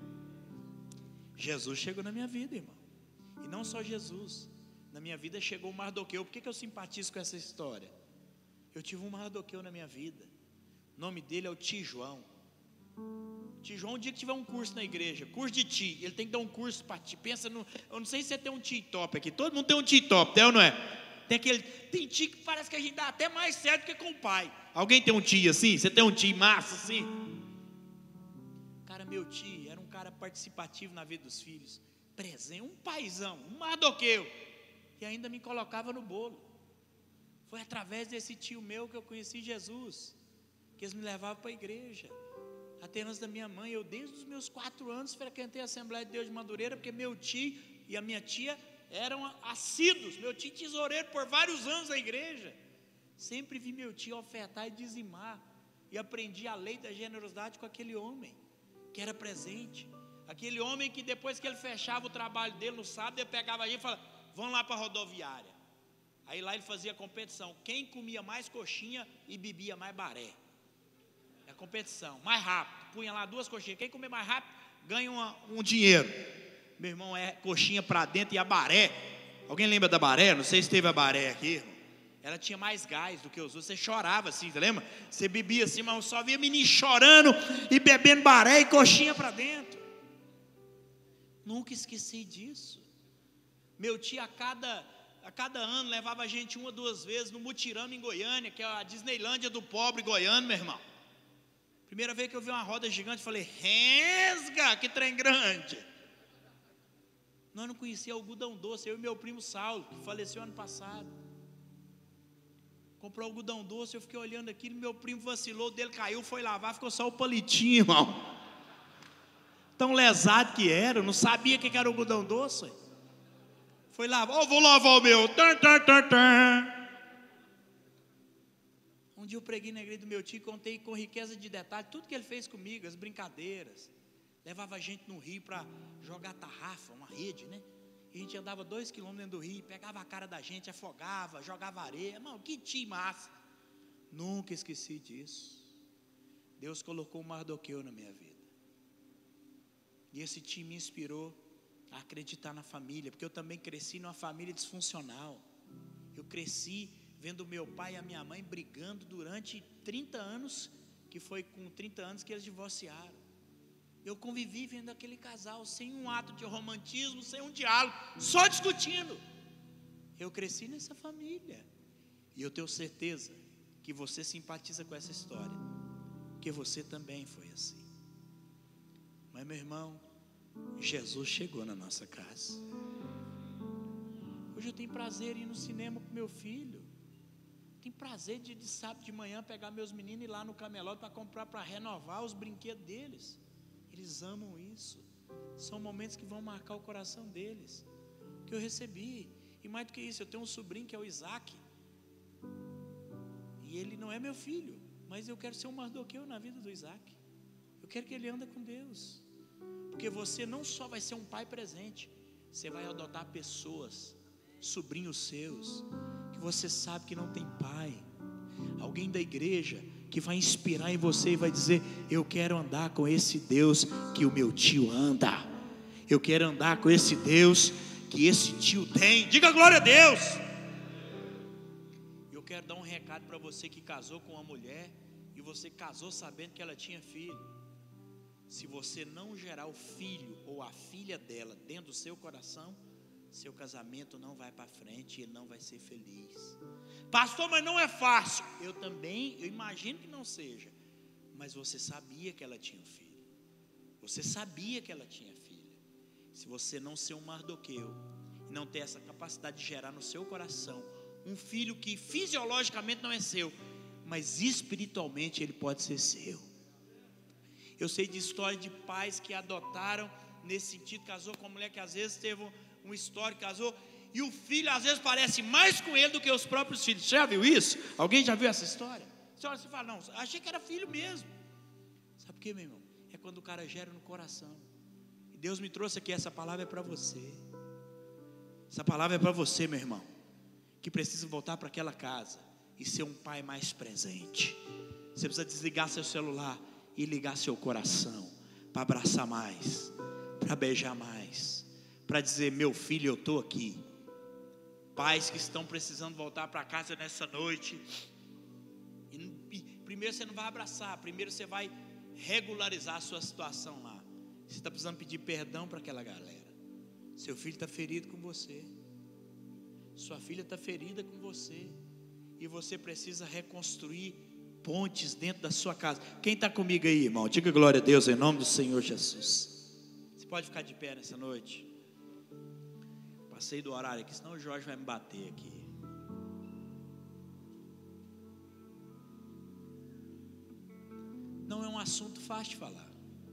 Speaker 8: Jesus chegou na minha vida, irmão. E não só Jesus, na minha vida chegou o Mardoqueu. Por que eu simpatizo com essa história? Eu tive um Mardoqueu na minha vida. O nome dele é o Tio João. Tio João, um dia que tiver um curso na igreja, curso de ti, ele tem que dar um curso para ti. Pensa no, eu não sei se você tem um tio top aqui. Todo mundo tem um tio top, tem ou não é? Tem tio que parece que a gente dá até mais certo do que com o pai. Alguém tem um tio assim? Você tem um tio massa assim? Cara, meu tio era um cara participativo na vida dos filhos, presente, um paizão, um Mardoqueu, e ainda me colocava no bolo. Foi através desse tio meu que eu conheci Jesus, que eles me levavam para a igreja. Até antes da minha mãe, eu desde os meus 4 anos frequentei a Assembleia de Deus de Madureira, porque meu tio e a minha tia eram assíduos. Meu tio tesoureiro por vários anos na igreja. Sempre vi meu tio ofertar e dizimar, e aprendi a lei da generosidade com aquele homem que era presente. Aquele homem que depois que ele fechava o trabalho dele no sábado, ele pegava a gente e falava: vamos lá para a rodoviária. Aí lá ele fazia competição, quem comia mais coxinha e bebia mais baré. É competição, mais rápido, punha lá 2 coxinhas, quem comer mais rápido ganha um dinheiro. Meu irmão, é coxinha para dentro e a baré. Alguém lembra da baré? Não sei se teve a baré aqui. Ela tinha mais gás do que os outros. Você chorava assim, você lembra? Você bebia assim, mas eu só via menino chorando e bebendo baré e coxinha para dentro. Nunca esqueci disso. Meu tio a cada ano levava a gente 1 ou 2 vezes no Mutirama em Goiânia, que é a Disneylândia do pobre goiano, meu irmão. Primeira vez que eu vi uma roda gigante, falei: resga, que trem grande. Nós não conhecíamos algodão doce, eu e meu primo Saulo, que faleceu ano passado. Comprou algodão doce, eu fiquei olhando aquilo, meu primo vacilou, dele caiu, foi lavar, ficou só o palitinho, irmão. Tão lesado que era, eu não sabia o que era algodão doce. Foi lavar, vou lavar o meu. Um dia eu preguei na igreja do meu tio, contei com riqueza de detalhes tudo que ele fez comigo, as brincadeiras. Levava a gente no rio para jogar tarrafa, uma rede, né? E a gente andava 2 quilômetros dentro do rio, pegava a cara da gente, afogava, jogava areia. Irmão, que tio massa. Nunca esqueci disso. Deus colocou um Mardoqueu na minha vida. E esse tio me inspirou a acreditar na família, porque eu também cresci numa família disfuncional. Eu cresci vendo meu pai e a minha mãe brigando durante 30 anos, que foi com 30 anos que eles divorciaram. Eu convivi vendo aquele casal sem um ato de romantismo, sem um diálogo, só discutindo. Eu cresci nessa família. E eu tenho certeza que você simpatiza com essa história, porque você também foi assim. Mas, meu irmão, Jesus chegou na nossa casa. Hoje eu tenho prazer em ir no cinema com meu filho. Tenho prazer de sábado de manhã pegar meus meninos e ir lá no camelódromo para comprar, para renovar os brinquedos deles. Eles amam isso. São momentos que vão marcar o coração deles, que eu recebi. E mais do que isso, eu tenho um sobrinho que é o Isaac. E ele não é meu filho, mas eu quero ser um Mardoqueu na vida do Isaac. Eu quero que ele ande com Deus. Porque você não só vai ser um pai presente, você vai adotar pessoas, sobrinhos seus, que você sabe que não tem pai. Alguém da igreja que vai inspirar em você e vai dizer: eu quero andar com esse Deus que o meu tio anda. Eu quero andar com esse Deus que esse tio tem. Diga glória a Deus. Eu quero dar um recado para você que casou com uma mulher e você casou sabendo que ela tinha filho. Se você não gerar o filho ou a filha dela dentro do seu coração, seu casamento não vai para frente e ele não vai ser feliz. Pastor, mas não é fácil. Eu imagino que não seja. Mas você sabia que ela tinha um filho. Você sabia que ela tinha filha. Se você não ser um Mardoqueu e não ter essa capacidade de gerar no seu coração um filho que fisiologicamente não é seu, mas espiritualmente ele pode ser seu. Eu sei de história de pais que adotaram nesse sentido, casou com uma mulher que às vezes teve um histórico, casou, e o filho às vezes parece mais com ele do que os próprios filhos. Você já viu isso? Alguém já viu essa história? Você fala, não, achei que era filho mesmo. Sabe por quê, meu irmão? É quando o cara gera no coração. E Deus me trouxe aqui, essa palavra é para você. Essa palavra é para você, meu irmão, que precisa voltar para aquela casa e ser um pai mais presente. Você precisa desligar seu celular e ligar seu coração para abraçar mais, para beijar mais, para dizer, meu filho, eu estou aqui. Pais que estão precisando voltar para casa nessa noite, e primeiro você não vai abraçar, primeiro você vai regularizar a sua situação lá. Você está precisando pedir perdão para aquela galera. Seu filho está ferido com você, sua filha está ferida com você, e você precisa reconstruir pontes dentro da sua casa. Quem está comigo aí, irmão? Diga glória a Deus em nome do Senhor Jesus. Você pode ficar de pé nessa noite? Passei do horário aqui, senão o Jorge vai me bater aqui. Não é um assunto fácil de falar,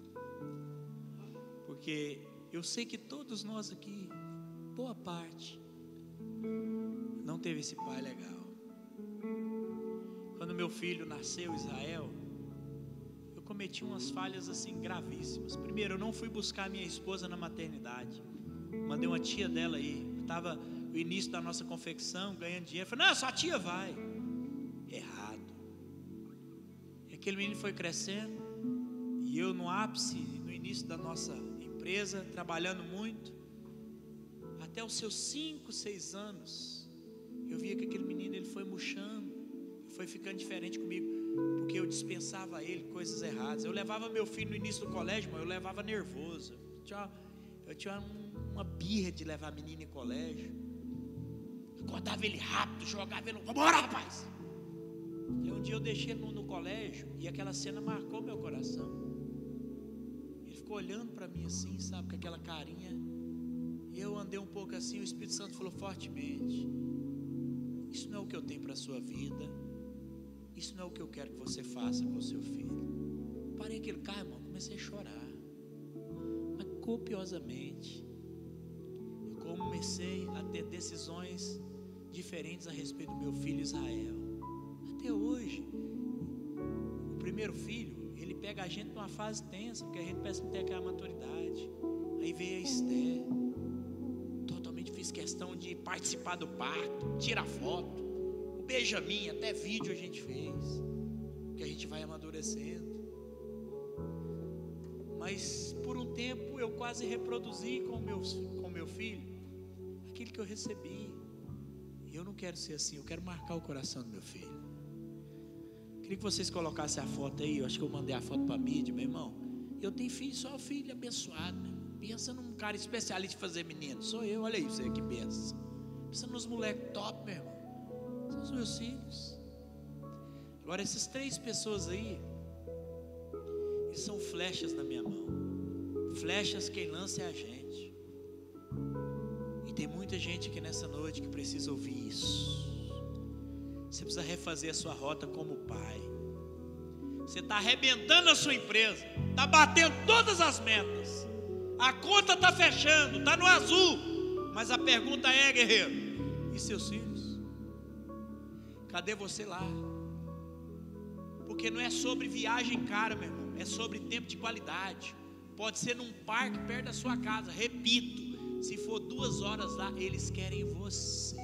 Speaker 8: porque eu sei que todos nós aqui, boa parte, não teve esse pai legal. Quando meu filho nasceu, Israel, eu cometi umas falhas assim gravíssimas. Primeiro, eu não fui buscar minha esposa na maternidade. Mandei uma tia dela aí. Estava no início da nossa confecção, ganhando dinheiro. Falei, não, sua tia vai. Errado. E aquele menino foi crescendo. E eu no ápice, no início da nossa empresa, trabalhando muito. Até os seus 5, 6 anos, eu via que aquele menino ele foi murchando. Foi ficando diferente comigo, porque eu dispensava a ele coisas erradas. Eu levava meu filho no início do colégio, mas eu levava nervoso. Eu tinha uma birra de levar menino em colégio. Acordava ele rápido, jogava ele, vambora, rapaz. E um dia eu deixei ele no colégio e aquela cena marcou meu coração. Ele ficou olhando para mim assim, sabe, com aquela carinha. E eu andei um pouco assim, o Espírito Santo falou fortemente, isso não é o que eu tenho para a sua vida. Isso não é o que eu quero que você faça com o seu filho. Parei aquele carro, irmão, comecei a chorar, mas copiosamente. Eu comecei a ter decisões diferentes a respeito do meu filho Israel. Até hoje, o primeiro filho, ele pega a gente numa fase tensa, porque a gente parece não ter aquela maturidade. Aí veio a Esther, totalmente fiz questão de participar do parto, tirar foto. Benjamin, até vídeo a gente fez, que a gente vai amadurecendo. Mas por um tempo eu quase reproduzi com meu filho aquilo que eu recebi. E eu não quero ser assim, eu quero marcar o coração do meu filho. Queria que vocês colocassem a foto aí. Eu acho que eu mandei a foto para a mídia, meu irmão. Eu tenho filho, só filho abençoado, meu irmão. Pensa num cara especialista em fazer menino. Sou eu, olha aí você que pensa. Pensa nos moleques top, meu irmão. São os meus filhos. Agora essas 3 pessoas aí, eles são flechas na minha mão. Flechas quem lança é a gente. E tem muita gente aqui nessa noite que precisa ouvir isso. Você precisa refazer a sua rota como pai. Você está arrebentando a sua empresa, está batendo todas as metas, a conta está fechando, está no azul. Mas a pergunta é, guerreiro, e seus filhos? Cadê você lá? Porque não é sobre viagem cara, meu irmão, é sobre tempo de qualidade. Pode ser num parque perto da sua casa. Repito, se for 2 horas lá, eles querem você.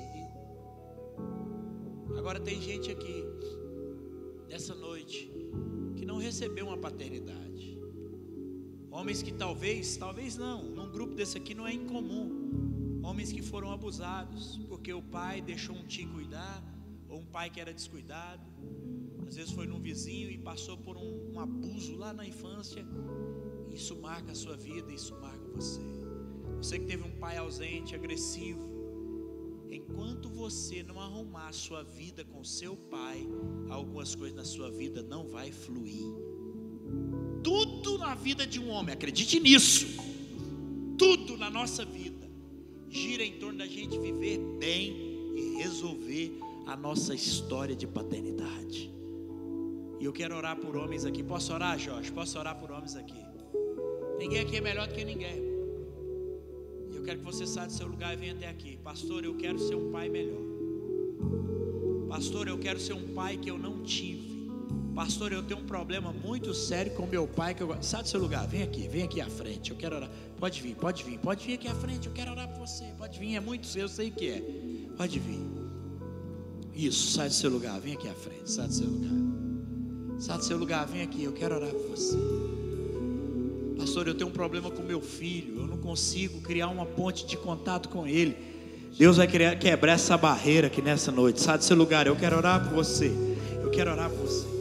Speaker 8: Agora tem gente aqui nessa noite que não recebeu uma paternidade. Homens que talvez não, num grupo desse aqui não é incomum. Homens que foram abusados, porque o pai deixou um tio cuidar, ou um pai que era descuidado. Às vezes foi num vizinho e passou por um abuso lá na infância. Isso marca a sua vida, isso marca você. Você que teve um pai ausente, agressivo. Enquanto você não arrumar a sua vida com seu pai, algumas coisas na sua vida não vai fluir. Tudo na vida de um homem, acredite nisso, tudo na nossa vida gira em torno da gente viver bem e resolver a nossa história de paternidade. E eu quero orar por homens aqui. Posso orar, Jorge? Posso orar por homens aqui? Ninguém aqui é melhor do que ninguém. Eu quero que você saia do seu lugar e venha até aqui. Pastor, eu quero ser um pai melhor. Pastor, eu quero ser um pai que eu não tive. Pastor, eu tenho um problema muito sério com meu pai. Sai do seu lugar, vem aqui à frente. Eu quero orar. Pode vir aqui à frente. Eu quero orar por você. Pode vir, é muito seu, eu sei que é. Pode vir. Isso, sai do seu lugar, vem aqui à frente. Sai do seu lugar. Sai do seu lugar, vem aqui. Eu quero orar por você. Pastor, eu tenho um problema com meu filho. Eu não consigo criar uma ponte de contato com ele. Deus vai quebrar essa barreira aqui nessa noite. Sai do seu lugar, eu quero orar por você. Eu quero orar por você.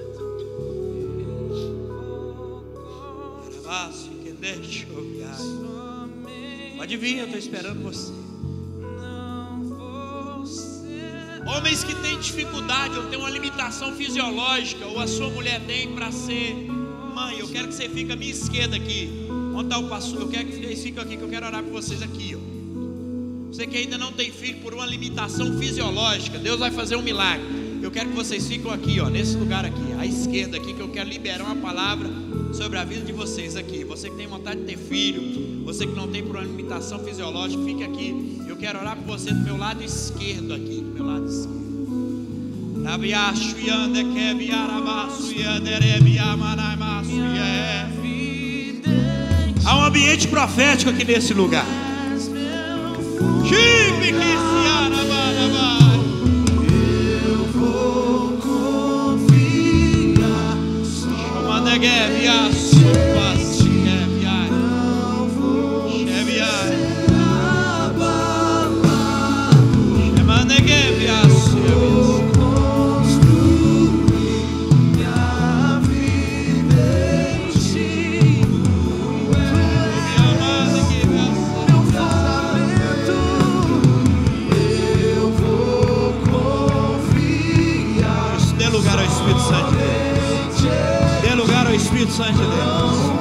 Speaker 8: Pode vir, eu estou esperando você. Homens que têm dificuldade ou têm uma limitação fisiológica, ou a sua mulher tem para ser mãe, eu quero que você fique à minha esquerda aqui. Onde está o pastor? Eu quero que vocês fiquem aqui, que eu quero orar por vocês aqui, ó. Você que ainda não tem filho por uma limitação fisiológica, Deus vai fazer um milagre. Eu quero que vocês fiquem aqui, ó, nesse lugar aqui, à esquerda aqui, que eu quero liberar uma palavra sobre a vida de vocês aqui. Você que tem vontade de ter filho, você que não tem por uma limitação fisiológica, fique aqui. Eu quero orar por você do meu lado esquerdo aqui, do meu lado esquerdo. Há um ambiente profético aqui nesse lugar.
Speaker 4: Eu vou confiar só em ti. Não vou ser abalado. Vou construir minha vida em ti. Meu fundamento. Eu vou confiar.
Speaker 8: Dê lugar ao Espírito Santo de Deus. Dê lugar ao Espírito Santo de Deus.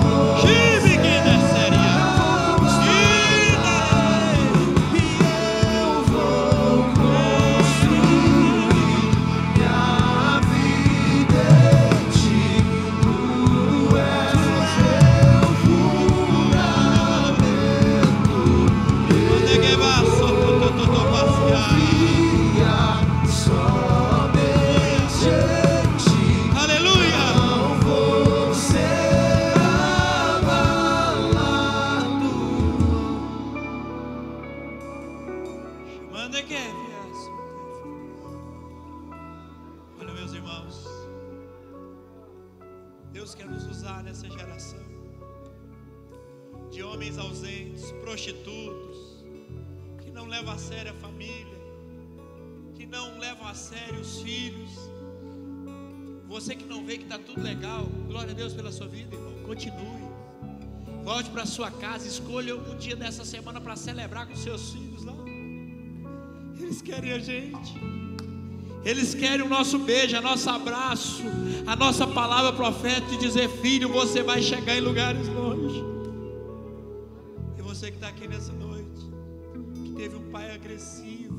Speaker 8: Olha, meus irmãos, Deus quer nos usar nessa geração de homens ausentes, prostitutos, que não levam a sério a família, que não levam a sério os filhos. Você que não vê que está tudo legal, glória a Deus pela sua vida, irmão. Continue, volte para sua casa, escolha um dia dessa semana para celebrar com seus filhos lá. Eles querem a gente, eles querem o nosso beijo, o nosso abraço, a nossa palavra profética de dizer: filho, você vai chegar em lugares longe. E você que está aqui nessa noite, que teve um pai agressivo,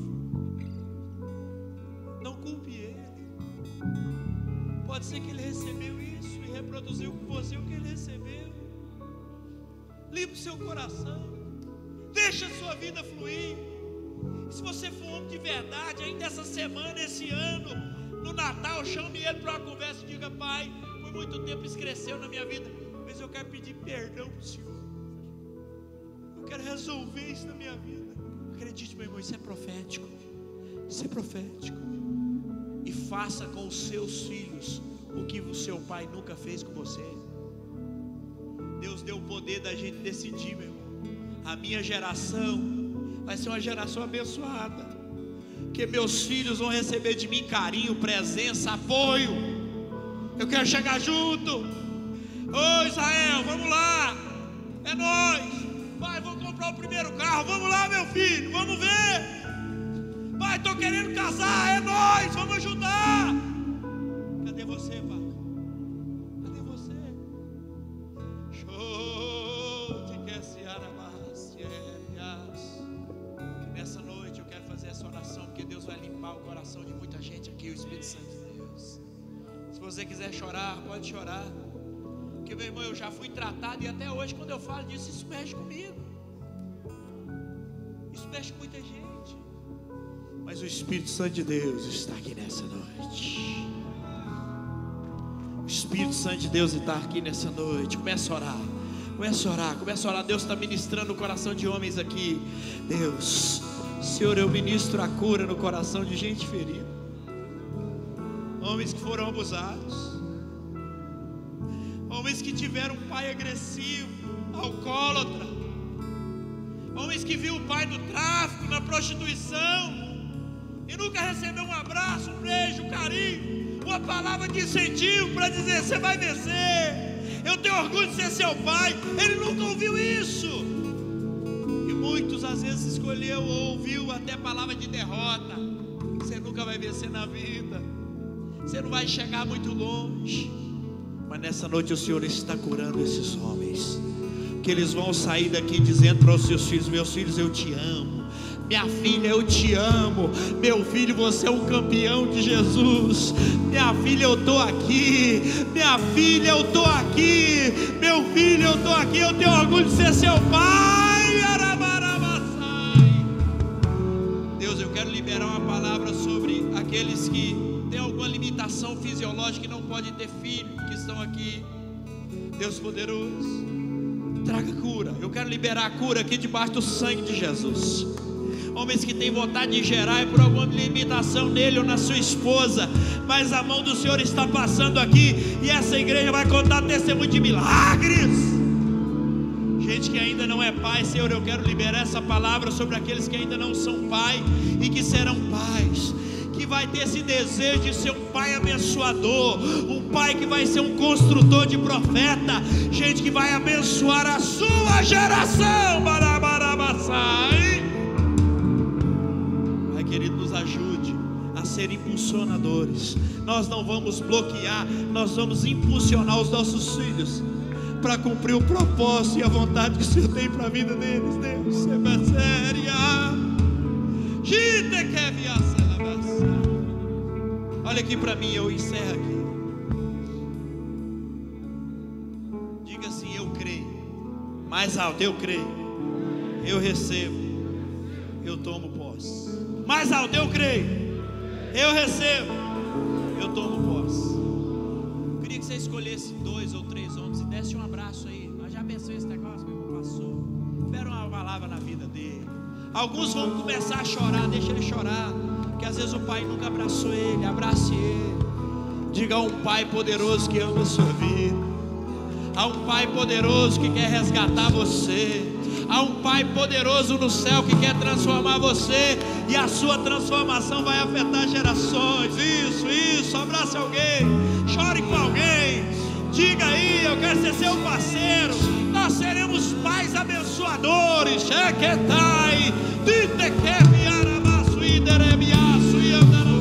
Speaker 8: não culpe ele. Pode ser que ele recebeu isso e reproduziu com você o que ele recebeu. Limpe o seu coração, deixa a sua vida fluir. Se você for homem de verdade, ainda essa semana, esse ano, no Natal, chame ele para uma conversa e diga: pai, por muito tempo isso cresceu na minha vida, mas eu quero pedir perdão para o Senhor. Eu quero resolver isso na minha vida. Acredite, meu irmão, isso é profético. Isso é profético. E faça com os seus filhos o que o seu pai nunca fez com você. Deus deu o poder da gente decidir, meu irmão. A minha geração vai ser uma geração abençoada, porque meus filhos vão receber de mim carinho, presença, apoio. Eu quero chegar junto. Ô Israel, vamos lá, é nóis. Pai, vou comprar o primeiro carro, vamos lá, meu filho, vamos ver. Pai, tô querendo casar, é nóis, vamos ajudar. Cadê você, pai? Cadê você? Que nessa noite eu quero fazer essa oração, porque Deus vai limpar o coração de muita gente aqui, o Espírito Santo de Deus. Se você quiser chorar, pode chorar. Porque, meu irmão, eu já fui tratado e até hoje, quando eu falo disso, isso mexe comigo. Isso mexe com muita gente. Mas o Espírito Santo de Deus está aqui nessa noite. O Espírito Santo de Deus está aqui nessa noite. Começa a orar. Começa a orar. Começa a orar. Deus está ministrando o coração de homens aqui. Deus, Senhor, eu ministro a cura no coração de gente ferida. Homens que foram abusados. Homens que tiveram um pai agressivo, alcoólatra. Homens que viu o pai no tráfico, na prostituição, e nunca recebeu um abraço, um beijo, um carinho, uma palavra de incentivo para dizer: você vai vencer, eu tenho orgulho de ser seu pai. Ele nunca ouviu isso. E muitos às vezes escolheu ou ouviu até palavra de derrota. Você nunca vai vencer na vida, você não vai chegar muito longe. Mas nessa noite o Senhor está curando esses homens, que eles vão sair daqui dizendo para os seus filhos: meus filhos, eu te amo. Minha filha, eu te amo. Meu filho, você é um campeão de Jesus. Minha filha, eu estou aqui. Minha filha, eu estou aqui. Meu filho, eu estou aqui. Eu tenho orgulho de ser seu pai. Deus, eu quero liberar uma palavra sobre aqueles que têm alguma limitação fisiológica e não podem ter filho, que estão aqui. Deus poderoso, traga cura. Eu quero liberar a cura aqui debaixo do sangue de Jesus. Homens que têm vontade de gerar e por alguma limitação nele ou na sua esposa, mas a mão do Senhor está passando aqui, e essa igreja vai contar testemunho de milagres. Gente que ainda não é pai, Senhor, eu quero liberar essa palavra sobre aqueles que ainda não são pai e que serão pais, que vai ter esse desejo de ser um pai abençoador, um pai que vai ser um construtor de profeta, gente que vai abençoar a sua geração. Barabarabassai. Pai querido, nos ajude a ser impulsionadores. Nós não vamos bloquear, nós vamos impulsionar os nossos filhos para cumprir o propósito e a vontade que o Senhor tem para a vida deles. Deus, é séria. Olha aqui para mim, eu encerro aqui. Diga assim: eu creio. Mais alto: eu creio, eu recebo, eu tomo posse. Mais alto: eu creio, eu recebo, eu tomo posse. Eu queria que você escolhesse 2 ou 3 homens e desse um abraço aí. Nós já abençoamos esse negócio, meu irmão passou. Espera uma palavra na vida dele. Alguns vão começar a chorar, deixa ele chorar, porque às vezes o pai nunca abraçou ele. Abrace ele. Diga a um pai poderoso que ama a sua vida, a um pai poderoso que quer resgatar você, a um pai poderoso no céu que quer transformar você, e a sua transformação vai afetar gerações. Isso, abrace alguém, chore com alguém, diga aí: eu quero ser seu parceiro. Nós seremos pais abençoadores. Chequetai, ditequebiarabaço, iderebiaço e andarabá.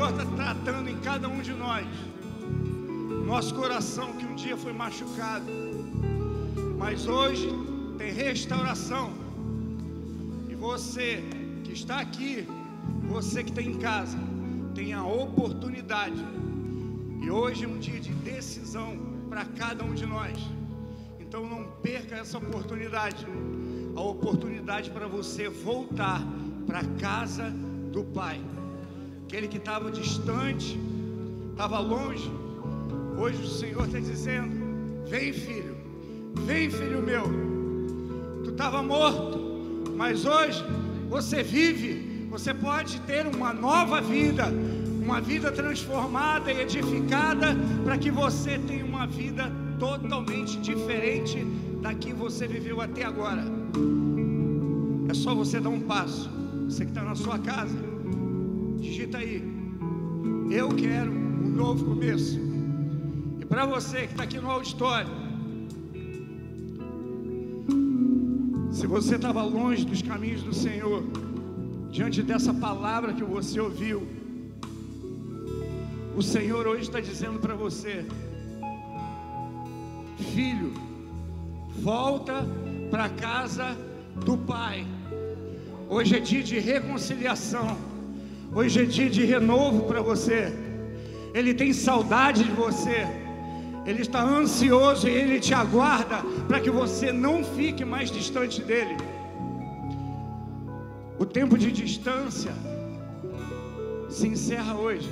Speaker 5: Senhor está tratando em cada um de nós. Nosso coração que um dia foi machucado, mas hoje tem restauração. E você que está aqui, você que está em casa, tem a oportunidade. E hoje é um dia de decisão para cada um de nós. Então não perca essa oportunidade. A oportunidade para você voltar para a casa do Pai. Aquele que estava distante, estava longe. Hoje o Senhor está dizendo: vem filho meu. Tu estava morto, mas hoje você vive. Você pode ter uma nova vida, uma vida transformada e edificada, para que você tenha uma vida totalmente diferente da que você viveu até agora. É só você dar um passo. Você que está na sua casa, digita aí: eu quero um novo começo. E para você que está aqui no auditório, se você estava longe dos caminhos do Senhor, diante dessa palavra que você ouviu, o Senhor hoje está dizendo para você: filho, volta para a casa do Pai. Hoje é dia de reconciliação. Hoje é dia de renovo para você. Ele tem saudade de você. Ele está ansioso e Ele te aguarda para que você não fique mais distante dEle. O tempo de distância se encerra hoje.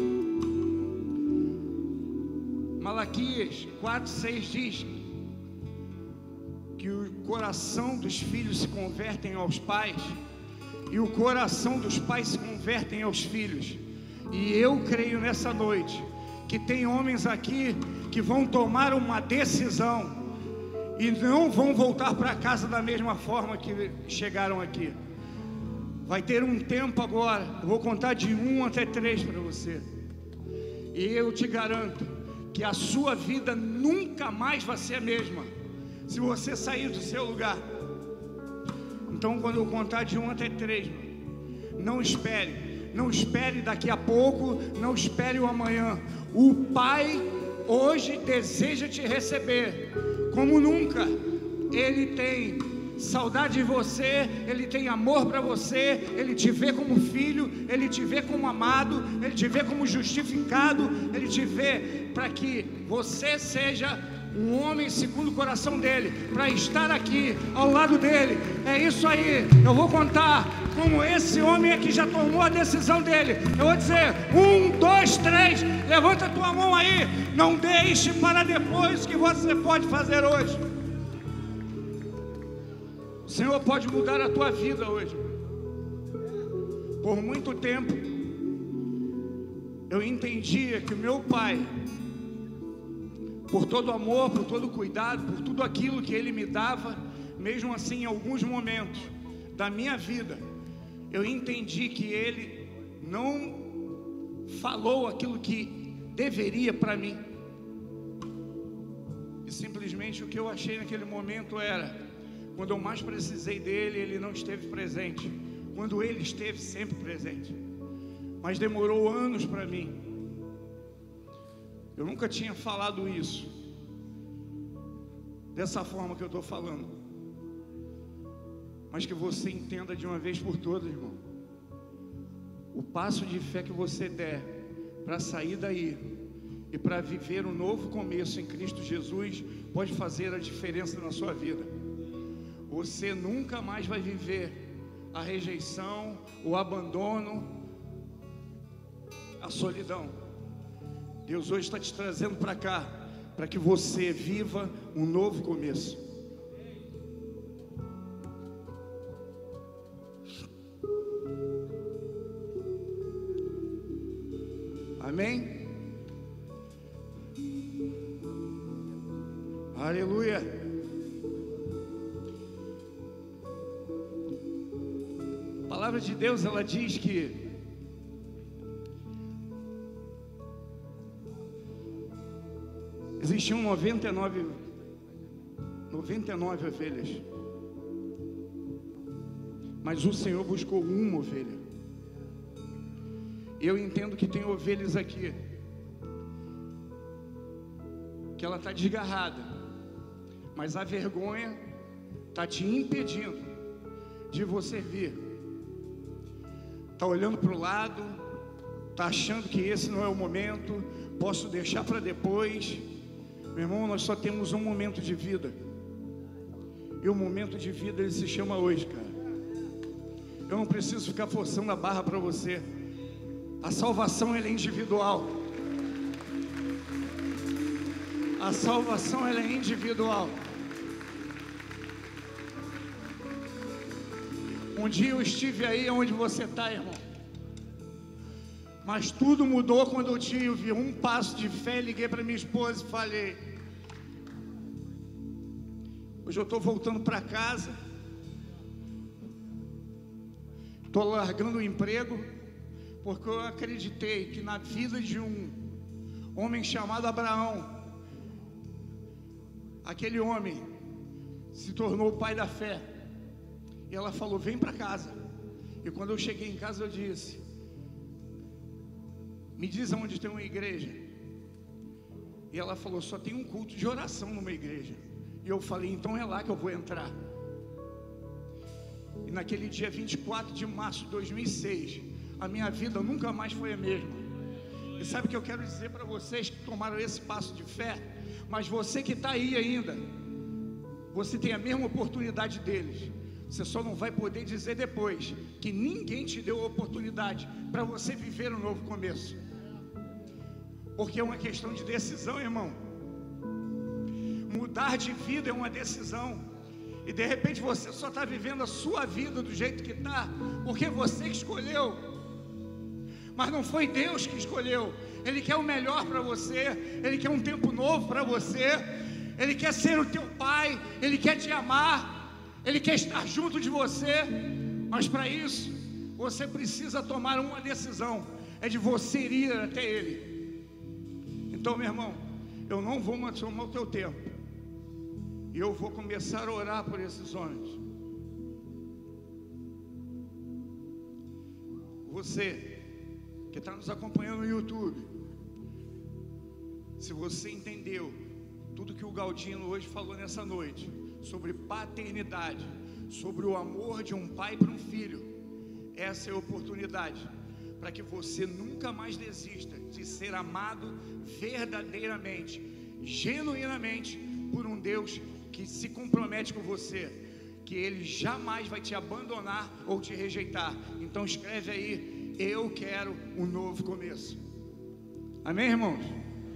Speaker 5: Malaquias 4:6 diz que o coração dos filhos se convertem aos pais e o coração dos pais se convertem aos filhos. E eu creio nessa noite que tem homens aqui que vão tomar uma decisão e não vão voltar para casa da mesma forma que chegaram aqui. Vai ter um tempo agora, eu vou contar de 1 até 3 para você, e eu te garanto que a sua vida nunca mais vai ser a mesma se você sair do seu lugar. Então quando eu contar de 1 até 3, não espere daqui a pouco, não espere o amanhã. O Pai hoje deseja te receber como nunca. Ele tem saudade de você, Ele tem amor para você, Ele te vê como filho, Ele te vê como amado, Ele te vê como justificado, Ele te vê para que você seja um homem segundo o coração dEle, para estar aqui ao lado dEle. É isso aí, eu vou contar como esse homem aqui já tomou a decisão dele. Eu vou dizer 1, 2, 3, levanta a tua mão aí. Não deixe para depois o que você pode fazer hoje. O Senhor pode mudar a tua vida hoje. Por muito tempo eu entendia que o meu pai, por todo amor, por todo cuidado, por tudo aquilo que Ele me dava, mesmo assim em alguns momentos da minha vida, eu entendi que Ele não falou aquilo que deveria para mim. E simplesmente o que eu achei naquele momento era: quando eu mais precisei dEle, Ele não esteve presente. Quando Ele esteve sempre presente. Mas demorou anos para mim. Eu nunca tinha falado isso dessa forma que eu estou falando. Mas que você entenda de uma vez por todas, irmão. O passo de fé que você der para sair daí e para viver um novo começo em Cristo Jesus pode fazer a diferença na sua vida. Você nunca mais vai viver a rejeição, o abandono, a solidão. Deus hoje está te trazendo para cá, para que você viva um novo começo. Amém? Aleluia. A palavra de Deus, ela diz que existiam 99 ovelhas, mas o Senhor buscou uma ovelha. Eu entendo que tem ovelhas aqui que ela está desgarrada, mas a vergonha está te impedindo de você vir. Está olhando para o lado, está achando que esse não é o momento, posso deixar para depois. Meu irmão, nós só temos um momento de vida, e o momento de vida ele se chama hoje, cara. Eu não preciso ficar forçando a barra para você. A salvação ela é individual. A salvação ela é individual. Um dia eu estive aí onde você está, irmão, mas tudo mudou quando eu tive um passo de fé. Liguei para minha esposa e falei: hoje eu estou voltando para casa, estou largando o emprego, porque eu acreditei que na vida de um homem chamado Abraão, aquele homem se tornou o pai da fé. E ela falou: vem para casa. E quando eu cheguei em casa eu disse: me diz aonde tem uma igreja. E ela falou: só tem um culto de oração numa igreja. E eu falei: então é lá que eu vou entrar. E naquele dia 24 de março de 2006, a minha vida nunca mais foi a mesma. E sabe o que eu quero dizer para vocês que tomaram esse passo de fé? Mas você que está aí ainda, você tem a mesma oportunidade deles. Você só não vai poder dizer depois que ninguém te deu a oportunidade para você viver um novo começo. Porque é uma questão de decisão, irmão. Mudar de vida é uma decisão. E de repente você só está vivendo a sua vida do jeito que está, porque você que escolheu. Mas não foi Deus que escolheu. Ele quer o melhor para você. Ele quer um tempo novo para você. Ele quer ser o teu pai. Ele quer te amar. Ele quer estar junto de você. Mas para isso você precisa tomar uma decisão. É de você ir até Ele. Então, meu irmão, eu não vou mais tomar o teu tempo. E eu vou começar a orar por esses homens. Você que está nos acompanhando no YouTube, se você entendeu tudo que o Galdino hoje falou nessa noite, sobre paternidade, sobre o amor de um pai para um filho, essa é a oportunidade para que você nunca mais desista de ser amado verdadeiramente, genuinamente, por um Deus que se compromete com você, que Ele jamais vai te abandonar ou te rejeitar. Então escreve aí: eu quero um novo começo. Amém, irmãos?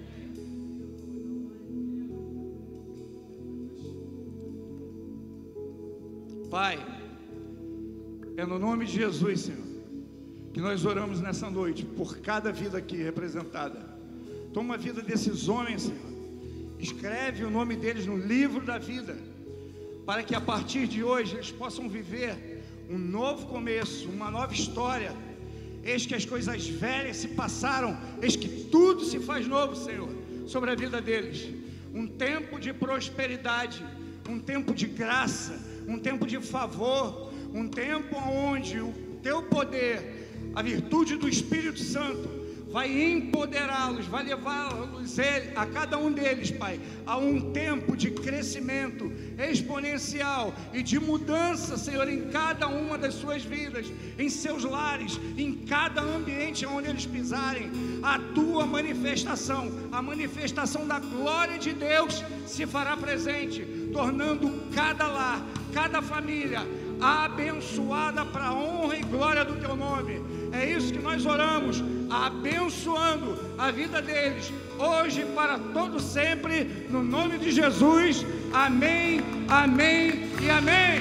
Speaker 5: Pai, é no nome de Jesus, Senhor, que nós oramos nessa noite por cada vida aqui representada. Toma a vida desses homens, Senhor. Escreve o nome deles no livro da vida, para que a partir de hoje eles possam viver um novo começo, uma nova história. Eis que as coisas velhas se passaram, eis que tudo se faz novo, Senhor, sobre a vida deles. Um tempo de prosperidade, um tempo de graça, um tempo de favor, um tempo onde o teu poder, a virtude do Espírito Santo, vai empoderá-los, vai levá-los, a cada um deles, Pai, a um tempo de crescimento exponencial e de mudança, Senhor, em cada uma das suas vidas, em seus lares, em cada ambiente onde eles pisarem. A tua manifestação, a manifestação da glória de Deus se fará presente, tornando cada lar, cada família abençoada para a honra e glória do teu nome. É isso que nós oramos, abençoando a vida deles, hoje e para todo sempre, no nome de Jesus. Amém, amém e amém.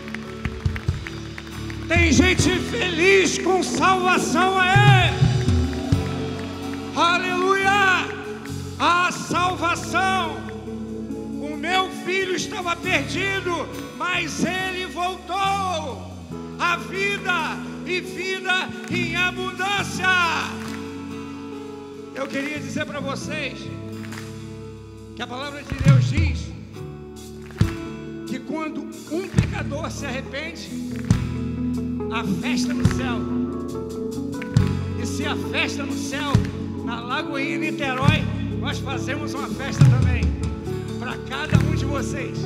Speaker 5: Tem gente feliz com salvação aí. Aleluia! A salvação. O meu filho estava perdido, mas ele voltou. A vida e vida em abundância. Eu queria dizer para vocês que a palavra de Deus diz que quando um pecador se arrepende, há festa no céu. E se a festa no céu, na Lagoinha, Niterói, nós fazemos uma festa também, para cada um de vocês.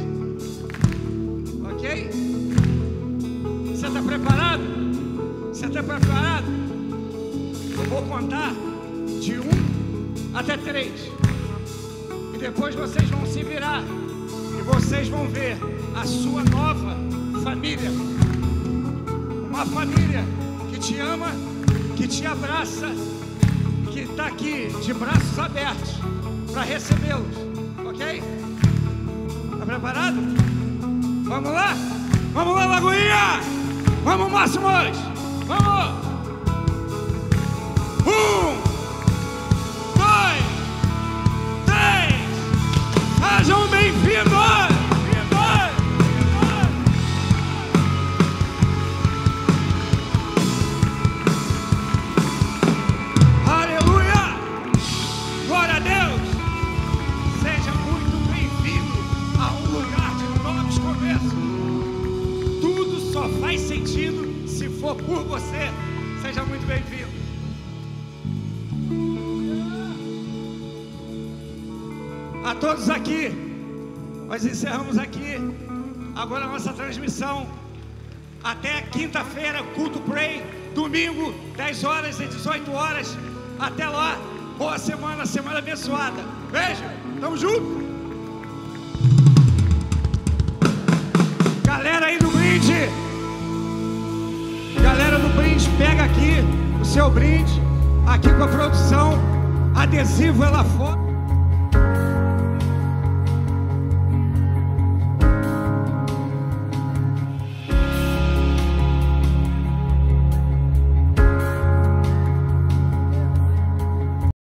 Speaker 5: Ok? Você está preparado? Você está preparado? Eu vou contar de 1 até 3. E depois vocês vão se virar. E vocês vão ver a sua nova família. Uma família que te ama, que te abraça, que está aqui de braços abertos para recebê-los. Ok? Está preparado? Vamos lá? Vamos lá, Lagoinha! Vamos, Máximos! Vamos! 1, 2, 3! Sejam bem-vindos! Aleluia! Glória a Deus! Seja muito bem-vindo a um lugar de novos começos. Tudo só faz sentido se for por você. Seja muito bem-vindo. A todos aqui, nós encerramos aqui agora a nossa transmissão. Até quinta-feira, culto Pray, domingo, 10 horas e 18 horas. Até lá, boa semana, semana abençoada. Beijo, tamo junto. Galera aí do brinde, galera do brinde, pega aqui o seu brinde, aqui com a produção, adesivo é lá fora.